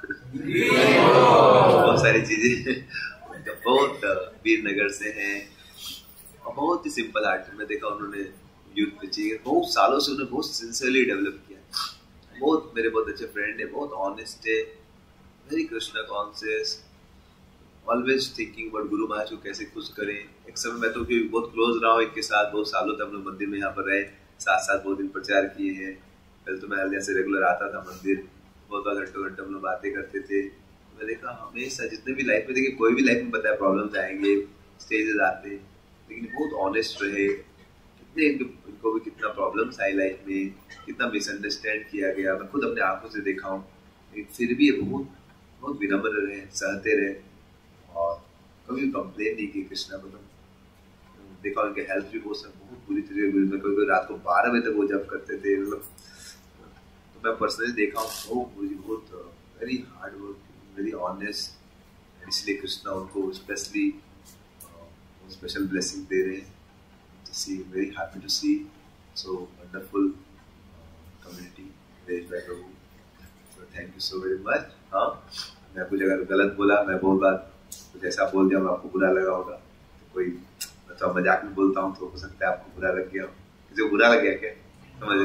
बहुत सारी चीजें। बहुत वीरनगर से हैं और बहुत ही सिंपल हार्ट। मैं देखा उन्होंने यूथ पे चाहिए, बहुत सालों से उन्होंने बहुत सिंसियरली डेवलप किया। बहुत मेरे बहुत अच्छे फ्रेंड है, बहुत ऑनेस्ट है, very Krishna conscious, always thinking about Guru Maharaj को कैसे खुश करें। एक समय मैं तो बहुत क्लोज रहा हूँ इनके साथ, बहुत सालों तक हम लोग मंदिर में यहाँ पर रहे, साथ साथ बहुत दिन प्रचार किए हैं। पहले तो मैं हल्दिया से रेगुलर आता था मंदिर, बहुत बार घंटों घंटों हम लोग बातें करते थे। मैं देखा हमेशा जितने भी लाइफ में, देखिए कोई भी लाइफ में बताया प्रॉब्लम्स आएंगे, स्टेजेस आते, लेकिन बहुत ऑनेस्ट रहे। कितने इनको भी कितना प्रॉब्लम्स आई लाइफ में, कितना मिसअंडरस्टैंड किया गया, मैं खुद अपने आंखों से देखा हूँ। लेकिन फिर भी ये बहुत बहुत विनम्र रहे, सहते रहे और कभी कंप्लेन नहीं की कृष्णा को। देखा उनके हेल्थ भी बहुत बहुत बुरी तरीके, कभी रात को बारह बजे तक वो जब करते थे, मतलब तो मैं पर्सनली देखा हूँ। बहुत मुझे बहुत very hard work, very honest, इसलिए कृष्णा उनको स्पेशली स्पेशल ब्लेसिंग दे रहे हैं। To see, very happy to see so wonderful uh, community raised by Prabhu. So thank you so very much. हाँ, मैं कुछ अगर गलत बोला, मैं बहुत बार कुछ ऐसा बोल दिया, मैं आपको बुरा लगा होगा, तो कोई मैं तो मजाक में बोलता हूँ, तो हो सकता है आपको बुरा लग गया हो, किसी को बुरा लग गया क्या? समझ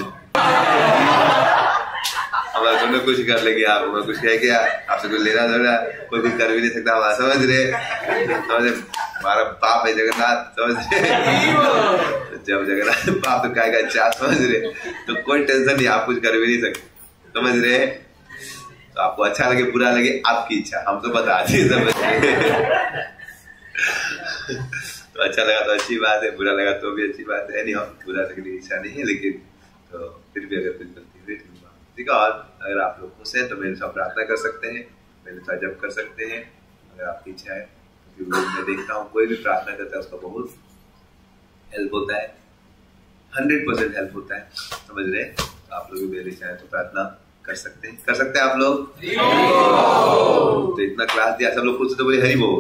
हमारा तुमने कुछ कर लेंगे आप, हमें कुछ कह क्या, आपसे कुछ लेना देना कोई कुछ कर भी नहीं सकता हमारा, समझ रहे? समझ हमारा पाप है जगन्नाथ, समझ रहे? जब जगन्नाथ पाप तो काय का चाह, समझ रहे? तो कोई टेंशन नहीं, आप कुछ कर भी नहीं सकते, समझ रहे? तो आपको अच्छा लगे बुरा लगे आपकी इच्छा, हम तो बता दिए, समझ रहे? तो अच्छा लगा तो अच्छी बात है, बुरा लगा तो भी अच्छी बात है, नहीं बुरा लगने की इच्छा नहीं है, लेकिन तो फिर भी अगर कुछ गलती हुई ठीक है। और अगर आप लोग खुश हैं तो मेरे साथ प्रार्थना कर सकते हैं, मेरे साथ जप कर सकते हैं अगर आपकी इच्छा है, क्योंकि मैं देखता हूँ कोई भी प्रार्थना करता है उसका बहुत हेल्प होता है, हंड्रेड परसेंट हेल्प होता है, समझ रहे? आप लोग भी मेरे चाहे तो प्रार्थना कर सकते हैं, कर सकते हैं आप लोग? तो इतना क्लास दिया सब लोग खुश तो बोले हरि बोल,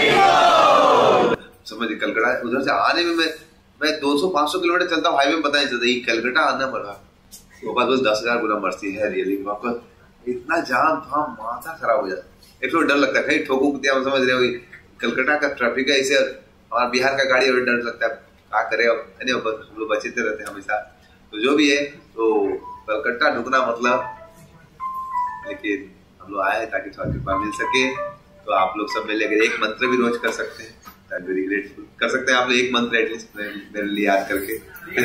समझ? कलकत्ता उधर से आने में मैं मैं दो सौ पाँच सौ किलोमीटर चलता हूँ, हाईवे में पता नहीं चलता, ये कलकत्ता आना पड़ा वो बात बस दस हजार गुना मर्सी है रियली, वहाँ पर इतना जाम था माथा खराब हो जाता, एक तो डर लगता है कहीं ठोको दिया, समझ रहे हो? कलकत्ता का ट्रैफिक है, इसे हमारा बिहार का गाड़ी और डर लगता है, क्या करे अब, हम लोग बचते रहते हैं हमेशा, तो जो भी है तो कलकत्ता ढुकना मतलब, लेकिन हम लोग आए हैं ताकि थोड़ा कृपा मिल सके, तो आप लोग सब मिले एक मंत्र भी रोज कर सकते हैं, वेरी ग्रेटफुल, कर सकते हैं आप लोग एक मंत्र एटलीस्ट मेरे लिए याद करके,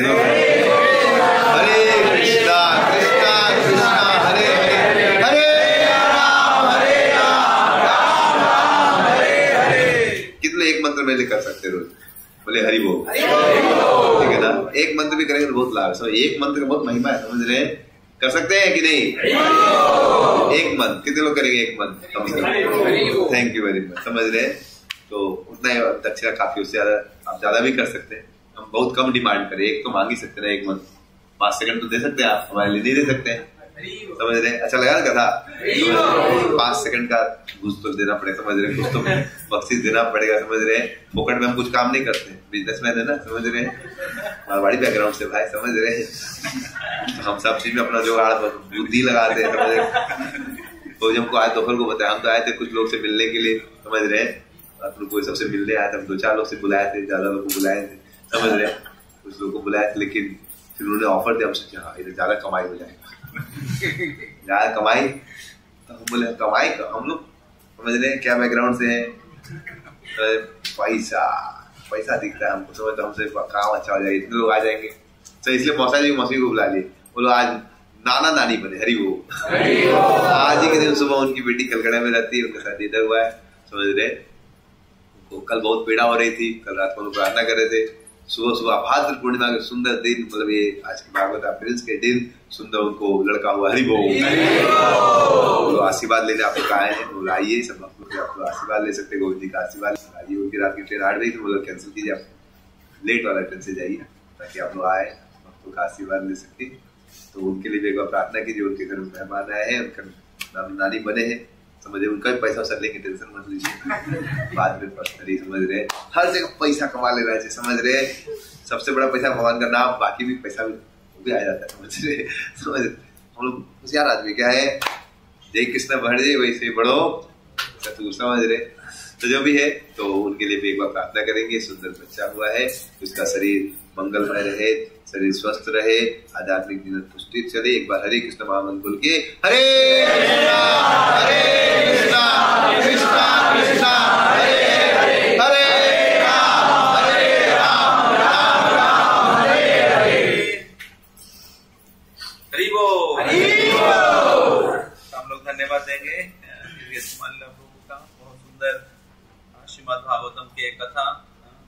हरे कृष्णा कृष्णा कृष्णा हरे हरे, हरे राम हरे राम राम राम हरे हरे। कितने एक मंत्र मेरे लिए कर सकते हैं रोज? बोले हरि बोल, ठीक है ना? एक मंत्र भी करेंगे तो बहुत लाभ है, एक मंत्र का बहुत महिमा है, समझ रहे? कर सकते हैं कि नहीं? एक मंत्र कितने लोग करेंगे? एक मंत्र कम से कम, थैंक यू वेरी मच, समझ रहे? तो उतना ही दक्षिणा काफी, उससे ज्यादा आप ज्यादा भी कर सकते हैं, हम बहुत कम डिमांड करें, एक तो मांग ही सकते हैं, एक मंथ पांच सेकंड तो दे सकते हैं, आप हमारे लिए नहीं दे सकते हैं, समझ रहे? अच्छा लगा ना कथा? पांच सेकंड का घुस तो देना पड़ेगा, समझ रहे? कुछ तो बख्शीश देना पड़ेगा, समझ रहे? फोकट में हम कुछ काम नहीं करते, बिजनेसमैन है ना, समझ रहे? मारवाड़ी बैकग्राउंड से भाई, समझ रहे? तो हम सब चीज में अपना जुगाड़ बुद्धि लगाते हैं, समझ रहे? तो जब हमको आए दोपहर को बताया, हम तो आए थे कुछ लोग से मिलने के लिए, समझ रहे? आप लोग को सबसे मिलने आए थे, हम दो चार लोग से बुलाए थे, ज्यादा लोग को बुलाए थे, समझ रहे? कुछ लोग को बुलाए थे, लेकिन फिर उन्होंने ऑफर दिया, हम सोचे हाँ इधर ज्यादा कमाई हो जाएगा, ज्यादा कमाई, तो हम बोले कमाई का, हम लोग समझ रहे क्या बैकग्राउंड से है, पैसा पैसा दिखता है हमको, समझ, हमसे काम अच्छा हो जाएगा, इतने लोग आ जाएंगे, तो इसलिए मौसा जी मौसी को बुला लिए, बोलो आज नाना नानी बने, हरि वो आज ही के दिन सुबह उनकी बेटी कलकत्ता में रहती है, उनका शादी इधर हुआ है, समझ रहे? तो कल बहुत पीड़ा हो रही थी, कल रात को लोग प्रार्थना कर रहे थे, सुबह सुबह भाद्र पूर्णिमा के सुंदर दिन, मतलब ये आज की भागवत प्रिंस के दिन सुंदर उनको लड़का हुआ, हरि बोल। तो आशीर्वाद लेने आप लोग आए हैं, बोला आइए सब आप लोग आप लोग आशीर्वाद ले सकते, गोविंद जी का आशीर्वाद आइए, उनकी रात की ट्रेन आठ बजे थी, बोला कैंसिल कीजिए, आप लेट वाला ट्रेन से जाइए ताकि आप लोग आए आप लोग का आशीर्वाद ले सके। तो उनके लिए भी एक बार प्रार्थना कीजिए, उनके घर में मेहमान आए हैं, उनका नानी नानी बने हैं, समझे? उनका भी पैसा वैसा लेके टेंशन मत लीजिए, बाद में पर्सनली, समझ रहे? हर जगह पैसा कमा ले रहा है, समझ रहे? सबसे बड़ा पैसा भगवान का नाम, बाकी भी पैसा भी वो भी आ जाता है, समझ रहे? समझ हम लोग होशियार आदमी क्या है, जय कृष्ण बढ़ जाए वैसे बढ़ो, सतगुरु, समझ रहे? तो जो भी है तो उनके लिए भी एक बार प्रार्थना करेंगे, सुंदर बच्चा हुआ है, उसका शरीर मंगलमय रहे, शरीर स्वस्थ रहे, आध्यात्मिक जीवन पुष्टि चले। एक बार हरे कृष्ण महामंत्र बोल के हरे कृष्णा हरे कृष्णा कृष्णा कृष्णा हरे हरे, हरे राम हरे राम राम राम हरे हरे। हरि बोल, हरि बोल। हम लोग धन्यवाद देंगे प्रभु का, बहुत सुंदर श्रीमद् भागवतम की एक कथा